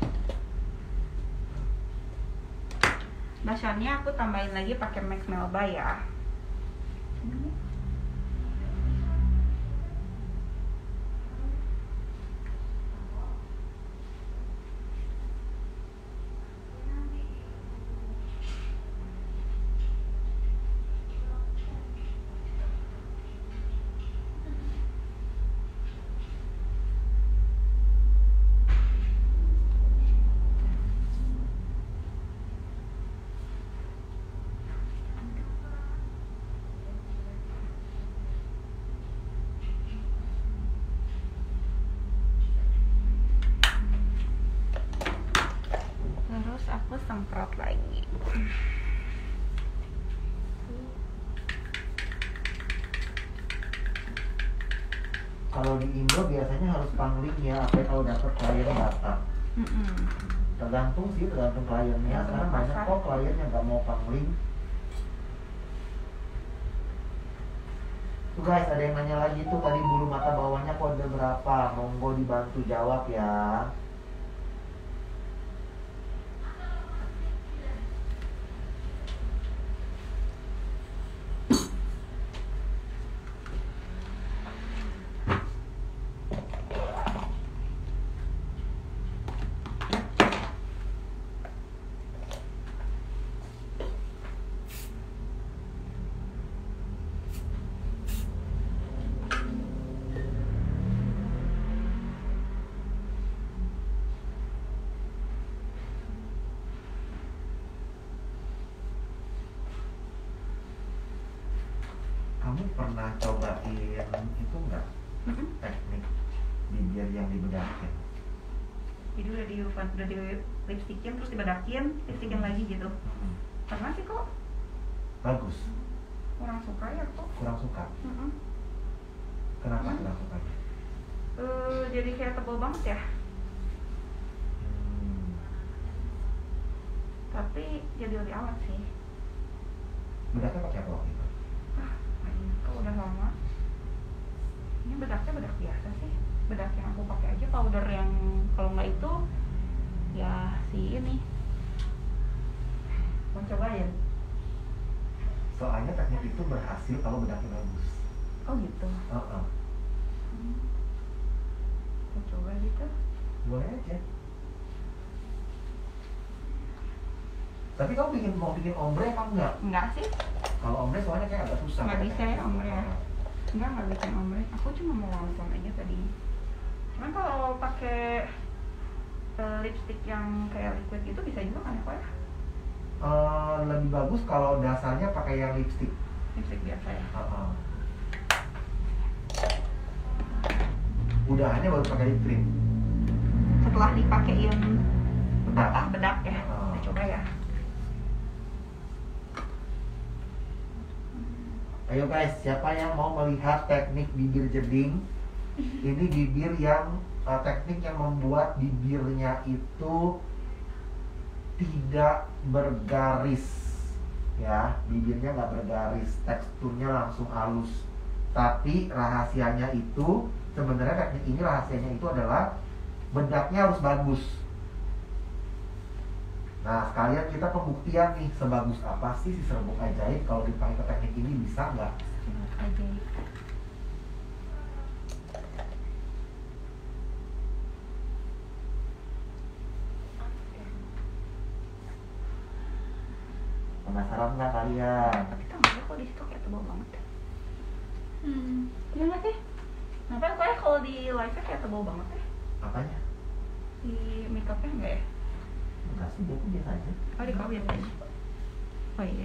C: Blushnya aku tambahin lagi pakai Max Melba ya. Ini. Terus aku semprot lagi.
B: Kalau di Indo biasanya harus pangling ya, apa kalau dapat klien Batak.
C: Mm-mm.
B: Tergantung sih, tergantung kliennya. Sekarang banyak kok klien yang nggak mau pangling. Tuh guys, ada yang nanya lagi tuh tadi bulu mata bawahnya kode berapa? Monggo dibantu jawab ya. Kamu pernah cobain itu nggak,
C: Mm-mm.
B: teknik bibir yang dibedakin?
C: Jadi udah di udah di lipstikin terus dibedakin, lipstikin lagi gitu.
B: Hmm.
C: Pernah sih kok.
B: Bagus,
C: Kurang suka ya kok.
B: kurang suka.
C: Mm-mm.
B: Kenapa
C: Hmm.
B: kurang suka?
C: Eh, jadi kayak tebal banget ya.
B: Hmm.
C: Tapi jadi lebih awet sih.
B: Bedaknya pakai apa waktu itu?
C: Ah, ini kok udah lama. Ini bedaknya bedak biasa sih. Bedak yang aku pakai aja powder yang kalau nggak itu ya si ini. Mau cobain?
B: Soalnya teknik itu berhasil kalau bedaknya bagus.
C: Oh gitu.
B: Uh-uh.
C: Hmm. Mau coba gitu.
B: Boleh aja. Tapi kamu bikin mau bikin ombre apa enggak?
C: Enggak sih,
B: Kalau ombre soalnya kayak agak susah.
C: nggak
B: kan?
C: bisa ya ombre ya. Enggak, nggak bikin ombre. Aku cuma mau langsung aja tadi. Cuman kalau pakai uh, lipstick yang kayak liquid gitu bisa juga kan ya kok ya?
B: Eh, lebih bagus kalau dasarnya pakai yang lipstick.
C: Lipstick biasa ya.
B: Uh-uh. Udahannya baru pakai lip cream.
C: Setelah dipakein
B: Bedak.
C: apa bedak ya,
B: Oh.
C: kita coba ya.
B: Ayo guys, siapa yang mau melihat teknik bibir jeding? Ini bibir yang uh, teknik yang membuat bibirnya itu tidak bergaris, ya, bibirnya nggak bergaris, teksturnya langsung halus. Tapi rahasianya itu sebenarnya teknik ini rahasianya itu adalah bedaknya harus bagus. Nah, sekalian kita pembuktian nih, sebagus apa sih si serbuk ajaib kalau dipakai ke teknik ini, bisa nggak?
C: Serbuk ajaib.
B: Penasaran nggak kalian?
C: Tapi tangannya kok di situ kayak tebal banget. Hmm, iya nggak sih? Kenapa kok ya kalau di live kayak tebal banget ya?
B: Apanya?
C: Di make upnya enggak ya?
B: Enggak sih, dia tuh biasa aja.
C: Oh di kau biasa aja. Oh iya.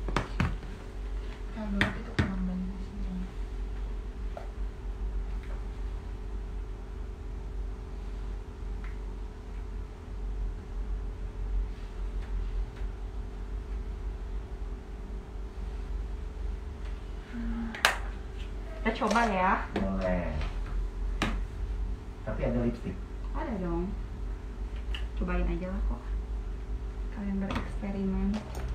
E: Yang dulu itu kurang banyak sih.
C: Kita coba ya.
B: Boleh. Tapi ada lipstick.
C: Ada dong. Cobain aja lah kok. Kalian bereksperimen.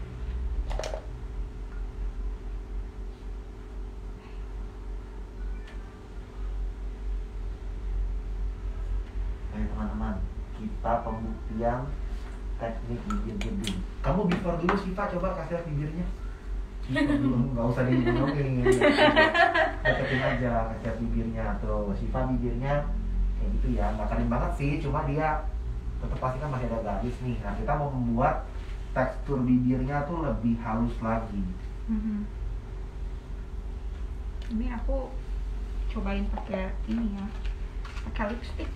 B: Ayo teman-teman, kita pembuktian teknik bibir jeding. Kamu before dulu Siva, coba kasih lihat bibirnya. Before dulu, nggak usah digulungin. Deketin aja, kasih lihat bibirnya. Tuh, Siva bibirnya kayak gitu ya, nggak kering banget sih, cuma dia tetap pasti kan masih ada garis nih. Nah, kita mau membuat tekstur bibirnya tuh lebih halus lagi.
C: Mhm. Ini aku cobain pakai ini ya, pakai lipstick.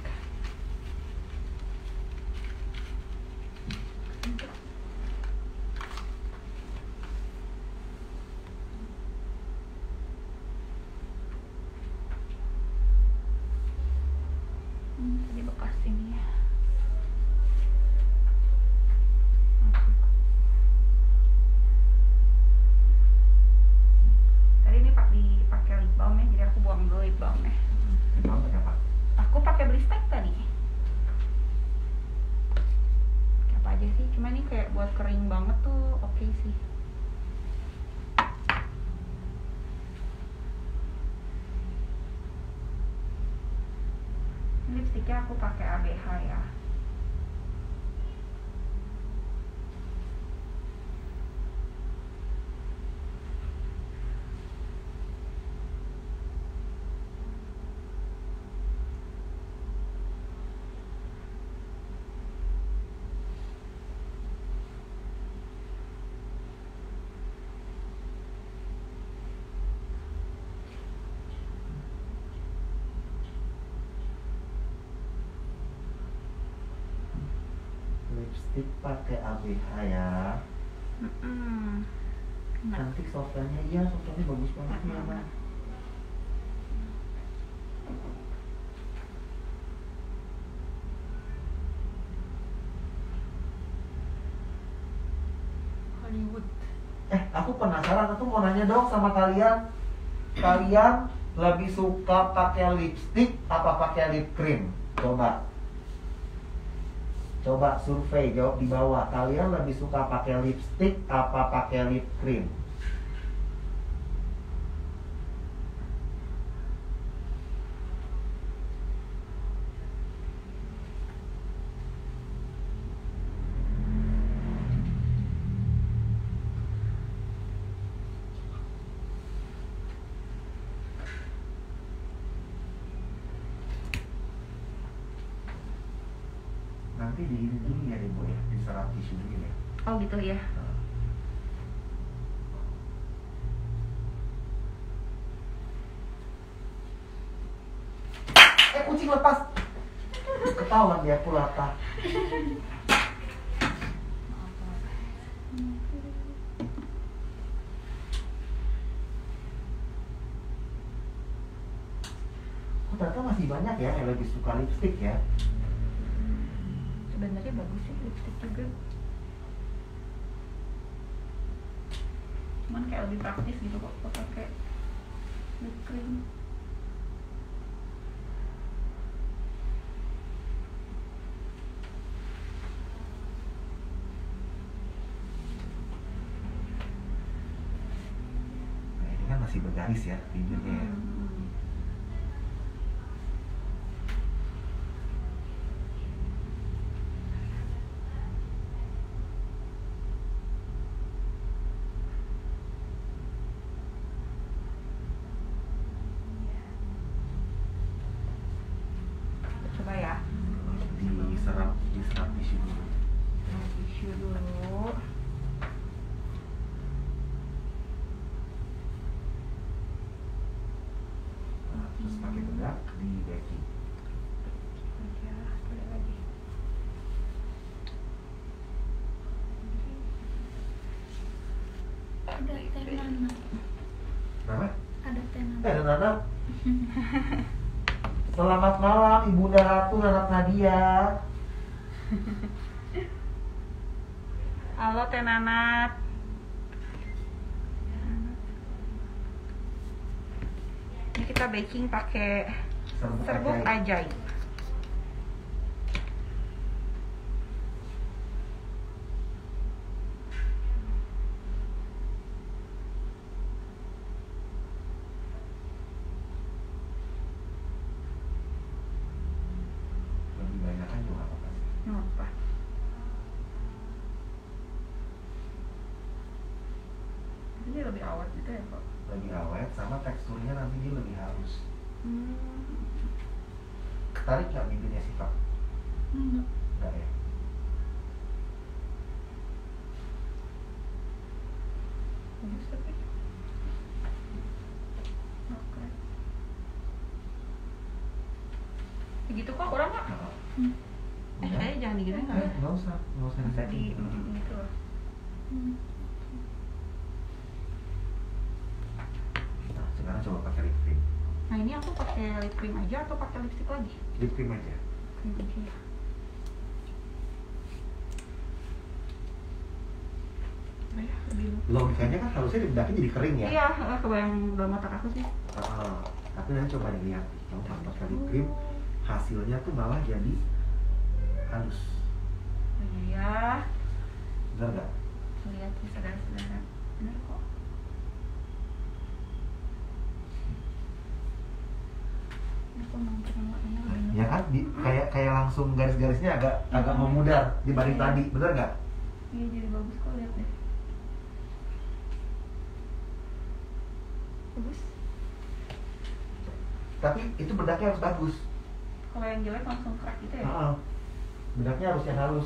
C: Hmm, tadi bekas ini ya. Tadi ini pak dipakai lip balm ya, jadi aku buang dulu lip balmnya.
B: Emang pakai apa?
C: Aku pakai Blistek tadi. Apa aja sih? Cuma ini kayak buat kering banget tuh oke sih. Lipstiknya aku pakai A B H ya.
B: Lipstick pakai A B H ya.
C: Mm-mm. Nah,
B: Cantik softwarenya, iya softwarnya bagus banget ya, Mbak.
E: Hollywood.
B: Eh, aku penasaran, aku mau nanya dong sama kalian. Kalian lebih suka pakai lipstick apa pakai lip cream? Coba. Coba survei, jawab di bawah. Kalian lebih suka pakai lipstick apa pakai lip cream? Nanti di ini dulu ya, Ibu ya, diserap tisu dulu ya.
C: Oh gitu ya.
B: Eh kucing lepas. Ketahuan dia kulata. Oh, ternyata masih banyak ya yang lebih suka lipstick ya.
C: Sebenarnya bagus sih lipstick juga. Cuman kayak lebih praktis gitu kok kalau pakai lip cream.
B: Nah, ini kan masih bergaris ya bibirnya ya.
C: Hmm. Coba ya.
B: Diserap, diserap tisu dulu.
C: Tisu dulu.
B: Nah, terus pakai bedak di backing.
C: Ya, boleh lagi.
E: Ada teh nana.
B: Berapa?
E: Ada teh nana.
B: Eh, ada Nana. Selamat malam Ibunda Ratu anak Nadia.
C: Halo Teh Nanat. Ini kita baking pakai
B: Serbuk
C: serbuk
B: ajaib.
C: ajaib.
B: Lebih banyak kan juga apa sih?
C: Apa? Ini lebih awet gitu ya kok.
B: Lebih awet sama teksturnya nanti dia lebih halus.
C: Hmm.
B: Ketarik nggak bibirnya sih Pak?
E: Enggak.
B: Enggak ya?
C: Bagus tapi. Oke. Begitu kok kurang nggak?
B: Nah,
E: Hmm.
C: Eh, kayaknya jangan digini nggak?
B: Eh, nggak usah, nggak usah
C: Bisa di
B: di
C: gitu loh.
E: Hmm.
B: Nah, sekarang coba pakai lip cream.
C: Nah ini aku pakai lip cream aja atau pakai lipstick lagi?
B: Lip cream aja.
C: Cream aja ya. Nah, ya, lebih
B: Logikanya kan harusnya bedaknya jadi kering ya.
C: Iya, eh, kebayang dalam otak aku sih.
B: Ah, tapi nanti coba dilihat, kamu pas pakai lip cream hasilnya tuh malah jadi halus.
C: Oh iya,
B: Bener nggak?
C: lihat di saudara-saudara. Bener kok. Ini aku mau coba warnanya lebih
B: Ya kan, di, kayak kayak langsung garis-garisnya agak agak memudar dibanding
C: Iya.
B: tadi, bener nggak?
C: Iya jadi bagus kok, lihat deh. Bagus.
B: Tapi itu bedaknya harus bagus.
C: Kalau yang jelek langsung crack gitu ya.
B: Ah, bedaknya harus yang halus,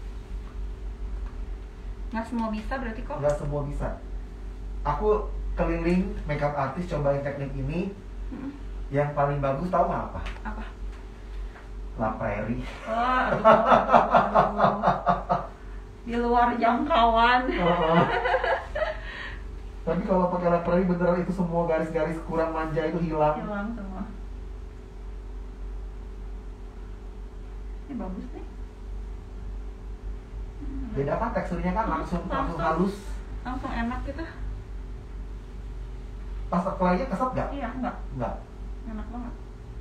C: Nggak semua bisa berarti kok.
B: nggak semua bisa. Aku keliling makeup artist cobain teknik ini,
C: Mm-mm.
B: yang paling bagus tahu nggak apa?
C: Apa?
B: La Prairie.
C: Oh, aduh, aduh. Di luar jangkauan.
B: Oh. Tapi kalau pakai La Prairie beneran itu semua garis-garis kurang manja itu hilang.
C: Hilang semua. Ini bagus nih. Hmm,
B: Beda kan teksturnya kan langsung langsung
C: Langsung.
B: halus.
C: langsung enak gitu.
B: Pas apply-nya kesat nggak?
C: Iya, enggak.
B: Nggak.
C: Enak banget.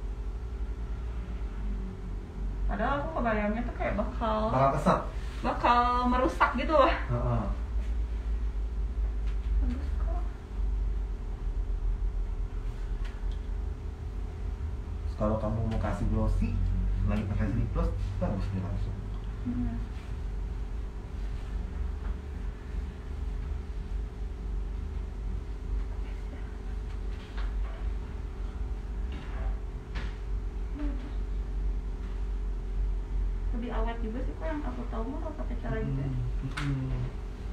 C: Padahal aku kebayangnya tuh kayak bakal
B: Bakal kesat.
C: bakal merusak gitu loh.
B: Heeh.
C: Bagus kok.
B: Terus kalau kamu mau kasih glossy, lagi pakai lip gloss, bagus dia langsung.
C: Hmm. Lebih lebih awet juga sih kok, yang aku tahu mah kalau pakai cara gitu.
B: Hmm, hmm.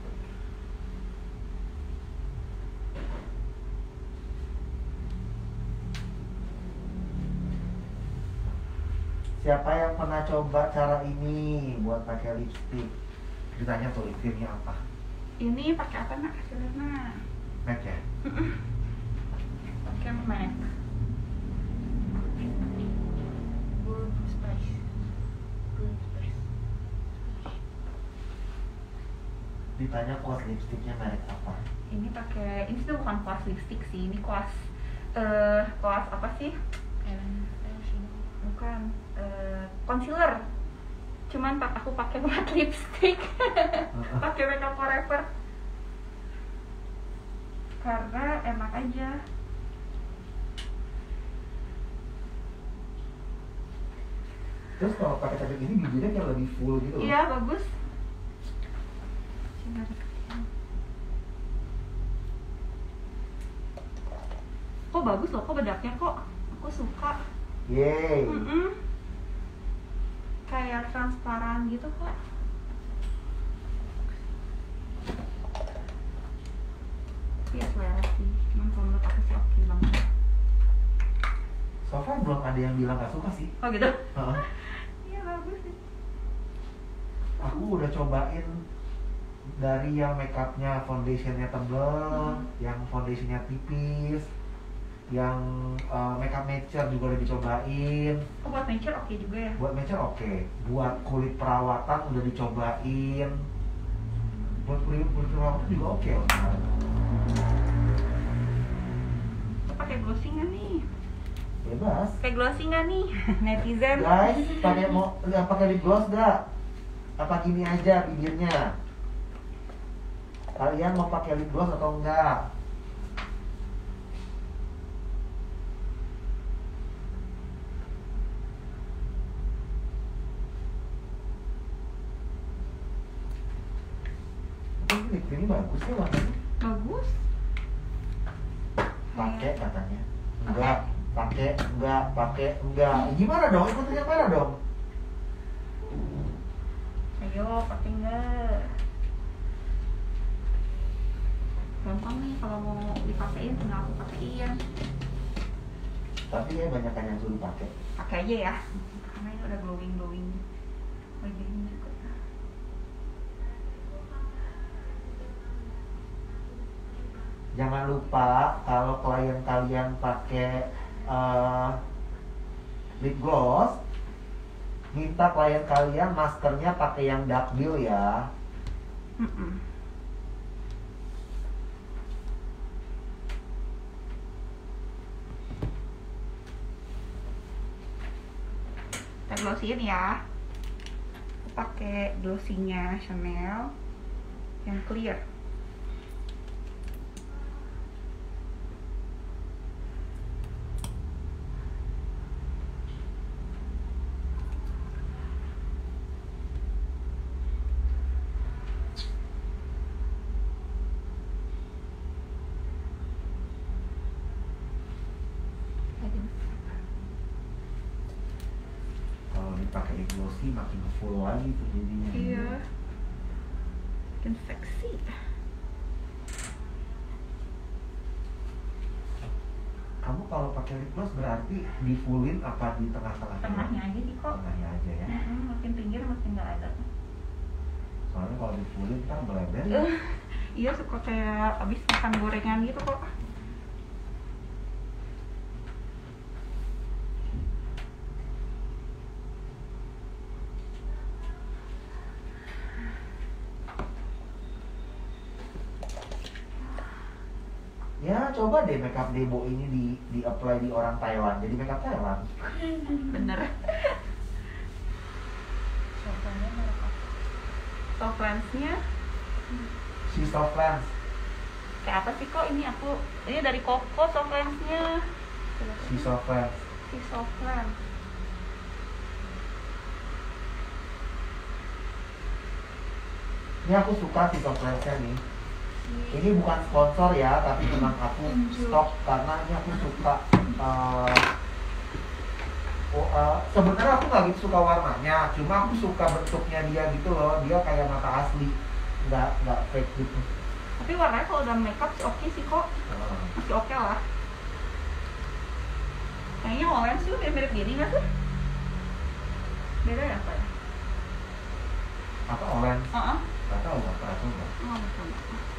B: Siapa yang pernah coba cara ini buat pakai lipstick? Ditanya tuh lipsticknya apa?
C: Ini pakai apa nak? Hasilnya nak?
B: Mac ya?
C: Pakai Mac. Good Spice. Good Spice.
B: Ditanya kuas lipsticknya merek apa?
C: Ini pakai, ini tuh bukan kuas lipstick sih, ini kuas eh kuas apa sih? Bukan eh, concealer. Cuman pak aku pakai buat lipstick. Pakai Makeup Forever. Karena enak aja.
B: Terus kalau pakai cantik ini bibirnya kayak lebih full gitu loh.
C: Iya, bagus. Kok bagus loh, kok bedaknya kok. Aku suka.
B: Yeay.
C: Mm-mm. Kayak transparan gitu kok. Iya selera sih, cuman kalau menurut aku sih oke banget.
B: So far belum ada yang bilang gak suka sih.
C: Oh gitu?
B: Heeh.
C: Iya bagus sih.
B: Aku udah cobain dari yang makeupnya foundationnya tebel,
C: Hmm.
B: yang foundationnya tipis, yang uh, makeup mature juga udah dicobain.
C: Oh buat nature oke juga ya?
B: Buat mature oke, buat kulit perawatan udah dicobain. Buat kulit, kulit perawatan juga oke loh.
C: Lo pakai glossing nggak nih?
B: Bebas.
C: Pakai glossing nggak nih? Netizen.
B: Guys, pakai mau nggak pakai lip gloss gak? Apa gini aja bibirnya? Kalian mau pakai lip gloss atau enggak? Ini lip ini bagus ya warnanya.
C: Bagus.
B: Pakai katanya. Enggak, pakai, enggak, pakai, enggak. Gimana dong? Ikutin yang mana dong?
C: Ayo pakai nggak? Gampang nih kalau mau dipakein tinggal aku pakein.
B: Tapi ya banyak kan yang suruh pakai.
C: Pakai aja ya. Karena ini udah glowing glowing. Wajahnya juga.
B: Jangan lupa kalau klien kalian pakai uh, lip gloss, minta klien kalian maskernya pakai yang dark blue ya.
C: Mm-mm. Kita glossin ya. Aku pakai glossingnya Chanel yang clear.
B: Kalau dipakai glossy makin full lagi tuh jadinya.
C: Iya. Makin seksi.
B: Kamu kalau pakai lip gloss berarti di fullin apa di tengah-tengah?
C: Tengahnya aja sih kok.
B: Tengahnya aja ya.
C: Mm-mm, makin pinggir makin nggak ada.
B: Soalnya kalau di fullin ntar melebar.
C: Eh, iya suka kayak abis makan gorengan gitu kok.
B: Ya coba deh makeup debo ini di di apply di orang Thailand. Jadi makeup Thailand.
C: Bener.
E: Soalnya merek apa?
C: Soft lens-nya
B: Si soft lens.
C: kayak apa sih kok ini aku ini dari Koko soft lens-nya.
B: Si soft lens.
C: Si soft lens.
B: Ini aku suka si soft lens-nya nih. Ini bukan sponsor ya, tapi memang aku stok karena ini aku suka uh, oh, uh, sebenarnya aku nggak gitu suka warnanya, cuma aku suka bentuknya dia gitu loh, dia kayak mata asli, nggak nggak fake gitu.
C: Tapi warnanya kalau udah makeup sih oke sih kok,
B: Uh,
C: masih oke lah. Kayaknya orange tuh mirip-mirip gini nggak sih? Beda ya apa ya?
B: apa orange?
C: Uh-uh.
B: Nggak tahu, nggak pernah coba.
C: Oh, betul.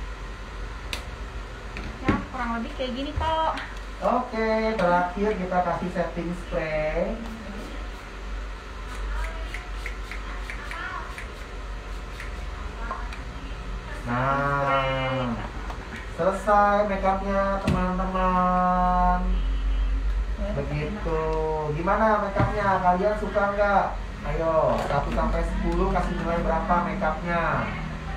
C: Ya kurang lebih kayak gini kok.
B: Oke, terakhir kita kasih setting spray. Nah, selesai makeupnya teman-teman. Begitu. Gimana makeupnya? Kalian suka nggak? Ayo, satu sampai sepuluh kasih nilai berapa makeupnya?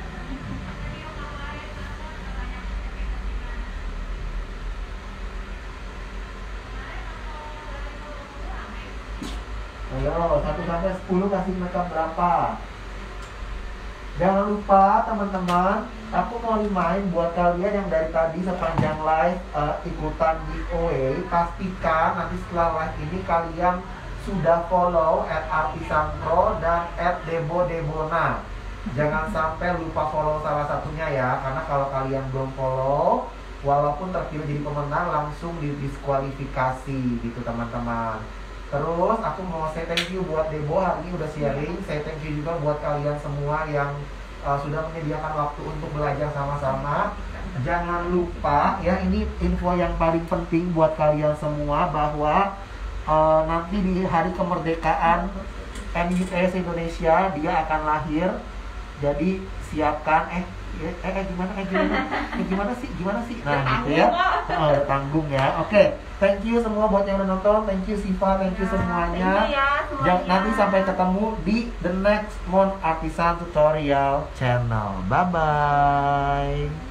B: Ayo, satu sampai sepuluh kasih makeup berapa? Jangan lupa teman-teman, aku mau remind buat kalian yang dari tadi sepanjang live uh, ikutan giveaway, pastikan nanti setelah live ini kalian sudah follow at artisanpro dan at debodebona. Jangan sampai lupa follow salah satunya ya, karena kalau kalian belum follow, walaupun terpilih jadi pemenang langsung didiskualifikasi gitu teman-teman. Terus aku mau say thank you buat Debo hari ini udah sharing. Say thank you juga buat kalian semua yang uh, sudah menyediakan waktu untuk belajar sama-sama. Jangan lupa ya, ini info yang paling penting buat kalian semua, bahwa uh, nanti di hari kemerdekaan M U S Indonesia dia akan lahir. Jadi siapkan eh eh, eh gimana eh gimana eh, gimana sih gimana sih nah gitu ya. Oh, tanggung ya. Oke, okay. Thank you semua buat yang udah nonton. Thank you Siva, thank you semuanya.
C: Thank you ya semuanya.
B: Jangan, nanti sampai ketemu di the next Mon Artisan Tutorial channel. Bye bye.